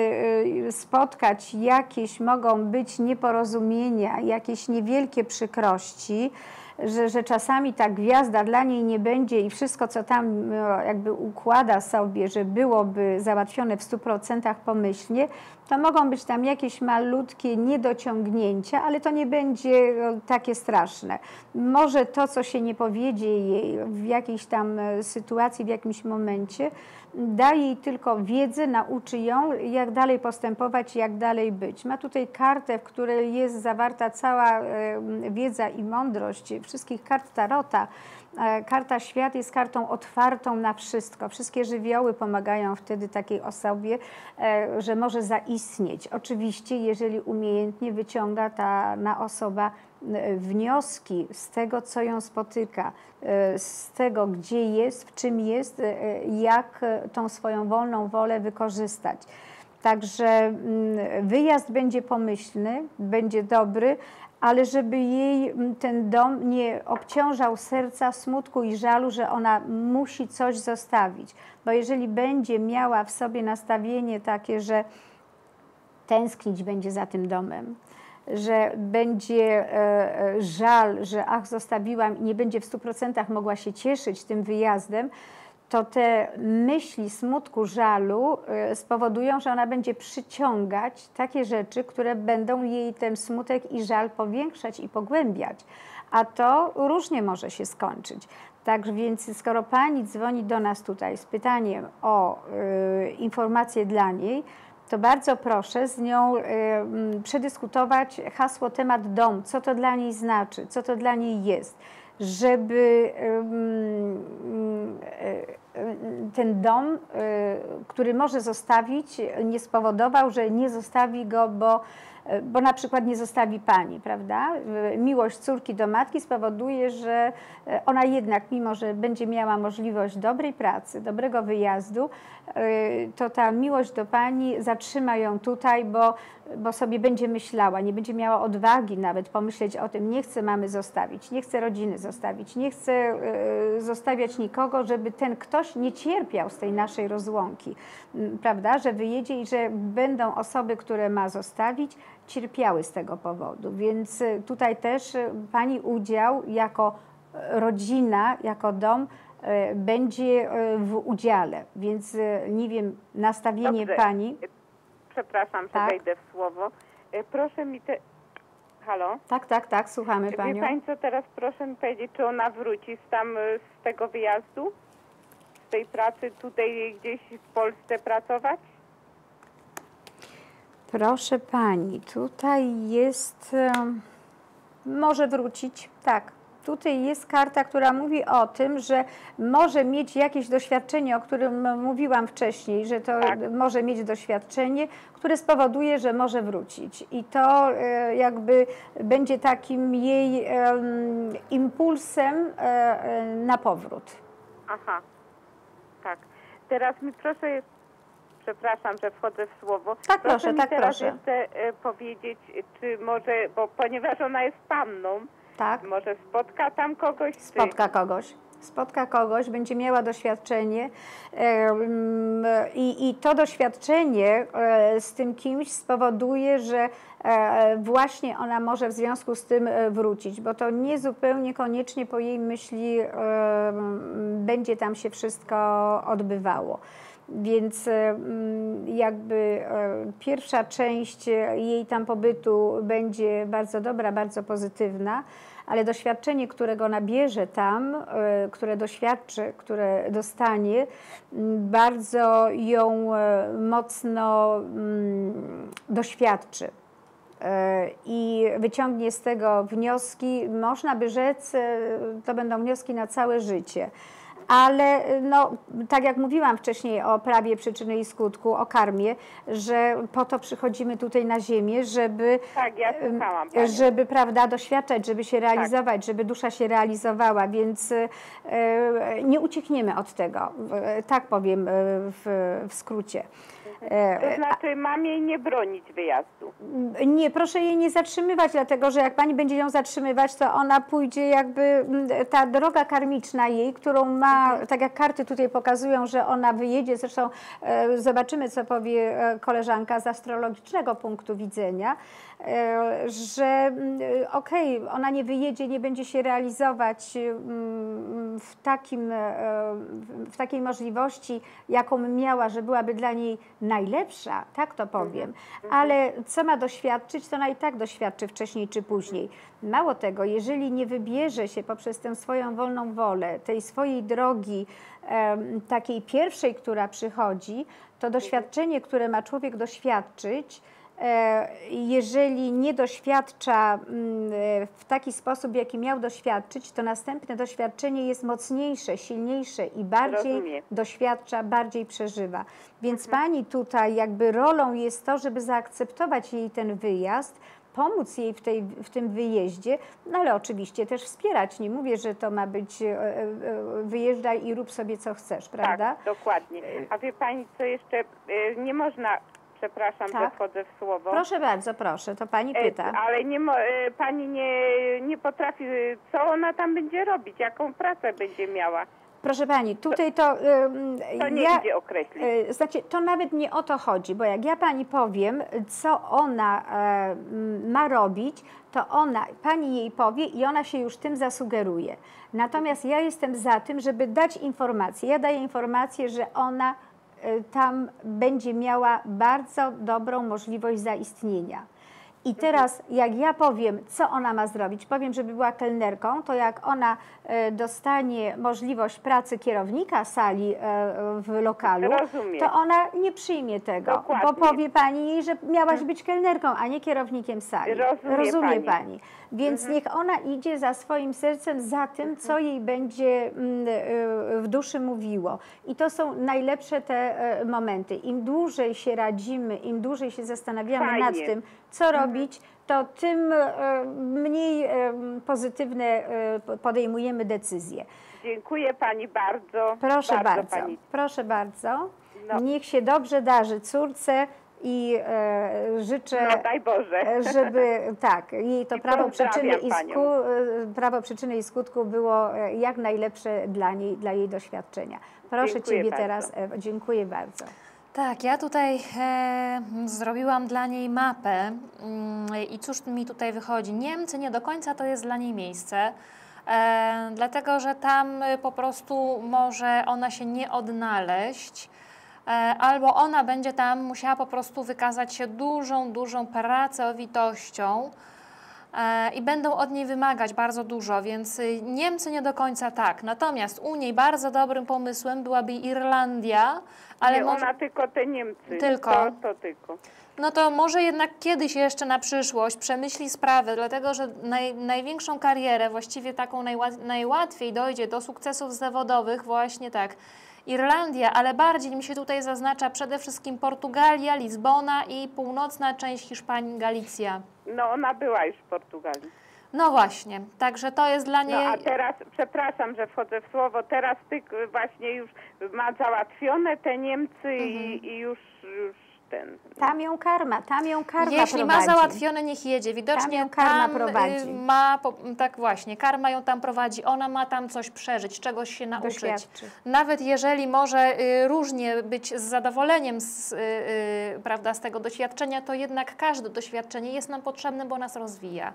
S2: spotkać, mogą być nieporozumienia, jakieś niewielkie przykrości, że czasami ta gwiazda dla niej nie będzie i wszystko, co tam jakby układa sobie, że byłoby załatwione w 100% pomyślnie, to mogą być tam jakieś malutkie niedociągnięcia, ale to nie będzie takie straszne. Może to, co się nie powiedzie jej w jakiejś tam sytuacji, w jakimś momencie, da jej tylko wiedzę, nauczy ją, jak dalej postępować, jak dalej być. Ma tutaj kartę, w której jest zawarta cała wiedza i mądrość wszystkich kart Tarota. Karta Świat jest kartą otwartą na wszystko. Wszystkie żywioły pomagają wtedy takiej osobie, że może zaistnieć. Oczywiście, jeżeli umiejętnie wyciąga ta osoba wnioski z tego, co ją spotyka, z tego, gdzie jest, w czym jest, jak tą swoją wolną wolę wykorzystać. Także wyjazd będzie pomyślny, będzie dobry, ale żeby jej ten dom nie obciążał serca, smutku i żalu, że ona musi coś zostawić. Bo jeżeli będzie miała w sobie nastawienie takie, że tęsknić będzie za tym domem, że będzie żal, że zostawiłam i nie będzie w 100% mogła się cieszyć tym wyjazdem, to te myśli smutku, żalu spowodują, że ona będzie przyciągać takie rzeczy, które będą jej ten smutek i żal powiększać i pogłębiać. A to różnie może się skończyć. Tak więc skoro Pani dzwoni do nas tutaj z pytaniem o informacje dla niej, to bardzo proszę z nią przedyskutować hasło, temat dom, co to dla niej znaczy, co to dla niej jest, żeby ten dom, który może zostawić, nie spowodował, że nie zostawi go, bo bo na przykład nie zostawi pani, prawda? Miłość córki do matki spowoduje, że ona jednak, mimo że będzie miała możliwość dobrej pracy, dobrego wyjazdu, to ta miłość do pani zatrzyma ją tutaj, bo sobie będzie myślała, nie będzie miała odwagi nawet pomyśleć o tym, nie chcę mamy zostawić, nie chcę rodziny zostawić, nie chcę zostawiać nikogo, żeby ten ktoś nie cierpiał z tej naszej rozłąki, prawda, że wyjedzie i że będą osoby, które ma zostawić, cierpiały z tego powodu. Więc tutaj też pani udział jako rodzina, jako dom będzie w udziale, więc nie wiem, nastawienie
S6: Dobrze.
S2: pani...
S6: Przepraszam, że
S2: Tak.
S6: wejdę w słowo. Proszę mi Halo?
S2: Tak, słuchamy
S6: Wie
S2: panią.
S6: pani co, teraz proszę mi powiedzieć, czy ona wróci z tego wyjazdu? Z tej pracy tutaj gdzieś w Polsce pracować?
S2: Proszę pani, tutaj jest... może wrócić, tak. Tutaj jest karta, która mówi o tym, że może mieć jakieś doświadczenie, o którym mówiłam wcześniej, że to może mieć doświadczenie, które spowoduje, że może wrócić. I to jakby będzie takim jej impulsem na powrót.
S6: Aha, tak. Teraz mi proszę, przepraszam, że wchodzę w słowo.
S2: Tak, proszę,
S6: mi
S2: tak,
S6: teraz
S2: proszę.
S6: jeszcze powiedzieć, czy może, bo ponieważ ona jest panną,
S2: Tak.
S6: może spotka tam kogoś?
S2: Spotka kogoś, będzie miała doświadczenie i to doświadczenie z tym kimś spowoduje, że właśnie ona może w związku z tym wrócić, bo to nie zupełnie koniecznie po jej myśli będzie tam się wszystko odbywało. Więc jakby pierwsza część jej tam pobytu będzie bardzo dobra, bardzo pozytywna, ale doświadczenie, którego nabierze tam, które doświadczy, które dostanie, bardzo ją mocno doświadczy i wyciągnie z tego wnioski, można by rzec, to będą wnioski na całe życie. Ale no, tak jak mówiłam wcześniej o prawie przyczyny i skutku, o karmie, że po to przychodzimy tutaj na ziemię, żeby,
S6: Tak, ja słuchałam panią.
S2: żeby prawda, doświadczać, żeby się realizować, żeby dusza się realizowała, więc nie uciekniemy od tego, tak powiem w skrócie.
S6: To znaczy mam jej nie bronić wyjazdu.
S2: Nie, proszę jej nie zatrzymywać, dlatego że jak pani będzie ją zatrzymywać, to ona pójdzie jakby, ta droga karmiczna jej, którą ma, tak jak karty tutaj pokazują, że ona wyjedzie, zresztą zobaczymy, co powie koleżanka z astrologicznego punktu widzenia, że okej, ona nie wyjedzie, nie będzie się realizować w takiej możliwości, jaką miała, że byłaby dla niej najlepsza, tak to powiem, ale co ma doświadczyć, to ona i tak doświadczy wcześniej czy później. Mało tego, jeżeli nie wybierze się poprzez tę swoją wolną wolę, tej swojej drogi, takiej pierwszej, która przychodzi, to doświadczenie, które ma człowiek doświadczyć, jeżeli nie doświadcza w taki sposób, jaki miał doświadczyć, to następne doświadczenie jest mocniejsze, silniejsze i bardziej doświadcza, bardziej przeżywa. Więc pani tutaj jakby rolą jest to, żeby zaakceptować jej ten wyjazd, pomóc jej w tym wyjeździe, no ale oczywiście też wspierać. Nie mówię, że to ma być wyjeżdżaj i rób sobie co chcesz, prawda?
S6: Tak, dokładnie. A wie pani co jeszcze, nie można... Przepraszam, że wchodzę w słowo.
S2: Proszę bardzo, proszę, to pani pyta.
S6: Ale pani nie potrafi, co ona tam będzie robić, jaką pracę będzie miała.
S2: Proszę pani, tutaj to
S6: nie idzie określić.
S2: Znaczy, to nawet nie o to chodzi, bo jak ja pani powiem, co ona ma robić, to pani jej powie i ona się już tym zasugeruje. Natomiast ja jestem za tym, żeby dać informację. Ja daję informację, że ona tam będzie miała bardzo dobrą możliwość zaistnienia. I teraz jak ja powiem, co ona ma zrobić, powiem, żeby była kelnerką, to jak ona dostanie możliwość pracy kierownika sali w lokalu, to ona nie przyjmie tego, bo powie pani jej, że miałaś być kelnerką, a nie kierownikiem sali. Rozumie pani. Więc niech ona idzie za swoim sercem, za tym, co jej będzie w duszy mówiło. I to są najlepsze te momenty. Im dłużej się radzimy, im dłużej się zastanawiamy nad tym, co robić, robić, to tym mniej pozytywne podejmujemy decyzje.
S6: Dziękuję pani bardzo.
S2: Proszę bardzo,
S6: pani.
S2: proszę bardzo.
S6: No.
S2: Niech się dobrze darzy córce i życzę,
S6: No daj Boże.
S2: żeby tak, jej to
S6: I
S2: prawo przyczyny
S6: pozdrawiam
S2: prawo przyczyny i skutku było jak najlepsze dla niej, dla jej doświadczenia. Proszę
S6: Dziękuję
S2: Ciebie
S6: bardzo.
S2: teraz, Ewo, dziękuję bardzo.
S1: Tak, ja tutaj zrobiłam dla niej mapę i cóż mi tutaj wychodzi? Niemcy nie do końca to jest dla niej miejsce, dlatego że tam po prostu może ona się nie odnaleźć, albo ona będzie tam musiała po prostu wykazać się dużą pracowitością i będą od niej wymagać bardzo dużo, więc Niemcy nie do końca tak. Natomiast u niej bardzo dobrym pomysłem byłaby Irlandia, ale
S6: Nie,
S1: może...
S6: ona tylko te Niemcy.
S1: Tylko?
S6: To tylko.
S1: No to może jednak kiedyś jeszcze na przyszłość przemyśli sprawę, dlatego że największą karierę, właściwie taką najłatwiej dojdzie do sukcesów zawodowych właśnie tak, Irlandia, ale bardziej mi się tutaj zaznacza przede wszystkim Portugalia, Lizbona i północna część Hiszpanii, Galicja.
S6: No ona była już w Portugalii.
S1: No właśnie, także to jest dla niej...
S6: No a teraz, przepraszam, że wchodzę w słowo, teraz ty właśnie już ma załatwione te Niemcy i już ten...
S2: Tam ją karma
S1: Jeśli ma
S2: prowadzi.
S1: załatwione, niech jedzie. Widocznie
S2: Tam ją karma
S1: tam
S2: prowadzi.
S1: tak właśnie, karma ją tam prowadzi. Ona ma tam coś przeżyć, czegoś się nauczyć.
S2: Doświadczy.
S1: Nawet jeżeli może różnie być z zadowoleniem prawda, z tego doświadczenia, to jednak każde doświadczenie jest nam potrzebne, bo nas rozwija.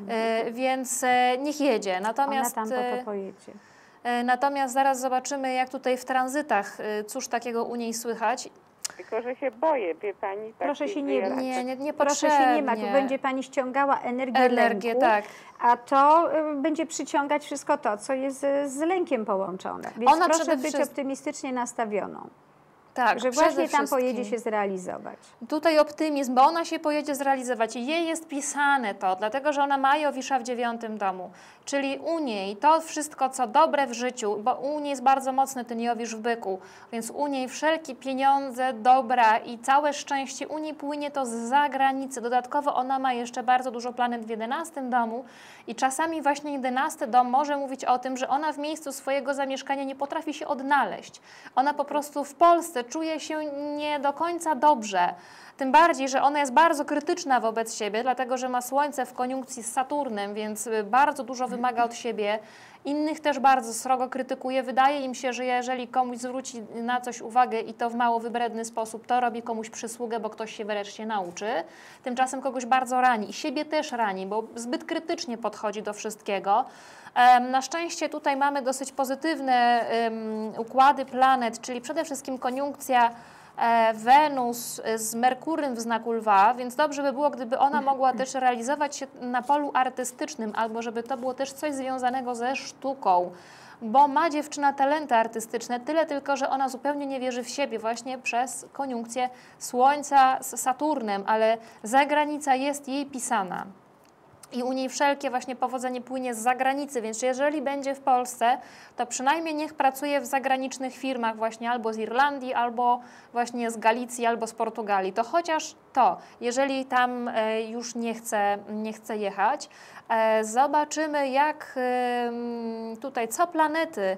S1: Więc niech jedzie. Natomiast,
S2: Ona tam po to pojedzie.
S1: natomiast zaraz zobaczymy, jak tutaj w tranzytach, cóż takiego u niej słychać.
S6: Tylko, że się boję, wie pani.
S2: Proszę się nie bać.
S1: Nie
S2: Proszę się nie bać, będzie Pani ściągała energię lęku,
S1: tak.
S2: a to będzie przyciągać wszystko to, co jest z lękiem połączone. Więc
S1: Ona
S2: proszę
S1: przede
S2: być
S1: wszystkim-
S2: optymistycznie nastawioną,
S1: Tak,
S2: że
S1: przede
S2: właśnie tam pojedzie
S1: wszystkim.
S2: się zrealizować.
S1: Tutaj optymizm, bo ona się pojedzie zrealizować i jej jest pisane to, dlatego że ona ma Jowisza w 9 domu, czyli u niej to wszystko, co dobre w życiu, bo u niej jest bardzo mocny ten Jowisz w byku, więc u niej wszelkie pieniądze, dobra i całe szczęście u niej płynie to z zagranicy. Dodatkowo ona ma jeszcze bardzo dużo planet w 11 domu i czasami właśnie 11 dom może mówić o tym, że ona w miejscu swojego zamieszkania nie potrafi się odnaleźć. Ona po prostu w Polsce czuje się nie do końca dobrze. Tym bardziej, że ona jest bardzo krytyczna wobec siebie, dlatego że ma Słońce w koniunkcji z Saturnem, więc bardzo dużo wymaga od siebie. Innych też bardzo srogo krytykuje. Wydaje im się, że jeżeli komuś zwróci na coś uwagę i to w mało wybredny sposób, to robi komuś przysługę, bo ktoś się wreszcie nauczy. Tymczasem kogoś bardzo rani i siebie też rani, bo zbyt krytycznie podchodzi do wszystkiego. Na szczęście tutaj mamy dosyć pozytywne układy planet, czyli przede wszystkim koniunkcja Wenus z Merkurym w znaku Lwa, więc dobrze by było, gdyby ona mogła też realizować się na polu artystycznym, albo żeby to było też coś związanego ze sztuką, bo ma dziewczyna talenty artystyczne, tyle tylko, że ona zupełnie nie wierzy w siebie właśnie przez koniunkcję Słońca z Saturnem, ale zagranica jest jej pisana. I u niej wszelkie właśnie powodzenie płynie z zagranicy, więc jeżeli będzie w Polsce, to przynajmniej niech pracuje w zagranicznych firmach właśnie albo z Irlandii, albo właśnie z Galicji, albo z Portugalii. To chociaż to, jeżeli tam już nie chce jechać, zobaczymy jak tutaj, co planety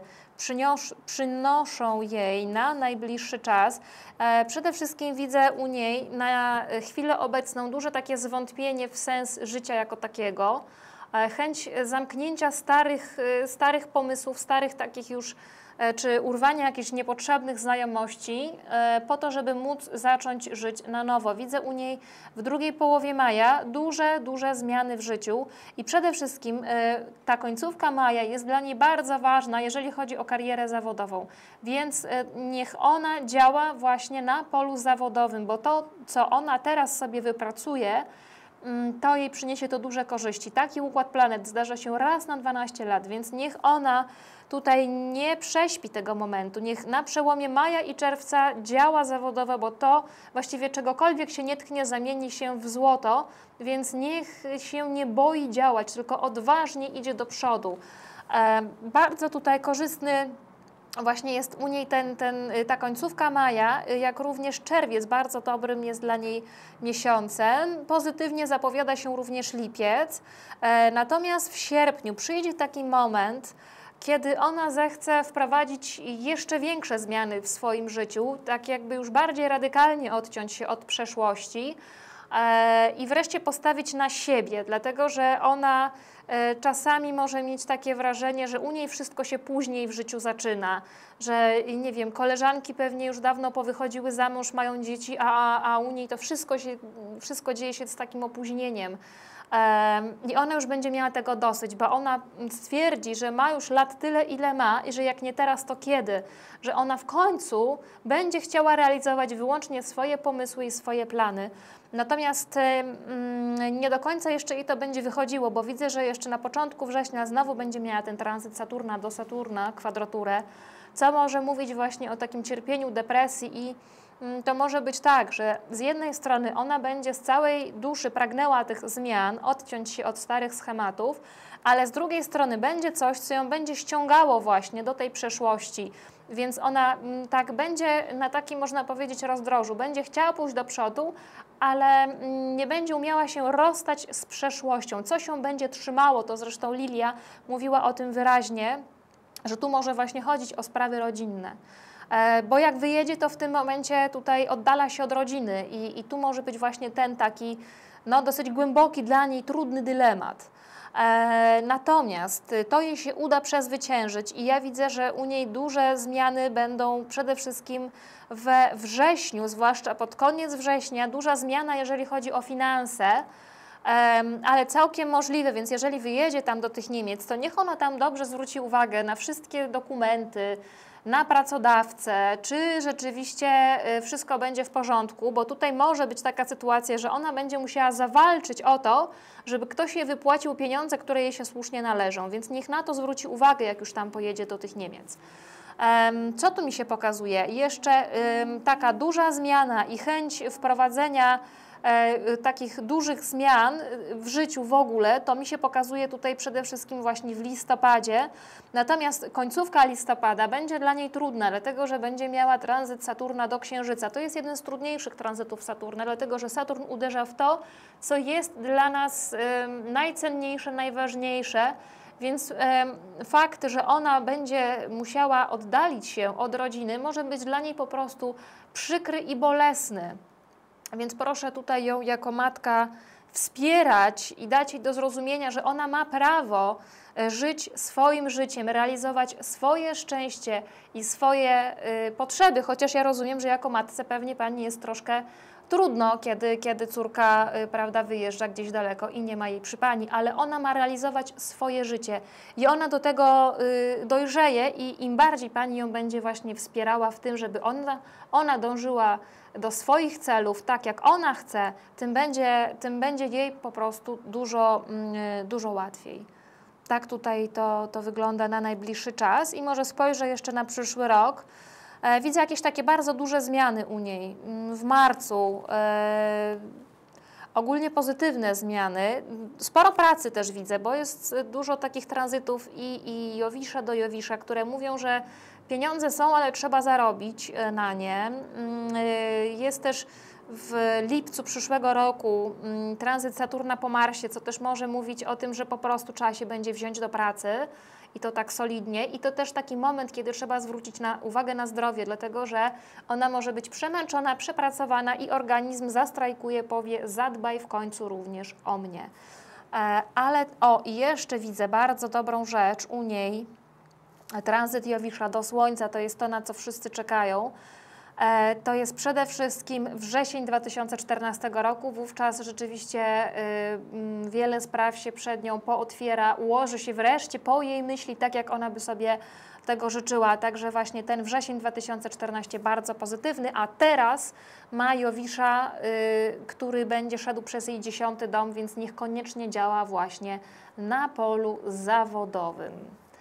S1: przynoszą jej na najbliższy czas. Przede wszystkim widzę u niej na chwilę obecną duże takie zwątpienie w sens życia jako takiego, chęć zamknięcia starych pomysłów, starych takich już, czy urwania jakichś niepotrzebnych znajomości po to, żeby móc zacząć żyć na nowo. Widzę u niej w drugiej połowie maja duże zmiany w życiu i przede wszystkim ta końcówka maja jest dla niej bardzo ważna, jeżeli chodzi o karierę zawodową. Więc niech ona działa właśnie na polu zawodowym, bo to, co ona teraz sobie wypracuje, to jej przyniesie to duże korzyści. Taki układ planet zdarza się raz na 12 lat, więc niech ona tutaj nie prześpi tego momentu. Niech na przełomie maja i czerwca działa zawodowo, bo to właściwie czegokolwiek się nie tknie, zamieni się w złoto, więc niech się nie boi działać, tylko odważnie idzie do przodu. Bardzo tutaj korzystny właśnie jest u niej ta końcówka maja, jak również czerwiec bardzo dobrym jest dla niej miesiącem. Pozytywnie zapowiada się również lipiec. Natomiast w sierpniu przyjdzie taki moment, kiedy ona zechce wprowadzić jeszcze większe zmiany w swoim życiu, tak jakby już bardziej radykalnie odciąć się od przeszłości i wreszcie postawić na siebie, dlatego że ona czasami może mieć takie wrażenie, że u niej wszystko się później w życiu zaczyna, że nie wiem, koleżanki pewnie już dawno powychodziły za mąż, mają dzieci, a u niej to wszystko dzieje się z takim opóźnieniem. I ona już będzie miała tego dosyć, bo ona stwierdzi, że ma już lat tyle, ile ma i że jak nie teraz, to kiedy? Że ona w końcu będzie chciała realizować wyłącznie swoje pomysły i swoje plany. Natomiast nie do końca jeszcze jej to będzie wychodziło, bo widzę, że jeszcze na początku września znowu będzie miała ten tranzyt Saturna do Saturna, kwadraturę, co może mówić właśnie o takim cierpieniu, depresji i to może być tak, że z jednej strony ona będzie z całej duszy pragnęła tych zmian, odciąć się od starych schematów, ale z drugiej strony będzie coś, co ją będzie ściągało właśnie do tej przeszłości, więc ona tak będzie na takim, można powiedzieć, rozdrożu, będzie chciała pójść do przodu, ale nie będzie umiała się rozstać z przeszłością. Co się będzie trzymało, to zresztą Lilia mówiła o tym wyraźnie, że tu może właśnie chodzić o sprawy rodzinne. Bo jak wyjedzie, to w tym momencie tutaj oddala się od rodziny i tu może być właśnie ten taki dosyć głęboki dla niej trudny dylemat. Natomiast to jej się uda przezwyciężyć i ja widzę, że u niej duże zmiany będą przede wszystkim we wrześniu, zwłaszcza pod koniec września, duża zmiana, jeżeli chodzi o finanse, ale całkiem możliwe, więc jeżeli wyjedzie tam do tych Niemiec, to niech ona tam dobrze zwróci uwagę na wszystkie dokumenty, na pracodawcę, czy rzeczywiście wszystko będzie w porządku, bo tutaj może być taka sytuacja, że ona będzie musiała zawalczyć o to, żeby ktoś jej wypłacił pieniądze, które jej się słusznie należą, więc niech na to zwróci uwagę, jak już tam pojedzie do tych Niemiec. Co tu mi się pokazuje? Jeszcze taka duża zmiana i chęć wprowadzenia takich dużych zmian w życiu w ogóle, to mi się pokazuje tutaj przede wszystkim właśnie w listopadzie. Natomiast końcówka listopada będzie dla niej trudna, dlatego że będzie miała tranzyt Saturna do Księżyca. To jest jeden z trudniejszych tranzytów Saturna, dlatego że Saturn uderza w to, co jest dla nas najcenniejsze, najważniejsze. Więc fakt, że ona będzie musiała oddalić się od rodziny, może być dla niej po prostu przykry i bolesny. Więc proszę tutaj ją jako matka wspierać i dać jej do zrozumienia, że ona ma prawo żyć swoim życiem, realizować swoje szczęście i swoje potrzeby, chociaż ja rozumiem, że jako matce pewnie pani jest troszkę trudno, kiedy córka, prawda, wyjeżdża gdzieś daleko i nie ma jej przy pani, ale ona ma realizować swoje życie i ona do tego dojrzeje i im bardziej pani ją będzie właśnie wspierała w tym, żeby ona dążyła do swoich celów tak, jak ona chce, tym będzie jej po prostu dużo łatwiej. Tak tutaj to wygląda na najbliższy czas i może spojrzę jeszcze na przyszły rok. Widzę jakieś takie bardzo duże zmiany u niej. W marcu ogólnie pozytywne zmiany. Sporo pracy też widzę, bo jest dużo takich tranzytów i Jowisza do Jowisza, które mówią, że pieniądze są, ale trzeba zarobić na nie. Jest też w lipcu przyszłego roku tranzyt Saturna po Marsie, co też może mówić o tym, że po prostu trzeba się będzie wziąć do pracy i to tak solidnie. I to też taki moment, kiedy trzeba zwrócić uwagę na zdrowie, dlatego że ona może być przemęczona, przepracowana i organizm zastrajkuje, powie: zadbaj w końcu również o mnie. Ale i jeszcze widzę bardzo dobrą rzecz u niej. Tranzyt Jowisza do Słońca to jest to, na co wszyscy czekają. To jest przede wszystkim wrzesień 2014 roku. Wówczas rzeczywiście wiele spraw się przed nią pootwiera, ułoży się wreszcie po jej myśli, tak jak ona by sobie tego życzyła. Także właśnie ten wrzesień 2014 bardzo pozytywny, a teraz ma Jowisza, który będzie szedł przez jej 10. dom, więc niech koniecznie działa właśnie na polu zawodowym.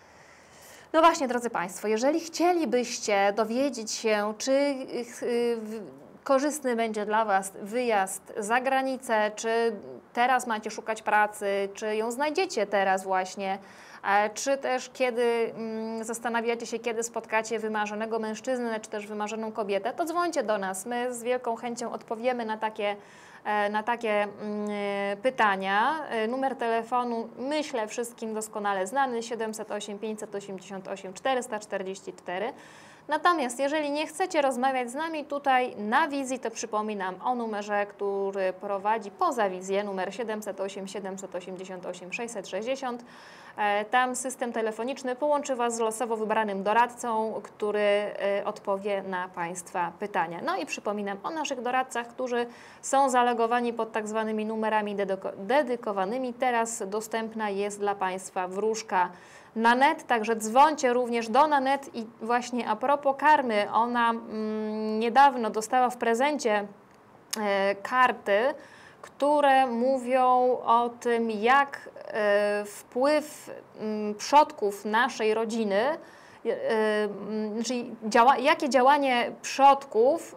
S1: No właśnie, drodzy Państwo, jeżeli chcielibyście dowiedzieć się, czy korzystny będzie dla Was wyjazd za granicę, czy teraz macie szukać pracy, czy ją znajdziecie teraz właśnie, czy też kiedy zastanawiacie się, kiedy spotkacie wymarzonego mężczyznę, czy też wymarzoną kobietę, to dzwońcie do nas. My z wielką chęcią odpowiemy na takie pytania. Numer telefonu, myślę, wszystkim doskonale znany, 708 588 444. Natomiast jeżeli nie chcecie rozmawiać z nami tutaj na wizji, to przypominam o numerze, który prowadzi poza wizję, numer 708 788 660. Tam system telefoniczny połączy Was z losowo wybranym doradcą, który odpowie na Państwa pytania. No i przypominam o naszych doradcach, którzy są zalegowani pod tak zwanymi numerami dedykowanymi. Teraz dostępna jest dla Państwa wróżka Nanet, także dzwońcie również do Nanet. I właśnie a propos karmy, ona niedawno dostała w prezencie karty, które mówią o tym, jak wpływ przodków naszej rodziny, czyli jakie działanie przodków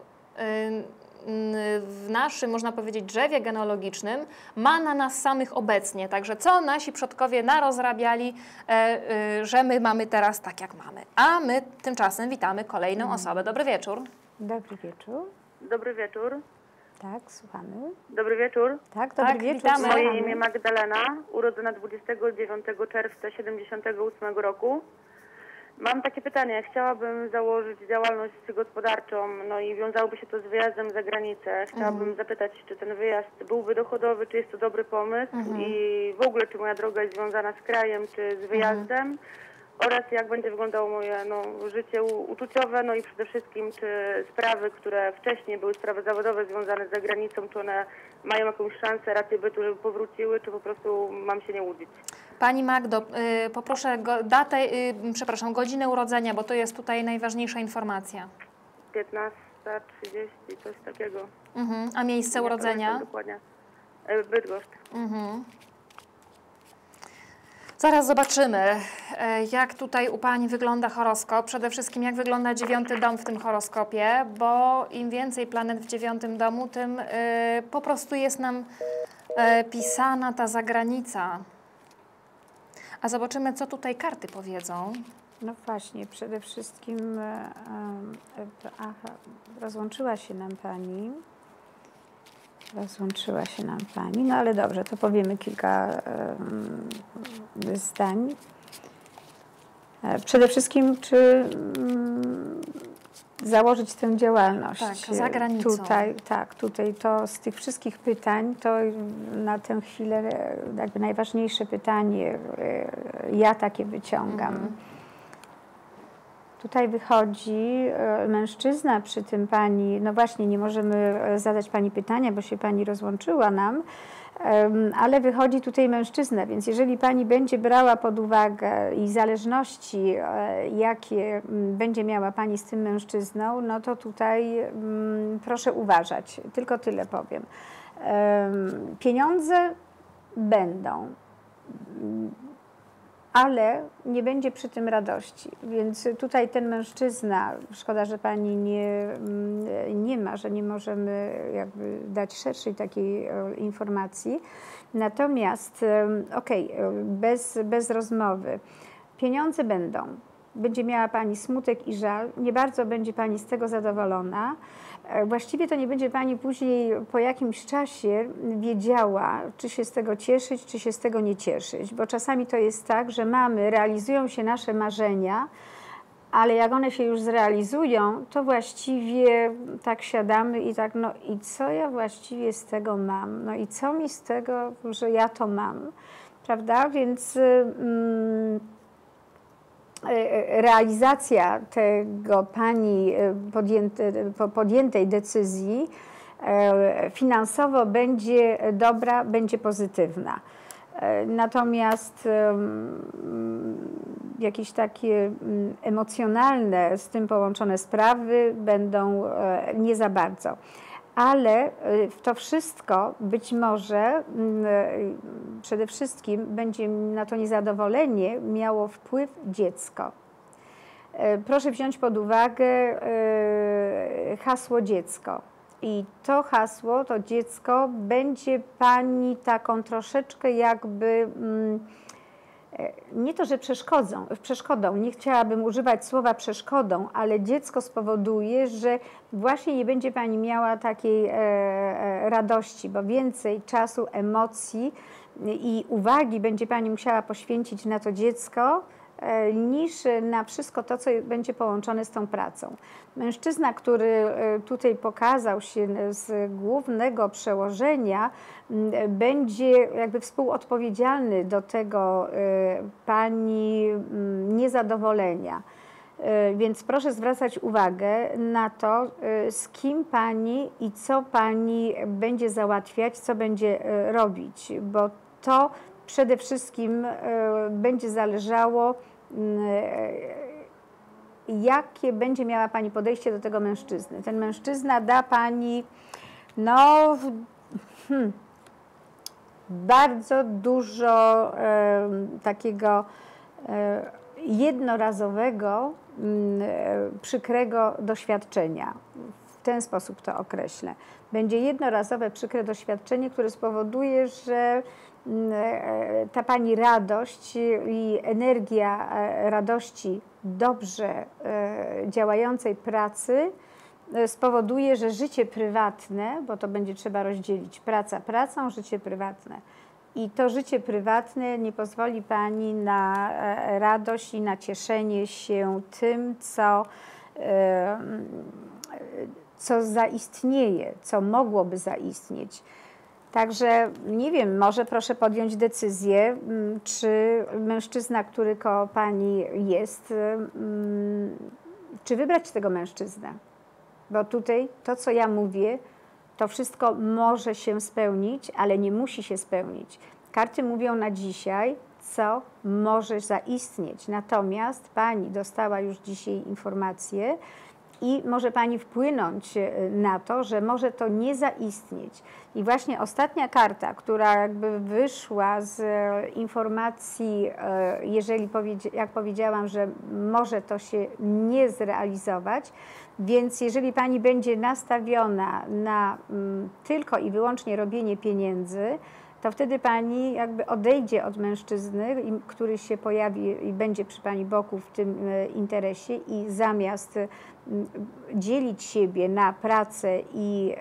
S1: w naszym, można powiedzieć, drzewie genealogicznym ma na nas samych obecnie. Także co nasi przodkowie narozrabiali, że my mamy teraz tak, jak mamy. A my tymczasem witamy kolejną osobę. Dobry wieczór.
S2: Dobry wieczór.
S3: Dobry wieczór.
S2: Tak, słuchamy.
S3: Dobry wieczór.
S2: Tak, dobry wieczór.
S1: Witamy.
S3: Moje imię Magdalena, urodzona 29 czerwca 1978 roku. Mam takie pytanie. Chciałabym założyć działalność gospodarczą, no i wiązałoby się to z wyjazdem za granicę. Chciałabym zapytać, czy ten wyjazd byłby dochodowy, czy jest to dobry pomysł i w ogóle, czy moja droga jest związana z krajem, czy z wyjazdem oraz jak będzie wyglądało moje życie uczuciowe, no i przede wszystkim, czy sprawy, które wcześniej były sprawy zawodowe związane z zagranicą, czy one mają jakąś szansę, rację bytu, żeby powróciły, czy po prostu mam się nie łudzić.
S1: Pani Magdo, poproszę datę, godzinę urodzenia, bo to jest tutaj najważniejsza informacja.
S3: 15:30, coś takiego.
S1: A miejsce
S3: Nie
S1: urodzenia?
S3: pamiętam dokładnie. Bydgoszcz.
S1: Zaraz zobaczymy, jak tutaj u Pani wygląda horoskop. Przede wszystkim, jak wygląda 9. dom w tym horoskopie, bo im więcej planet w 9. domu, tym po prostu jest nam pisana ta zagranica. A zobaczymy, co tutaj karty powiedzą.
S2: No właśnie, przede wszystkim rozłączyła się nam Pani. Rozłączyła się nam Pani, no ale dobrze, to powiemy kilka zdań. Przede wszystkim, czy założyć tę działalność.
S1: Tak, za granicą.
S2: Tutaj to z tych wszystkich pytań, to na tę chwilę jakby najważniejsze pytanie, ja takie wyciągam. Tutaj wychodzi mężczyzna, przy tym Pani, no właśnie nie możemy zadać Pani pytania, bo się Pani rozłączyła nam, ale wychodzi tutaj mężczyzna, więc jeżeli Pani będzie brała pod uwagę i zależności, jakie będzie miała Pani z tym mężczyzną, no to tutaj proszę uważać, tylko tyle powiem. Pieniądze będą, ale nie będzie przy tym radości. Więc tutaj ten mężczyzna, szkoda, że Pani nie ma, że nie możemy jakby dać szerszej takiej informacji. Natomiast, bez rozmowy, pieniądze będą. Będzie miała Pani smutek i żal, nie bardzo będzie Pani z tego zadowolona. Właściwie to nie będzie Pani później po jakimś czasie wiedziała, czy się z tego cieszyć, czy się z tego nie cieszyć. Bo czasami to jest tak, że realizują się nasze marzenia, ale jak one się już zrealizują, to właściwie tak siadamy i tak, no i co ja właściwie z tego mam? No i co mi z tego, że ja to mam? Prawda? Więc realizacja tego Pani podjętej decyzji finansowo będzie dobra, będzie pozytywna. Natomiast jakieś takie emocjonalne z tym połączone sprawy będą nie za bardzo. Ale to wszystko być może przede wszystkim będzie na to niezadowolenie miało wpływ dziecko. Proszę wziąć pod uwagę hasło dziecko. I to hasło, to dziecko będzie Pani taką troszeczkę jakby, nie to, że przeszkodą, nie chciałabym używać słowa przeszkodą, ale dziecko spowoduje, że właśnie nie będzie Pani miała takiej radości, bo więcej czasu, emocji i uwagi będzie Pani musiała poświęcić na to dziecko, niż na wszystko to, co będzie połączone z tą pracą. Mężczyzna, który tutaj pokazał się z głównego przełożenia, będzie jakby współodpowiedzialny do tego Pani niezadowolenia. Więc proszę zwracać uwagę na to, z kim Pani i co Pani będzie załatwiać, co będzie robić, bo to przede wszystkim będzie zależało, jakie będzie miała Pani podejście do tego mężczyzny. Ten mężczyzna da Pani bardzo dużo takiego jednorazowego, przykrego doświadczenia. W ten sposób to określę. Będzie jednorazowe, przykre doświadczenie, które spowoduje, że ta Pani radość i energia radości dobrze działającej pracy spowoduje, że życie prywatne, bo to będzie trzeba rozdzielić praca pracą, życie prywatne. I to życie prywatne nie pozwoli Pani na radość i na cieszenie się tym, co zaistnieje, co mogłoby zaistnieć. Także nie wiem, może proszę podjąć decyzję, czy mężczyzna, który koło Pani jest, czy wybrać tego mężczyznę. Bo tutaj to, co ja mówię, to wszystko może się spełnić, ale nie musi się spełnić. Karty mówią na dzisiaj, co może zaistnieć. Natomiast Pani dostała już dzisiaj informację i może Pani wpłynąć na to, że może to nie zaistnieć. I właśnie ostatnia karta, która jakby wyszła z informacji, jak powiedziałam, że może to się nie zrealizować, więc jeżeli Pani będzie nastawiona na tylko i wyłącznie robienie pieniędzy, to wtedy Pani jakby odejdzie od mężczyzny, który się pojawi i będzie przy Pani boku w tym interesie i zamiast dzielić siebie na pracę i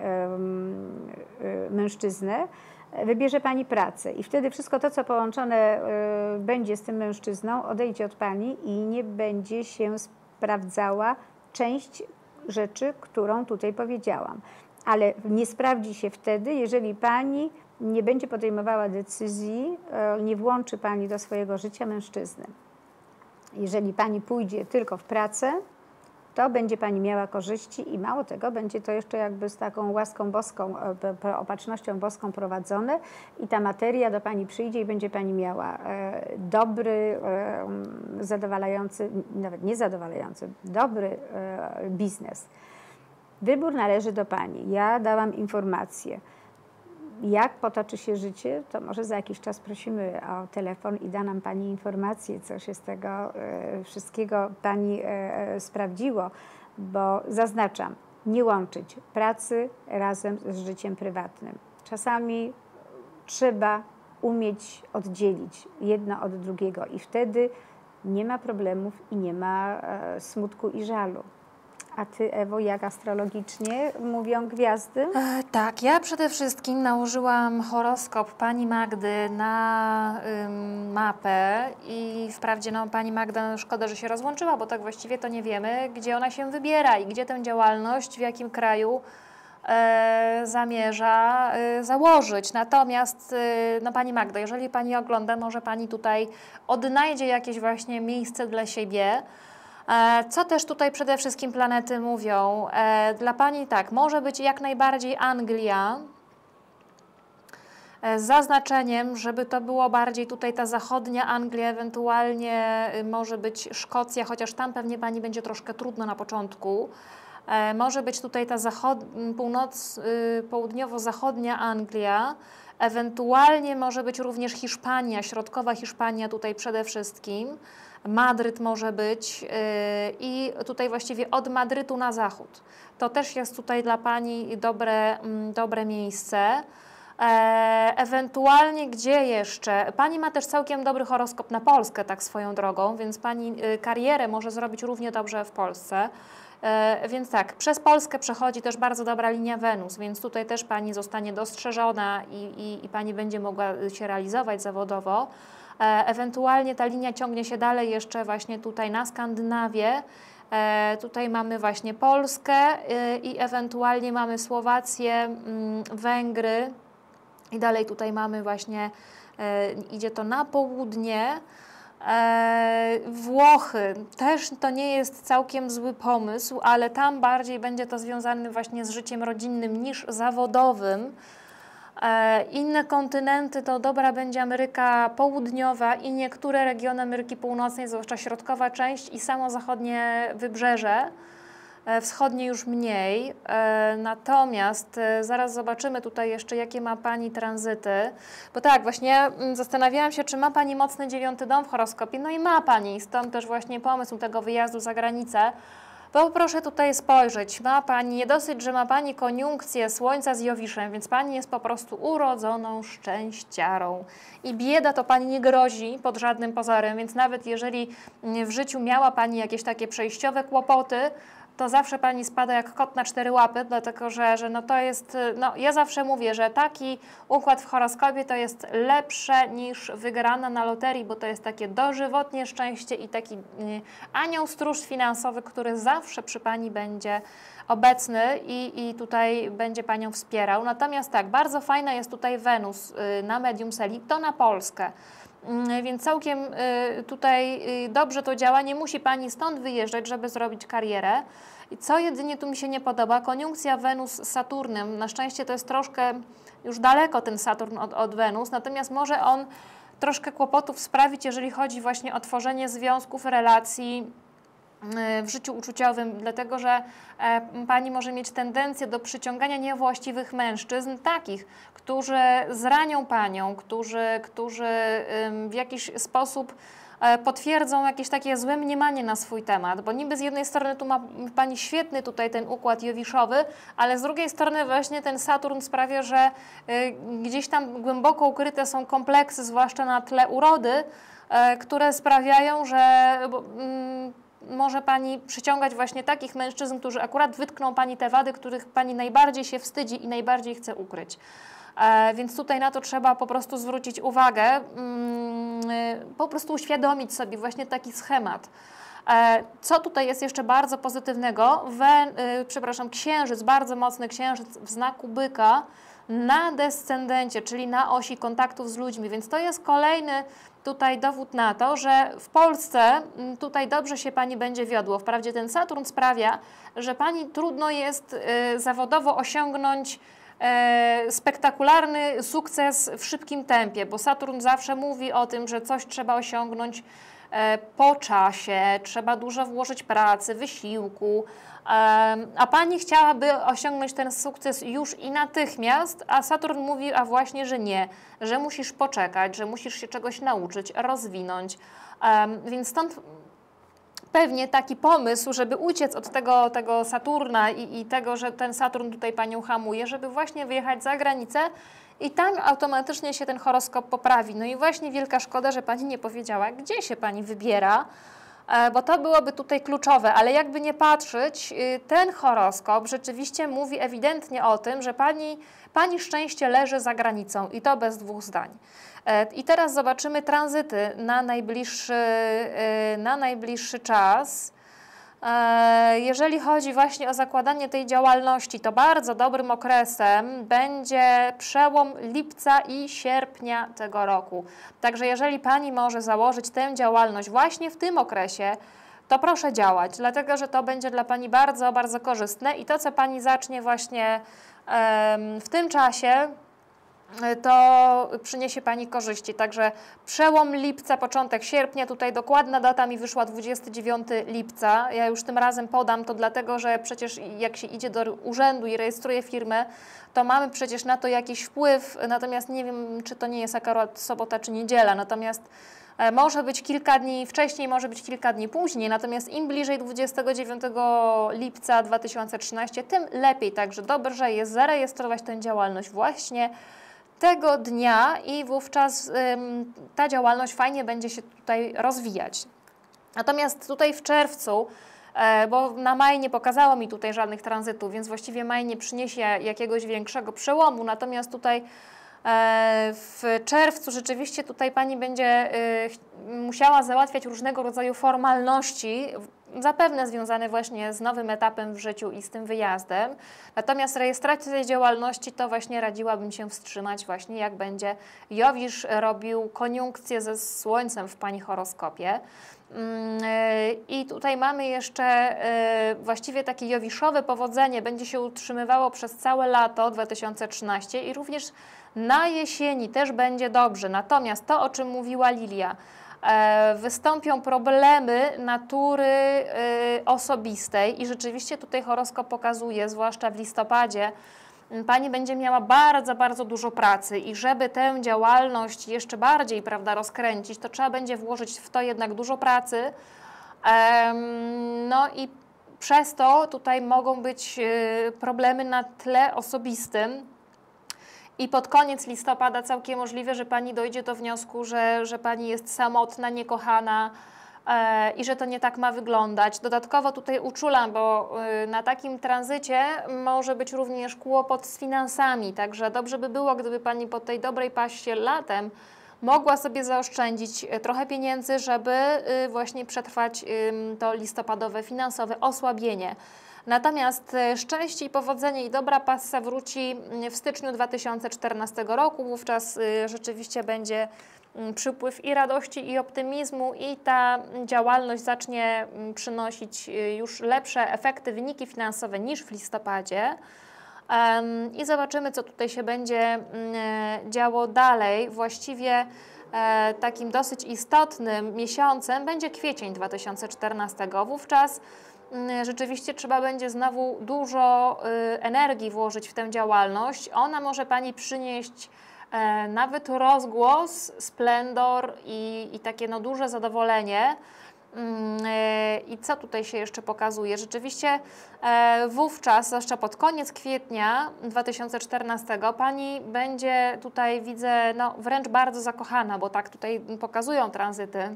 S2: mężczyznę, wybierze Pani pracę i wtedy wszystko to, co połączone będzie z tym mężczyzną, odejdzie od Pani i nie będzie się sprawdzała część rzeczy, którą tutaj powiedziałam. Ale nie sprawdzi się wtedy, jeżeli Pani nie będzie podejmowała decyzji, nie włączy Pani do swojego życia mężczyzny. Jeżeli Pani pójdzie tylko w pracę, to będzie Pani miała korzyści i mało tego, będzie to jeszcze jakby z taką łaską boską, opatrznością boską prowadzone i ta materia do Pani przyjdzie i będzie Pani miała dobry, zadowalający, nawet nie zadowalający, dobry biznes. Wybór należy do Pani. Ja dałam informację. Jak potoczy się życie, to może za jakiś czas prosimy o telefon i da nam Pani informację, co się z tego wszystkiego Pani sprawdziło, bo zaznaczam, nie łączyć pracy razem z życiem prywatnym. Czasami trzeba umieć oddzielić jedno od drugiego i wtedy nie ma problemów i nie ma smutku i żalu. A Ty, Ewo, jak astrologicznie mówią gwiazdy?
S1: Tak, ja przede wszystkim nałożyłam horoskop Pani Magdy na mapę i wprawdzie Pani Magda, szkoda, że się rozłączyła, bo tak właściwie to nie wiemy, gdzie ona się wybiera i gdzie tę działalność, w jakim kraju zamierza założyć. Natomiast Pani Magda, jeżeli Pani ogląda, może Pani tutaj odnajdzie jakieś właśnie miejsce dla siebie. Co też tutaj przede wszystkim planety mówią? Dla Pani tak, może być jak najbardziej Anglia, z zaznaczeniem, żeby to było bardziej tutaj ta zachodnia Anglia, ewentualnie może być Szkocja, chociaż tam pewnie Pani będzie troszkę trudno na początku. Może być tutaj ta południowo-zachodnia Anglia, ewentualnie może być również Hiszpania, środkowa Hiszpania tutaj przede wszystkim. Madryt może być i tutaj właściwie od Madrytu na zachód. To też jest tutaj dla Pani dobre miejsce. Ewentualnie gdzie jeszcze? Pani ma też całkiem dobry horoskop na Polskę, tak swoją drogą, więc Pani karierę może zrobić równie dobrze w Polsce. Więc tak, przez Polskę przechodzi też bardzo dobra linia Wenus, więc tutaj też Pani zostanie dostrzeżona i Pani będzie mogła się realizować zawodowo. Ewentualnie ta linia ciągnie się dalej jeszcze właśnie tutaj na Skandynawię. Tutaj mamy właśnie Polskę i ewentualnie mamy Słowację, Węgry i dalej tutaj mamy właśnie, idzie to na południe. Włochy też to nie jest całkiem zły pomysł, ale tam bardziej będzie to związane właśnie z życiem rodzinnym niż zawodowym. Inne kontynenty to dobra będzie Ameryka Południowa i niektóre regiony Ameryki Północnej, zwłaszcza środkowa część i samo zachodnie wybrzeże. Wschodnie już mniej, natomiast zaraz zobaczymy tutaj jeszcze, jakie ma Pani tranzyty, bo tak, właśnie zastanawiałam się, czy ma Pani mocny 9. dom w horoskopie, no i ma Pani, stąd też właśnie pomysł tego wyjazdu za granicę, bo proszę tutaj spojrzeć, ma Pani, nie dosyć, że ma Pani koniunkcję Słońca z Jowiszem, więc Pani jest po prostu urodzoną szczęściarą i bieda to Pani nie grozi pod żadnym pozorem, więc nawet jeżeli w życiu miała Pani jakieś takie przejściowe kłopoty, to zawsze Pani spada jak kot na 4 łapy, dlatego że no to jest, no ja zawsze mówię, że taki układ w horoskopie to jest lepsze niż wygrana na loterii, bo to jest takie dożywotnie szczęście i taki anioł stróż finansowy, który zawsze przy Pani będzie obecny i tutaj będzie Panią wspierał. Natomiast tak, bardzo fajna jest tutaj Wenus na medium seli, to na Polskę. Więc całkiem tutaj dobrze to działa, nie musi Pani stąd wyjeżdżać, żeby zrobić karierę. I co jedynie tu mi się nie podoba, koniunkcja Wenus z Saturnem, na szczęście to jest troszkę już daleko ten Saturn od Wenus, natomiast może on troszkę kłopotów sprawić, jeżeli chodzi właśnie o tworzenie związków, relacji w życiu uczuciowym, dlatego że Pani może mieć tendencję do przyciągania niewłaściwych mężczyzn, takich, którzy zranią Panią, którzy w jakiś sposób potwierdzą jakieś takie złe mniemanie na swój temat, bo niby z jednej strony tu ma Pani świetny tutaj ten układ jowiszowy, ale z drugiej strony właśnie ten Saturn sprawia, że gdzieś tam głęboko ukryte są kompleksy, zwłaszcza na tle urody, które sprawiają, że może Pani przyciągać właśnie takich mężczyzn, którzy akurat wytkną Pani te wady, których Pani najbardziej się wstydzi i najbardziej chce ukryć. Więc tutaj na to trzeba po prostu zwrócić uwagę, po prostu uświadomić sobie właśnie taki schemat. Co tutaj jest jeszcze bardzo pozytywnego? Księżyc, bardzo mocny księżyc w znaku byka na descendencie, czyli na osi kontaktów z ludźmi, więc to jest kolejny tutaj dowód na to, że w Polsce tutaj dobrze się Pani będzie wiodło. Wprawdzie ten Saturn sprawia, że Pani trudno jest zawodowo osiągnąć spektakularny sukces w szybkim tempie, bo Saturn zawsze mówi o tym, że coś trzeba osiągnąć po czasie, trzeba dużo włożyć pracy, wysiłku, a Pani chciałaby osiągnąć ten sukces już i natychmiast, a Saturn mówi, a właśnie, że nie, że musisz poczekać, że musisz się czegoś nauczyć, rozwinąć, więc stąd pewnie taki pomysł, żeby uciec od tego Saturna i tego, że ten Saturn tutaj Panią hamuje, żeby właśnie wyjechać za granicę i tam automatycznie się ten horoskop poprawi. No i właśnie wielka szkoda, że Pani nie powiedziała, gdzie się Pani wybiera, bo to byłoby tutaj kluczowe, ale jakby nie patrzeć, ten horoskop rzeczywiście mówi ewidentnie o tym, że Pani szczęście leży za granicą i to bez dwóch zdań. I teraz zobaczymy tranzyty na najbliższy czas. Jeżeli chodzi właśnie o zakładanie tej działalności, to bardzo dobrym okresem będzie przełom lipca i sierpnia tego roku. Także jeżeli Pani może założyć tę działalność właśnie w tym okresie, to proszę działać, dlatego że to będzie dla Pani bardzo, bardzo korzystne i to, co Pani zacznie właśnie w tym czasie, to przyniesie Pani korzyści. Także przełom lipca, początek sierpnia, tutaj dokładna data mi wyszła 29 lipca. Ja już tym razem podam to dlatego, że przecież jak się idzie do urzędu i rejestruje firmę, to mamy przecież na to jakiś wpływ, natomiast nie wiem, czy to nie jest akurat sobota czy niedziela, natomiast może być kilka dni wcześniej, może być kilka dni później, natomiast im bliżej 29 lipca 2013, tym lepiej. Także dobrze jest zarejestrować tę działalność właśnie tego dnia i wówczas ta działalność fajnie będzie się tutaj rozwijać. Natomiast tutaj w czerwcu, bo na maj nie pokazało mi tutaj żadnych tranzytów, więc właściwie maj nie przyniesie jakiegoś większego przełomu, natomiast tutaj w czerwcu rzeczywiście tutaj Pani będzie musiała załatwiać różnego rodzaju formalności, zapewne związane właśnie z nowym etapem w życiu i z tym wyjazdem. Natomiast rejestracja tej działalności to właśnie radziłabym się wstrzymać właśnie jak będzie Jowisz robił koniunkcję ze Słońcem w Pani horoskopie. I tutaj mamy jeszcze właściwie takie jowiszowe powodzenie, będzie się utrzymywało przez całe lato 2013 i również na jesieni też będzie dobrze. Natomiast to, o czym mówiła Lilia, wystąpią problemy natury osobistej i rzeczywiście tutaj horoskop pokazuje, zwłaszcza w listopadzie, Pani będzie miała bardzo, bardzo dużo pracy i żeby tę działalność jeszcze bardziej, prawda, rozkręcić, to trzeba będzie włożyć w to jednak dużo pracy. No i przez to tutaj mogą być problemy na tle osobistym. I pod koniec listopada całkiem możliwe, że Pani dojdzie do wniosku, że Pani jest samotna, niekochana i że to nie tak ma wyglądać. Dodatkowo tutaj uczulam, bo na takim tranzycie może być również kłopot z finansami, także dobrze by było, gdyby Pani po tej dobrej paście latem mogła sobie zaoszczędzić trochę pieniędzy, żeby właśnie przetrwać to listopadowe finansowe osłabienie. Natomiast szczęście i powodzenie i dobra passa wróci w styczniu 2014 roku. Wówczas rzeczywiście będzie przypływ i radości, i optymizmu i ta działalność zacznie przynosić już lepsze efekty, wyniki finansowe niż w listopadzie. I zobaczymy, co tutaj się będzie działo dalej. Właściwie takim dosyć istotnym miesiącem będzie kwiecień 2014. Wówczas rzeczywiście trzeba będzie znowu dużo energii włożyć w tę działalność. Ona może Pani przynieść nawet rozgłos, splendor i takie no duże zadowolenie. I co tutaj się jeszcze pokazuje? Rzeczywiście wówczas, zwłaszcza pod koniec kwietnia 2014, Pani będzie tutaj, widzę, no wręcz bardzo zakochana, bo tak tutaj pokazują tranzyty.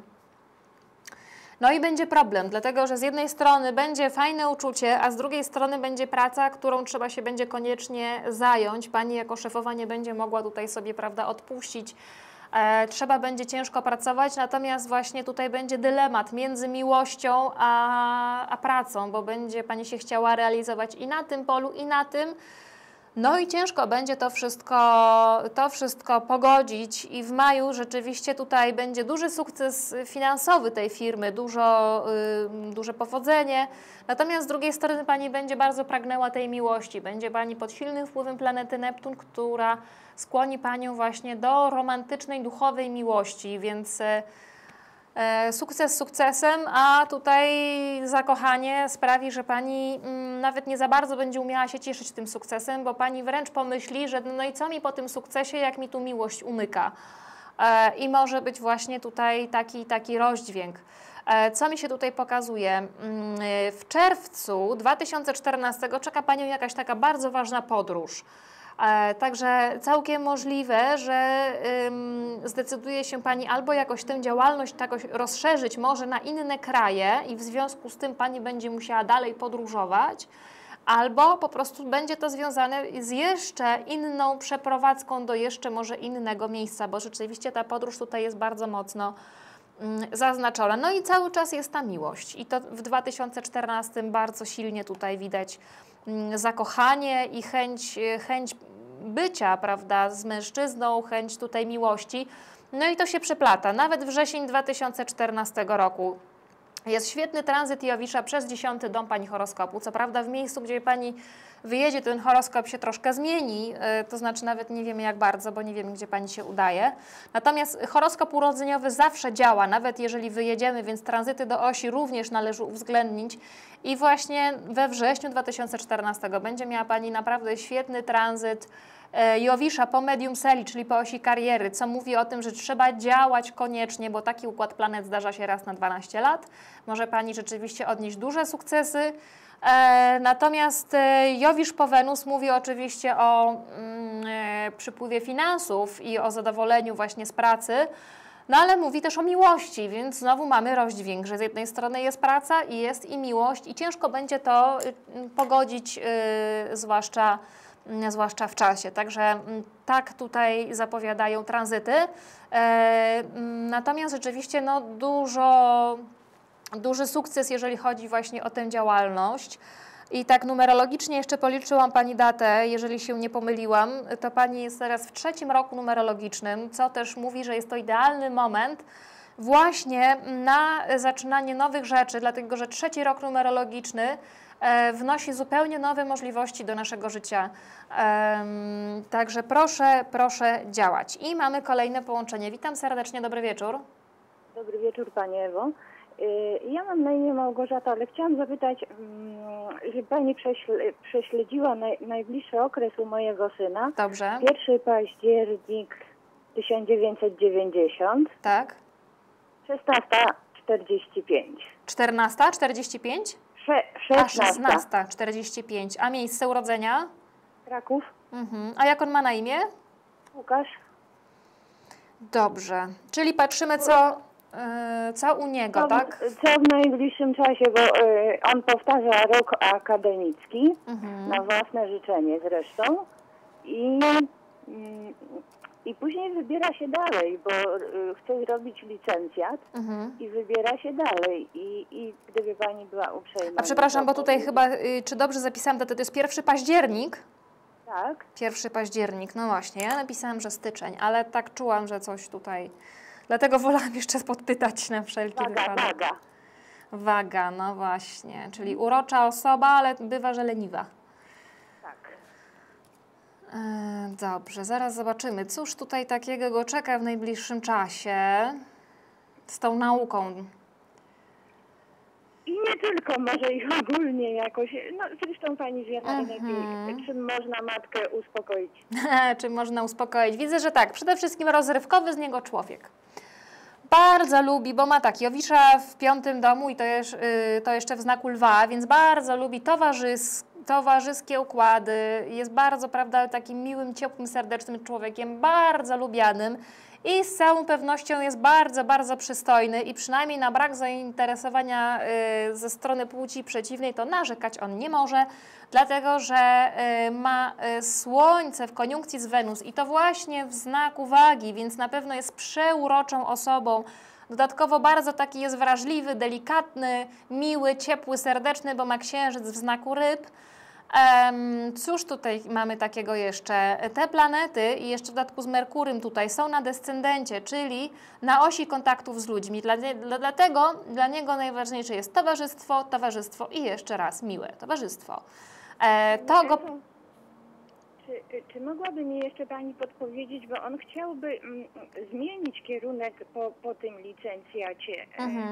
S1: No i będzie problem, dlatego że z jednej strony będzie fajne uczucie, a z drugiej strony będzie praca, którą trzeba się będzie koniecznie zająć. Pani jako szefowa nie będzie mogła tutaj sobie, prawda, odpuścić. Trzeba będzie ciężko pracować, natomiast właśnie tutaj będzie dylemat między miłością a pracą, bo będzie Pani się chciała realizować i na tym polu, i na tym. No i ciężko będzie to wszystko pogodzić i w maju rzeczywiście tutaj będzie duży sukces finansowy tej firmy, duże powodzenie. Natomiast z drugiej strony Pani będzie bardzo pragnęła tej miłości. Będzie Pani pod silnym wpływem planety Neptun, która skłoni Panią właśnie do romantycznej, duchowej miłości, więc sukces sukcesem, a tutaj zakochanie sprawi, że Pani nawet nie za bardzo będzie umiała się cieszyć tym sukcesem, bo Pani wręcz pomyśli, że no i co mi po tym sukcesie, jak mi tu miłość umyka. I może być właśnie tutaj taki rozdźwięk. Co mi się tutaj pokazuje? W czerwcu 2014 czeka Panią jakaś taka bardzo ważna podróż. Także całkiem możliwe, że zdecyduje się Pani albo jakoś tę działalność jakoś rozszerzyć może na inne kraje i w związku z tym Pani będzie musiała dalej podróżować, albo po prostu będzie to związane z jeszcze inną przeprowadzką do jeszcze może innego miejsca, bo rzeczywiście ta podróż tutaj jest bardzo mocno zaznaczona. No i cały czas jest ta miłość i to w 2014 bardzo silnie tutaj widać zakochanie i chęć bycia, prawda, z mężczyzną, chęć tutaj miłości. No i to się przeplata. Nawet wrzesień 2014 roku. Jest świetny tranzyt Jowisza przez 10. dom Pani horoskopu. Co prawda w miejscu, gdzie Pani wyjedzie, ten horoskop się troszkę zmieni, to znaczy nawet nie wiemy jak bardzo, bo nie wiemy, gdzie Pani się udaje. Natomiast horoskop urodzeniowy zawsze działa, nawet jeżeli wyjedziemy, więc tranzyty do osi również należy uwzględnić. I właśnie we wrześniu 2014 będzie miała Pani naprawdę świetny tranzyt Jowisza po medium seli, czyli po osi kariery, co mówi o tym, że trzeba działać koniecznie, bo taki układ planet zdarza się raz na 12 lat. Może Pani rzeczywiście odnieść duże sukcesy. Natomiast Jowisz po Wenus mówi oczywiście o przypływie finansów i o zadowoleniu właśnie z pracy, no ale mówi też o miłości, więc znowu mamy rozdźwięk, że z jednej strony jest praca i jest i miłość i ciężko będzie to pogodzić, zwłaszcza w czasie. Także tak tutaj zapowiadają tranzyty. Natomiast rzeczywiście no, duży sukces, jeżeli chodzi właśnie o tę działalność. I tak numerologicznie jeszcze policzyłam Pani datę, jeżeli się nie pomyliłam, to Pani jest teraz w 3. roku numerologicznym, co też mówi, że jest to idealny moment właśnie na zaczynanie nowych rzeczy, dlatego że 3. rok numerologiczny wnosi zupełnie nowe możliwości do naszego życia. Także proszę działać. I mamy kolejne połączenie. Witam serdecznie, dobry wieczór.
S7: Dobry wieczór Pani Ewo. Ja mam na imię Małgorzata, ale chciałam zapytać, żeby Pani prześledziła najbliższy okres u mojego syna.
S1: Dobrze.
S7: 1 październik 1990.
S1: Tak.
S7: 16:45.
S1: 14:45? 16:45. A miejsce urodzenia?
S7: Kraków.
S1: A jak on ma na imię?
S7: Łukasz.
S1: Dobrze. Czyli patrzymy, co u niego, tak?
S7: Co w najbliższym czasie, bo on powtarza rok akademicki, na własne życzenie zresztą. I później wybiera się dalej, bo chce zrobić licencjat i wybiera się dalej. I gdyby Pani była uprzejma...
S1: A przepraszam, bo tutaj chyba, czy dobrze zapisałam datę, to jest 1 październik?
S7: Tak.
S1: 1 październik, no właśnie, ja napisałam, że styczeń, ale tak czułam, że coś tutaj... Dlatego wolałam jeszcze podpytać na wszelki wypadek. Waga, no właśnie, czyli urocza osoba, ale bywa, że leniwa.
S7: Tak.
S1: Dobrze, zaraz zobaczymy, cóż tutaj takiego go czeka w najbliższym czasie z tą nauką.
S7: I nie tylko, może i ogólnie jakoś, no zresztą Pani wie najlepiej, czym można matkę uspokoić.
S1: Czym można uspokoić? Widzę, że tak, przede wszystkim rozrywkowy z niego człowiek. Bardzo lubi, bo ma tak, Jowisza w 5. domu i to jeszcze w znaku lwa, więc bardzo lubi towarzyskie układy, jest bardzo, prawda, takim miłym, ciepłym, serdecznym człowiekiem, bardzo lubianym i z całą pewnością jest bardzo, bardzo przystojny i przynajmniej na brak zainteresowania ze strony płci przeciwnej to narzekać on nie może, dlatego że ma Słońce w koniunkcji z Wenus i to właśnie w znaku wagi, więc na pewno jest przeuroczą osobą. Dodatkowo bardzo taki jest wrażliwy, delikatny, miły, ciepły, serdeczny, bo ma księżyc w znaku ryb. Cóż tutaj mamy takiego jeszcze? Te planety i jeszcze w dodatku z Merkurym tutaj są na descendencie, czyli na osi kontaktów z ludźmi. Dlatego dla niego najważniejsze jest towarzystwo i jeszcze raz miłe towarzystwo.
S7: Czy mogłaby mi jeszcze Pani podpowiedzieć, bo on chciałby zmienić kierunek po tym licencjacie,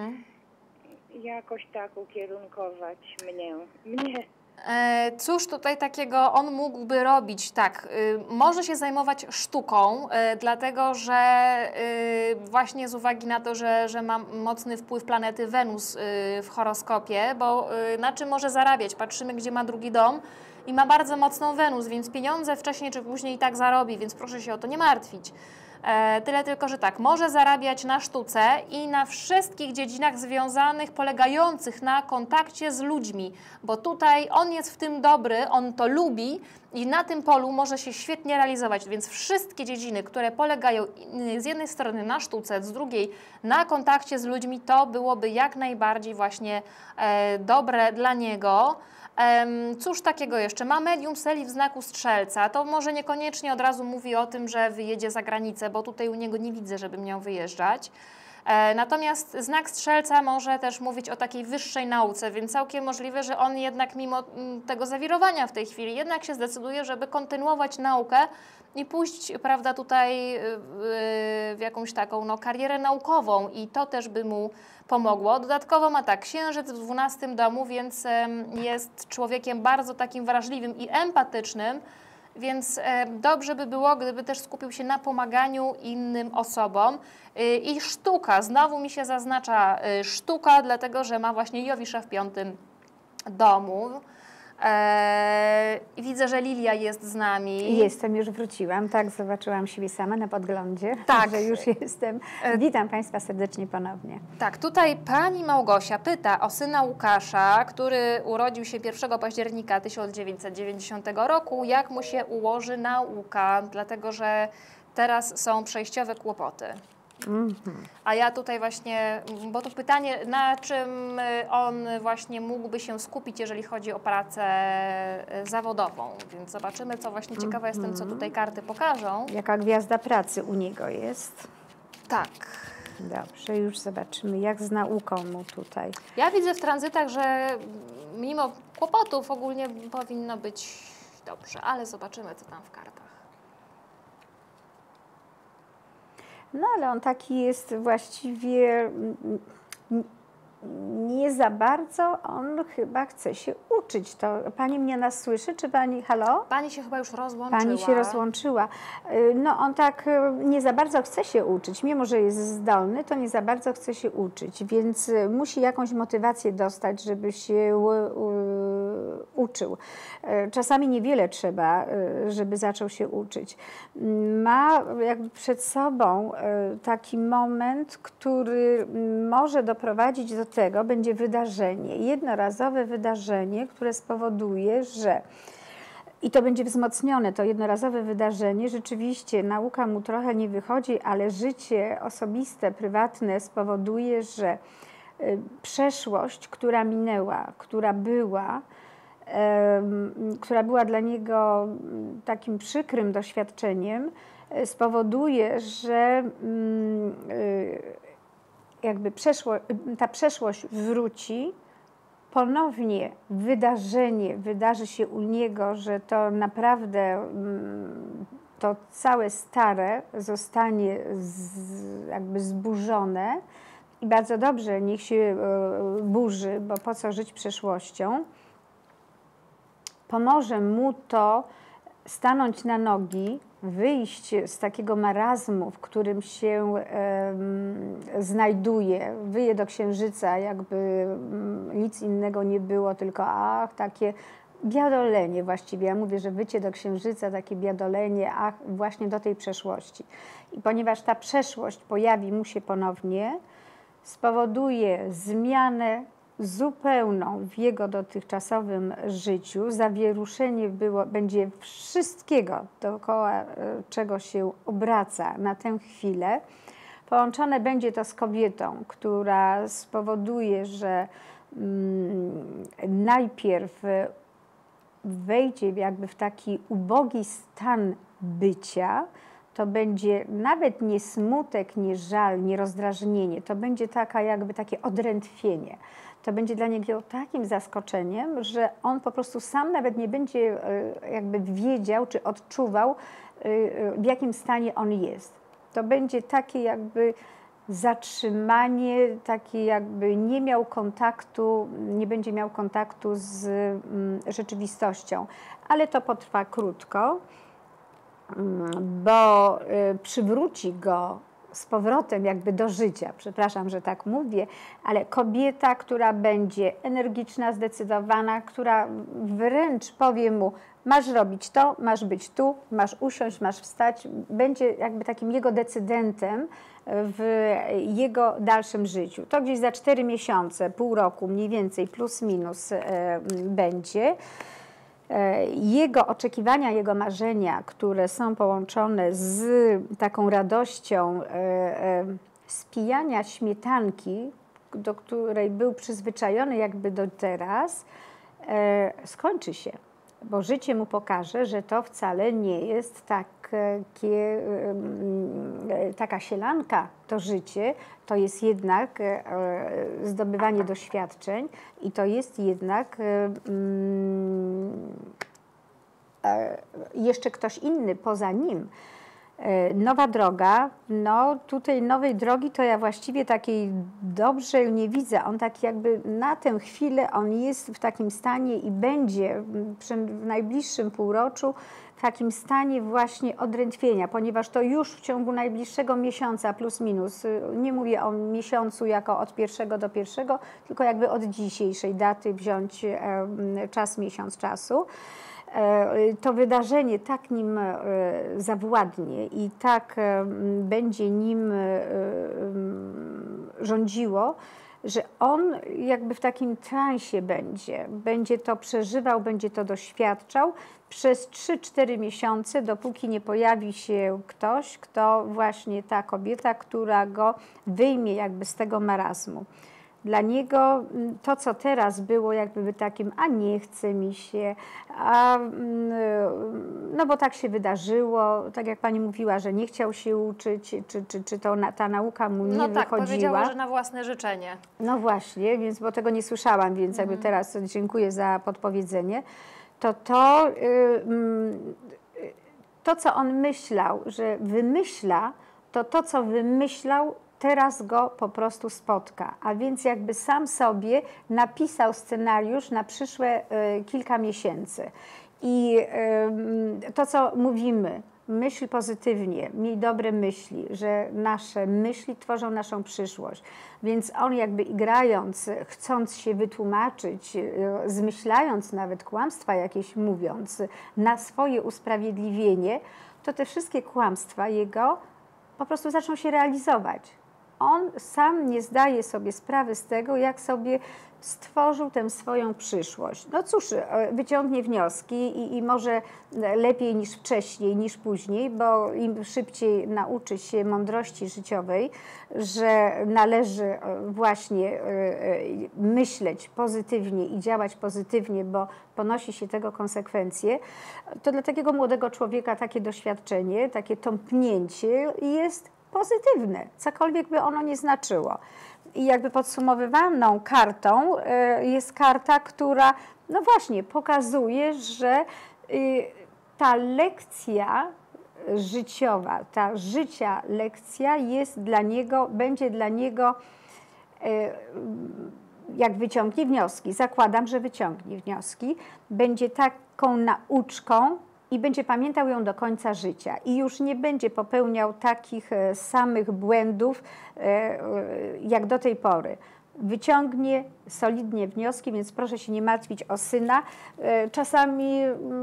S7: jakoś tak ukierunkować mnie.
S1: Cóż tutaj takiego on mógłby robić? Tak, może się zajmować sztuką, dlatego że właśnie z uwagi na to, że ma mocny wpływ planety Wenus w horoskopie, bo na czym może zarabiać? Patrzymy, gdzie ma 2. dom i ma bardzo mocną Wenus, więc pieniądze wcześniej czy później i tak zarobi, więc proszę się o to nie martwić. Tyle tylko, że tak, może zarabiać na sztuce i na wszystkich dziedzinach związanych, polegających na kontakcie z ludźmi, bo tutaj on jest w tym dobry, on to lubi i na tym polu może się świetnie realizować, więc wszystkie dziedziny, które polegają z jednej strony na sztuce, z drugiej na kontakcie z ludźmi, to byłoby jak najbardziej właśnie dobre dla niego. Cóż takiego jeszcze? Ma medium seli w znaku Strzelca. To może niekoniecznie od razu mówi o tym, że wyjedzie za granicę, bo tutaj u niego nie widzę, żeby miał wyjeżdżać. Natomiast znak Strzelca może też mówić o takiej wyższej nauce, więc całkiem możliwe, że on jednak mimo tego zawirowania w tej chwili jednak się zdecyduje, żeby kontynuować naukę i pójść, prawda, tutaj w jakąś taką karierę naukową i to też by mu pomogło. Dodatkowo ma tak, księżyc w 12 domu, więc jest człowiekiem bardzo takim wrażliwym i empatycznym, więc dobrze by było, gdyby też skupił się na pomaganiu innym osobom. I sztuka, znowu mi się zaznacza sztuka, dlatego że ma właśnie Jowisza w 5 domu. Widzę, że Lilia jest z nami.
S2: Jestem, już wróciłam, tak, zobaczyłam siebie sama na podglądzie,
S1: tak,
S2: że już jestem. Witam Państwa serdecznie ponownie.
S1: Tak, tutaj pani Małgosia pyta o syna Łukasza, który urodził się 1 października 1990 roku, jak mu się ułoży nauka, dlatego że teraz są przejściowe kłopoty. A ja tutaj właśnie, bo to pytanie, na czym on właśnie mógłby się skupić, jeżeli chodzi o pracę zawodową, więc zobaczymy, co właśnie ciekawa jestem, co tutaj karty pokażą.
S2: Jaka gwiazda pracy u niego jest?
S1: Tak.
S2: Dobrze, już zobaczymy, jak z nauką mu tutaj.
S1: Ja widzę w tranzytach, że mimo kłopotów ogólnie powinno być dobrze, ale zobaczymy, co tam w kartach.
S2: No ale on taki jest właściwie nie za bardzo, on chyba chce się uczyć. To pani mnie nas słyszy, czy pani, halo?
S1: Pani się chyba już rozłączyła.
S2: Pani się rozłączyła. No on tak nie za bardzo chce się uczyć, mimo że jest zdolny, to nie za bardzo chce się uczyć, więc musi jakąś motywację dostać, żeby się uczył. Czasami niewiele trzeba, żeby zaczął się uczyć. Ma jakby przed sobą taki moment, który może doprowadzić do tego, będzie wydarzenie, jednorazowe wydarzenie, które spowoduje, że i to będzie wzmocnione, to jednorazowe wydarzenie, rzeczywiście nauka mu trochę nie wychodzi, ale życie osobiste, prywatne spowoduje, że przeszłość, która minęła, która była dla niego takim przykrym doświadczeniem, spowoduje, że jakby ta przeszłość wróci, ponownie wydarzenie wydarzy się u niego, że to naprawdę to całe stare zostanie jakby zburzone i bardzo dobrze, niech się burzy, bo po co żyć przeszłością. Pomoże mu to stanąć na nogi, wyjść z takiego marazmu, w którym się znajduje, wyje do Księżyca, jakby nic innego nie było, tylko takie biadolenie właściwie. Ja mówię, że wycie do Księżyca, takie biadolenie, właśnie do tej przeszłości. I ponieważ ta przeszłość pojawi mu się ponownie, spowoduje zmianę zupełną w jego dotychczasowym życiu, zawieruszenie będzie wszystkiego, dookoła czego się obraca na tę chwilę. Połączone będzie to z kobietą, która spowoduje, że najpierw wejdzie jakby w taki ubogi stan bycia. To będzie nawet nie smutek, nie żal, nie rozdrażnienie, to będzie takie odrętwienie. To będzie dla niego takim zaskoczeniem, że on po prostu sam nawet nie będzie jakby wiedział, czy odczuwał, w jakim stanie on jest. To będzie takie jakby zatrzymanie, takie jakby nie będzie miał kontaktu z rzeczywistością. Ale to potrwa krótko, bo przywróci go z powrotem jakby do życia, przepraszam, że tak mówię, ale kobieta, która będzie energiczna, zdecydowana, która wręcz powie mu, masz robić to, masz być tu, masz usiąść, masz wstać, będzie jakby takim jego decydentem w jego dalszym życiu. To gdzieś za 4 miesiące, pół roku mniej więcej, plus minus będzie. Jego oczekiwania, jego marzenia, które są połączone z taką radością spijania śmietanki, do której był przyzwyczajony jakby do teraz, skończy się, bo życie mu pokaże, że to wcale nie jest takie taka sielanka, to życie, to jest jednak zdobywanie doświadczeń i to jest jednak jeszcze ktoś inny poza nim. Nowa droga, no tutaj nowej drogi to ja właściwie takiej dobrze nie widzę. On tak jakby na tę chwilę, on jest w takim stanie i będzie w najbliższym półroczu w takim stanie właśnie odrętwienia, ponieważ to już w ciągu najbliższego miesiąca plus minus, nie mówię o miesiącu jako od 1 do 1, tylko jakby od dzisiejszej daty wziąć miesiąc czasu. To wydarzenie tak nim zawładnie i tak będzie nim rządziło, że on jakby w takim transie będzie to przeżywał, będzie to doświadczał przez 3-4 miesiące, dopóki nie pojawi się ktoś, kto właśnie ta kobieta, która go wyjmie jakby z tego marazmu. Dla niego to, co teraz było jakby takim, a nie chce mi się, no bo tak się wydarzyło, tak jak pani mówiła, że nie chciał się uczyć, czy ta nauka mu nie wychodziła.
S1: No tak, powiedziała, że na własne życzenie.
S2: No właśnie, więc bo tego nie słyszałam, więc jakby teraz dziękuję za podpowiedzenie. To, co on myślał, że wymyśla, to, co wymyślał, teraz go po prostu spotka, a więc jakby sam sobie napisał scenariusz na przyszłe kilka miesięcy. I to, co mówimy, myśl pozytywnie, miej dobre myśli, że nasze myśli tworzą naszą przyszłość. Więc on jakby grając, chcąc się wytłumaczyć, zmyślając nawet kłamstwa jakieś mówiąc, na swoje usprawiedliwienie, to te wszystkie kłamstwa jego po prostu zaczną się realizować. On sam nie zdaje sobie sprawy z tego, jak sobie stworzył tę swoją przyszłość. No cóż, wyciągnie wnioski i może lepiej niż wcześniej, niż później, bo im szybciej nauczy się mądrości życiowej, że należy właśnie myśleć pozytywnie i działać pozytywnie, bo ponosi się tego konsekwencje, to dla takiego młodego człowieka takie doświadczenie, takie tąpnięcie jest pozytywne, cokolwiek by ono nie znaczyło. I jakby podsumowywaną kartą jest karta, która no właśnie pokazuje, że ta lekcja życiowa, ta życia lekcja jest dla niego, będzie dla niego, jak wyciągnie wnioski, zakładam, że wyciągnie wnioski, będzie taką nauczką, i będzie pamiętał ją do końca życia i już nie będzie popełniał takich samych błędów jak do tej pory. Wyciągnie solidnie wnioski, więc proszę się nie martwić o syna. Czasami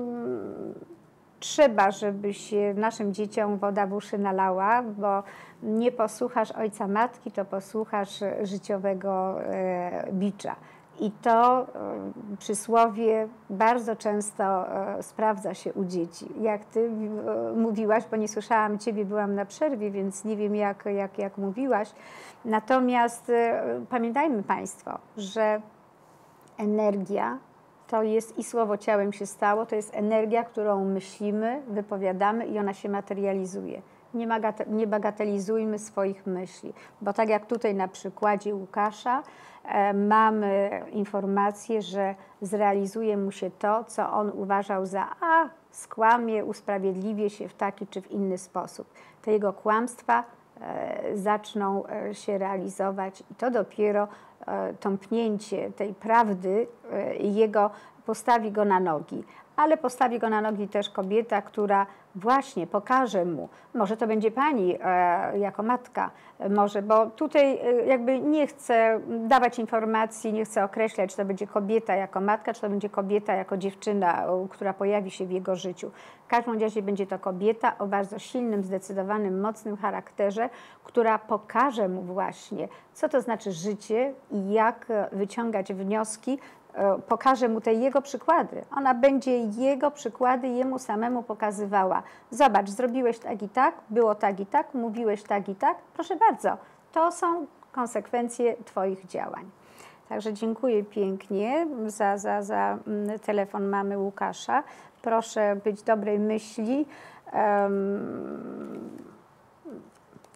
S2: trzeba, żeby się naszym dzieciom woda w uszy nalała, bo nie posłuchasz ojca matki, to posłuchasz życiowego bicza. I to przysłowie bardzo często sprawdza się u dzieci. Jak ty mówiłaś, bo nie słyszałam ciebie, byłam na przerwie, więc nie wiem jak mówiłaś. Natomiast pamiętajmy Państwo, że energia to jest i słowo ciałem się stało, to jest energia, którą myślimy, wypowiadamy i ona się materializuje. Nie bagatelizujmy swoich myśli, bo tak jak tutaj na przykładzie Łukasza mamy informację, że zrealizuje mu się to, co on uważał za skłamie, usprawiedliwie się w taki czy w inny sposób. Te jego kłamstwa zaczną się realizować i to dopiero tąpnięcie tej prawdy postawi go na nogi. Ale postawi go na nogi też kobieta, która właśnie pokaże mu, może to będzie pani jako matka, może, bo tutaj jakby nie chcę dawać informacji, nie chcę określać, czy to będzie kobieta jako matka, czy to będzie kobieta jako dziewczyna, która pojawi się w jego życiu. W każdym razie będzie to kobieta o bardzo silnym, zdecydowanym, mocnym charakterze, która pokaże mu właśnie, co to znaczy życie i jak wyciągać wnioski, pokaże mu te jego przykłady. Ona będzie jego przykłady jemu samemu pokazywała. Zobacz, zrobiłeś tak i tak, było tak i tak, mówiłeś tak i tak. Proszę bardzo, to są konsekwencje twoich działań. Także dziękuję pięknie za telefon mamy Łukasza. Proszę być dobrej myśli.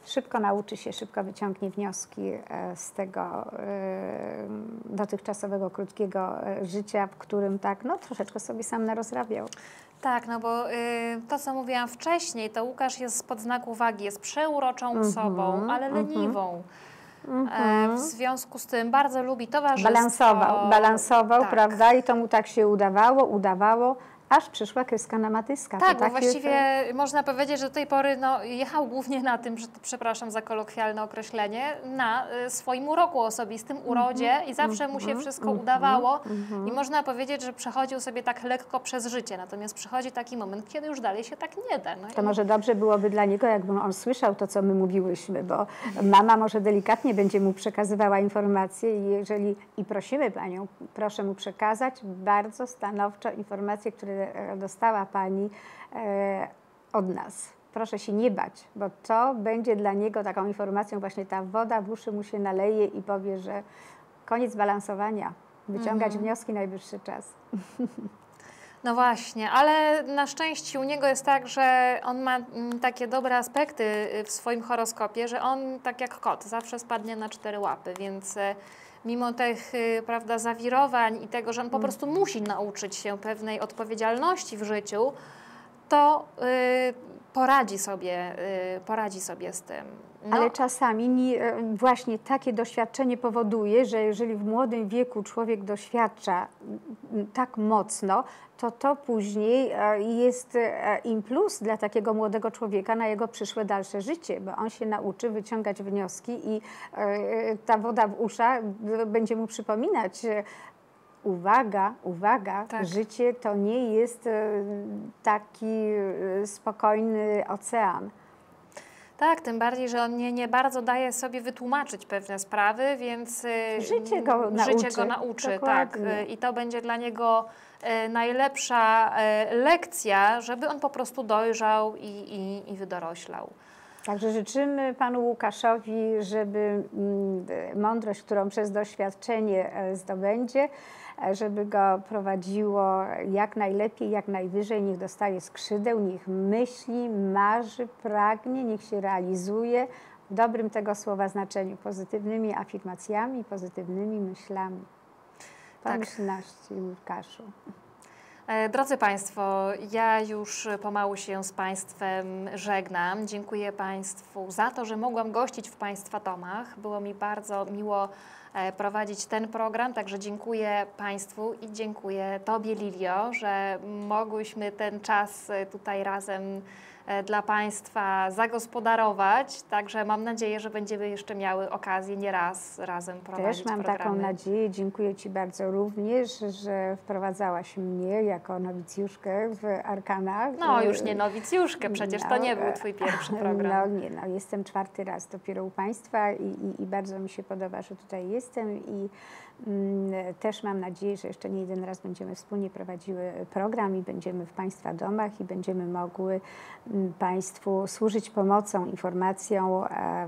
S2: szybko nauczy się, szybko wyciągnie wnioski z tego dotychczasowego krótkiego życia, w którym tak, no troszeczkę sobie sam narozrabiał.
S1: Tak, no bo to, co mówiłam wcześniej, to Łukasz jest spod znaku wagi, jest przeuroczą osobą, ale leniwą. W związku z tym bardzo lubi towarzystwo.
S2: Balansował,
S1: tak.
S2: prawda? I to mu tak się udawało, aż przyszła kreska na matyska.
S1: Tak, bo właściwie można powiedzieć, że do tej pory jechał głównie na tym, że przepraszam za kolokwialne określenie, na swoim uroku osobistym, urodzie i zawsze mu się wszystko udawało i można powiedzieć, że przechodził sobie tak lekko przez życie, natomiast przychodzi taki moment, kiedy już dalej się tak nie da. No
S2: to może dobrze byłoby dla niego, jakby on słyszał to, co my mówiłyśmy, bo mama może delikatnie będzie mu przekazywała informacje i prosimy Panią, proszę mu przekazać bardzo stanowczo informacje, które dostała Pani od nas. Proszę się nie bać, bo to będzie dla niego taką informacją, właśnie ta woda w uszy mu się naleje i powie, że koniec balansowania, wyciągać wnioski, najwyższy czas.
S1: No właśnie, ale na szczęście u niego jest tak, że on ma takie dobre aspekty w swoim horoskopie, że on tak jak kot zawsze spadnie na 4 łapy, więc mimo tych, prawda, zawirowań i tego, że on po prostu musi nauczyć się pewnej odpowiedzialności w życiu, to poradzi sobie z tym. No.
S2: Ale czasami właśnie takie doświadczenie powoduje, że jeżeli w młodym wieku człowiek doświadcza tak mocno, to później jest im plus dla takiego młodego człowieka na jego przyszłe dalsze życie, bo on się nauczy wyciągać wnioski i ta woda w uszach będzie mu przypominać. Uwaga, tak. Życie to nie jest taki spokojny ocean.
S1: Tak, tym bardziej, że on nie bardzo daje sobie wytłumaczyć pewne sprawy, więc
S2: życie go nauczy.
S1: Tak. I to będzie dla niego najlepsza lekcja, żeby on po prostu dojrzał i wydoroślał.
S2: Także życzymy Panu Łukaszowi, żeby mądrość, którą przez doświadczenie zdobędzie, żeby go prowadziło jak najlepiej, jak najwyżej, niech dostaje skrzydeł, niech myśli, marzy, pragnie, niech się realizuje w dobrym tego słowa znaczeniu, pozytywnymi afirmacjami, pozytywnymi myślami. Pomyślności, Łukaszu.
S1: Drodzy Państwo, ja już pomału się z Państwem żegnam. Dziękuję Państwu za to, że mogłam gościć w Państwa domach. Było mi bardzo miło prowadzić ten program, także dziękuję Państwu i dziękuję Tobie, Lilio, że mogłyśmy ten czas tutaj razem dla Państwa zagospodarować, także mam nadzieję, że będziemy jeszcze miały okazję nieraz razem prowadzić
S2: programy. Też mam taką nadzieję. Dziękuję Ci bardzo również, że wprowadzałaś mnie jako nowicjuszkę w Arkanach.
S1: No już nie nowicjuszkę, przecież to nie był Twój pierwszy program.
S2: Jestem 4. raz dopiero u Państwa i bardzo mi się podoba, że tutaj jestem i też mam nadzieję, że jeszcze nie jeden raz będziemy wspólnie prowadziły program i będziemy w Państwa domach i będziemy mogły Państwu służyć pomocą, informacją,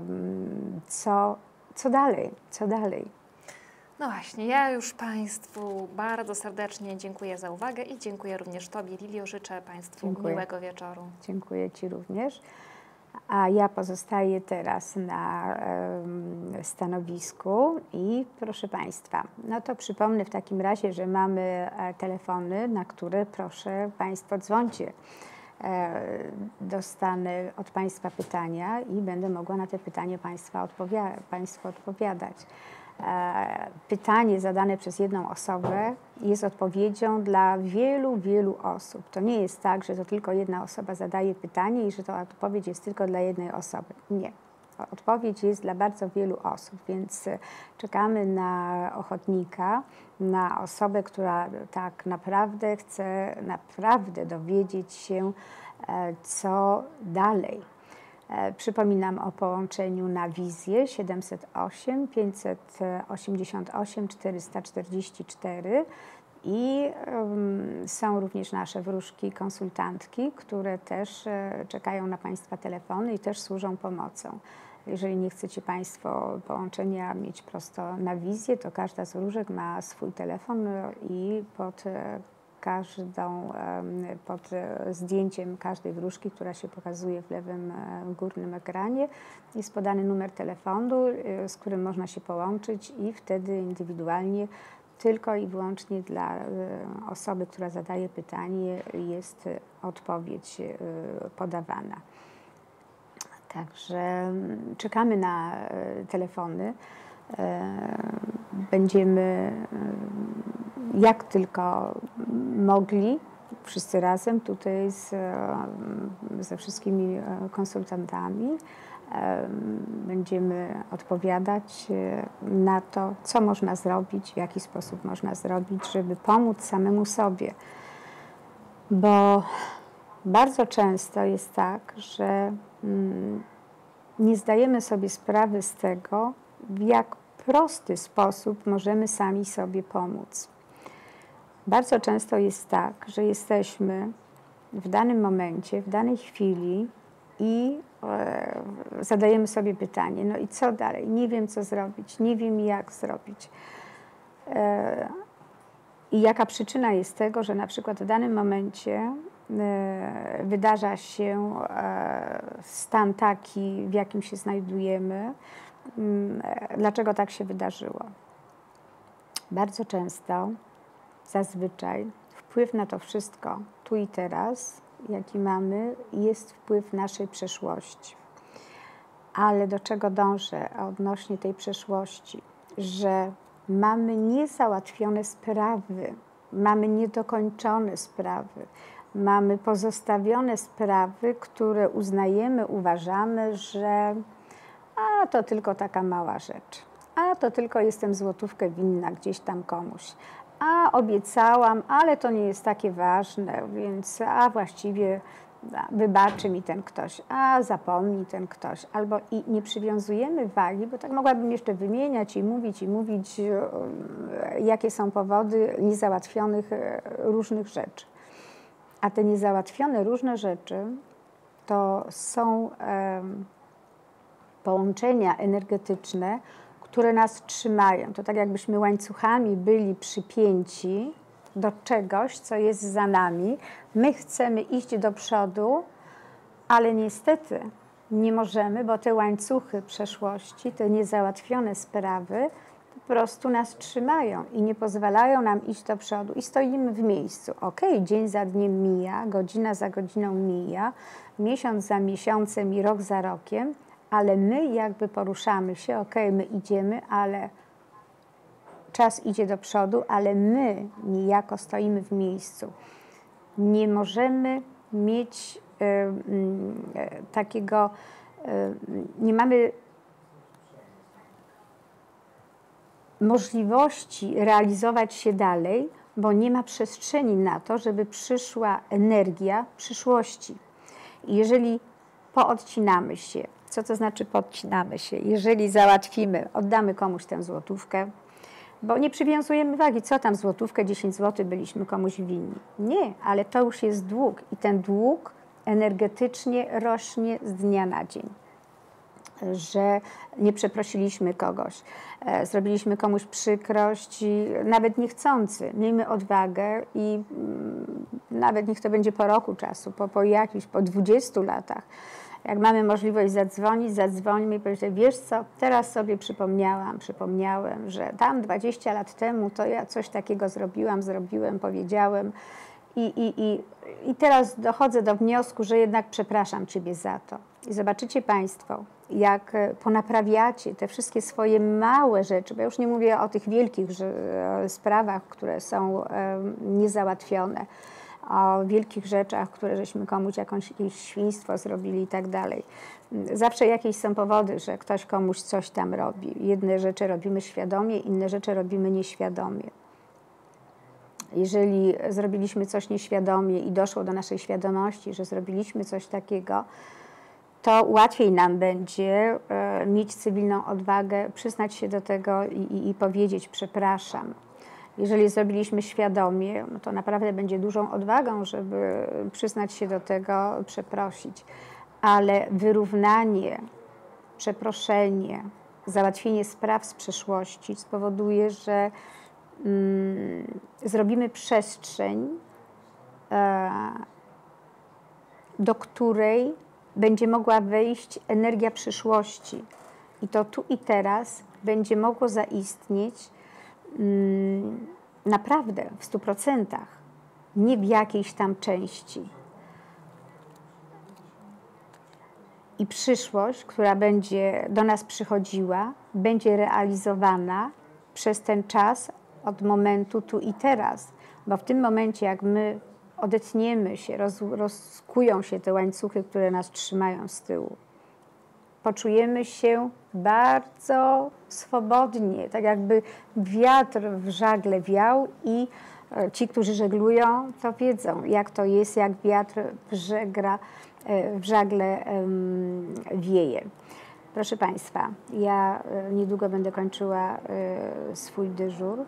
S2: co dalej.
S1: No właśnie, ja już Państwu bardzo serdecznie dziękuję za uwagę i dziękuję również Tobie, Lilio. Życzę Państwu miłego wieczoru.
S2: Dziękuję Ci również. A ja pozostaję teraz na stanowisku i proszę Państwa, no to przypomnę w takim razie, że mamy telefony, na które proszę Państwo dzwońcie. Dostanę od Państwa pytania i będę mogła na te pytania Państwu odpowiadać. Pytanie zadane przez jedną osobę jest odpowiedzią dla wielu osób. To nie jest tak, że to tylko jedna osoba zadaje pytanie i że to odpowiedź jest tylko dla jednej osoby. Nie. Odpowiedź jest dla bardzo wielu osób, więc czekamy na ochotnika, na osobę, która tak naprawdę chce dowiedzieć się, co dalej. Przypominam o połączeniu na wizję 708 588 444 i są również nasze wróżki, konsultantki, które też czekają na Państwa telefony i też służą pomocą. Jeżeli nie chcecie Państwo połączenia mieć prosto na wizję, to każda z wróżek ma swój telefon i pod pod zdjęciem każdej wróżki, która się pokazuje w lewym górnym ekranie, jest podany numer telefonu, z którym można się połączyć i wtedy indywidualnie tylko i wyłącznie dla osoby, która zadaje pytanie, jest odpowiedź podawana. Także czekamy na telefony. Będziemy jak tylko mogli, wszyscy razem tutaj ze wszystkimi konsultantami, będziemy odpowiadać na to, co można zrobić, w jaki sposób można zrobić, żeby pomóc samemu sobie. Bo bardzo często jest tak, że nie zdajemy sobie sprawy z tego, w jak prosty sposób możemy sami sobie pomóc. Bardzo często jest tak, że jesteśmy w danym momencie, w danej chwili i zadajemy sobie pytanie, no i co dalej? Nie wiem, co zrobić, nie wiem, jak zrobić. I jaka przyczyna jest tego, że na przykład w danym momencie wydarza się stan taki, w jakim się znajdujemy. Dlaczego tak się wydarzyło? Bardzo często, zazwyczaj, wpływ na to wszystko, tu i teraz, jaki mamy, jest wpływ naszej przeszłości. Ale do czego dążę odnośnie tej przeszłości? Że mamy niezałatwione sprawy, mamy niedokończone sprawy, mamy pozostawione sprawy, które uznajemy, uważamy, że to tylko taka mała rzecz, to tylko jestem złotówkę winna gdzieś tam komuś, obiecałam, ale to nie jest takie ważne, więc właściwie wybaczy mi ten ktoś, zapomni ten ktoś, albo i nie przywiązujemy wagi, bo tak mogłabym jeszcze wymieniać i mówić, jakie są powody niezałatwionych różnych rzeczy. A te niezałatwione różne rzeczy to są połączenia energetyczne, które nas trzymają. To tak jakbyśmy łańcuchami byli przypięci do czegoś, co jest za nami. My chcemy iść do przodu, ale niestety nie możemy, bo te łańcuchy przeszłości, te niezałatwione sprawy po prostu nas trzymają i nie pozwalają nam iść do przodu i stoimy w miejscu. Dzień za dniem mija, godzina za godziną mija, miesiąc za miesiącem i rok za rokiem, ale my jakby poruszamy się, my idziemy, ale czas idzie do przodu, ale my niejako stoimy w miejscu. Nie możemy mieć takiego, nie mamy możliwości realizować się dalej, bo nie ma przestrzeni na to, żeby przyszła energia przyszłości. I jeżeli poodcinamy się, co to znaczy podcinamy się? Jeżeli załatwimy, oddamy komuś tę złotówkę, bo nie przywiązujemy wagi, co tam złotówkę, 10 zł byliśmy komuś winni. Nie, ale to już jest dług i ten dług energetycznie rośnie z dnia na dzień. Że nie przeprosiliśmy kogoś, zrobiliśmy komuś przykrość, nawet niechcący. Miejmy odwagę i nawet niech to będzie po roku czasu, po 20 latach. Jak mamy możliwość zadzwońmy i powiedzieć, wiesz co, teraz sobie przypomniałem, że tam 20 lat temu to ja coś takiego zrobiłem, powiedziałem i teraz dochodzę do wniosku, że jednak przepraszam Ciebie za to. I zobaczycie Państwo, jak ponaprawiacie te wszystkie swoje małe rzeczy, bo ja już nie mówię o tych wielkich sprawach, które są niezałatwione, o wielkich rzeczach, które żeśmy komuś jakieś świństwo zrobili i tak dalej. Zawsze jakieś są powody, że ktoś komuś coś tam robi. Jedne rzeczy robimy świadomie, inne rzeczy robimy nieświadomie. Jeżeli zrobiliśmy coś nieświadomie i doszło do naszej świadomości, że zrobiliśmy coś takiego, to łatwiej nam będzie mieć cywilną odwagę, przyznać się do tego i powiedzieć przepraszam. Jeżeli zrobiliśmy świadomie, no to naprawdę będzie dużą odwagą, żeby przyznać się do tego, przeprosić. Ale wyrównanie, przeproszenie, załatwienie spraw z przeszłości spowoduje, że zrobimy przestrzeń do której będzie mogła wejść energia przyszłości. I to tu i teraz będzie mogło zaistnieć naprawdę w 100%, nie w jakiejś tam części. I przyszłość, która będzie do nas przychodziła, będzie realizowana przez ten czas od momentu tu i teraz. Bo w tym momencie, jak my odetniemy się, rozkują się te łańcuchy, które nas trzymają z tyłu, poczujemy się bardzo swobodnie, tak jakby wiatr w żagle wiał i ci, którzy żeglują, to wiedzą, jak to jest, jak wiatr w żagle wieje. Proszę Państwa, ja niedługo będę kończyła swój dyżur.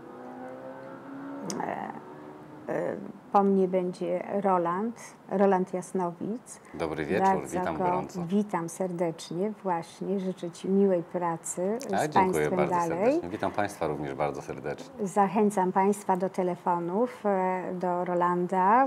S2: Po mnie będzie Roland Jasnowic.
S8: Dobry wieczór, witam gorąco.
S2: Witam serdecznie, właśnie. Życzę Ci miłej pracy z
S8: dziękuję
S2: Państwem
S8: bardzo
S2: dalej.
S8: serdecznie. Witam Państwa również bardzo serdecznie.
S2: Zachęcam Państwa do telefonów, do Rolanda.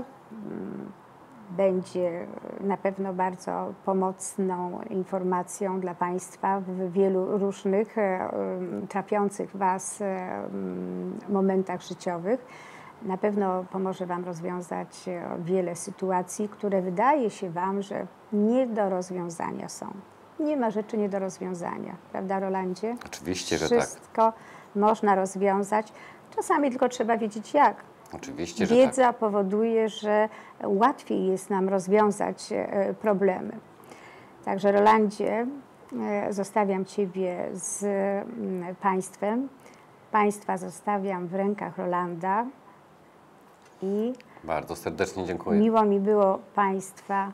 S2: Będzie na pewno bardzo pomocną informacją dla Państwa w wielu różnych trapiących Was momentach życiowych. Na pewno pomoże Wam rozwiązać wiele sytuacji, które wydaje się Wam, że nie do rozwiązania są. Nie ma rzeczy nie do rozwiązania, prawda, Rolandzie?
S8: Oczywiście, że tak.
S2: Wszystko można rozwiązać, czasami tylko trzeba wiedzieć jak.
S8: Oczywiście, że
S2: Wiedza
S8: tak.
S2: powoduje, że łatwiej jest nam rozwiązać problemy. Także Rolandzie, zostawiam Ciebie z Państwem. Państwa zostawiam w rękach Rolanda. I
S8: bardzo serdecznie dziękuję.
S2: Miło mi było Państwa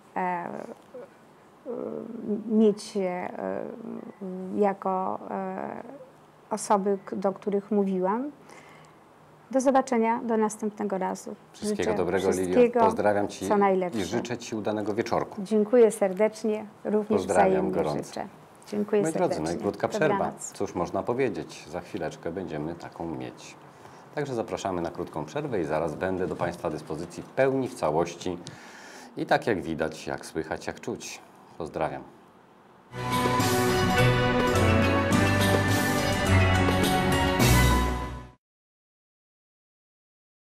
S2: mieć jako osoby, do których mówiłam. Do zobaczenia, do następnego razu.
S8: Wszystkiego dobrego, Lilio. Pozdrawiam Ci
S2: co najlepsze.
S8: I życzę Ci udanego wieczorku.
S2: Dziękuję serdecznie, również
S8: Pozdrawiam
S2: wzajemnie
S8: gorąco.
S2: życzę. Dziękuję
S8: Moi
S2: serdecznie.
S8: drodzy, no i krótka przerwa.
S2: Dobranoc.
S8: Cóż można powiedzieć, za chwileczkę będziemy taką mieć. Także zapraszamy na krótką przerwę i zaraz będę do Państwa dyspozycji w pełni, w całości. I tak jak widać, jak słychać, jak czuć. Pozdrawiam.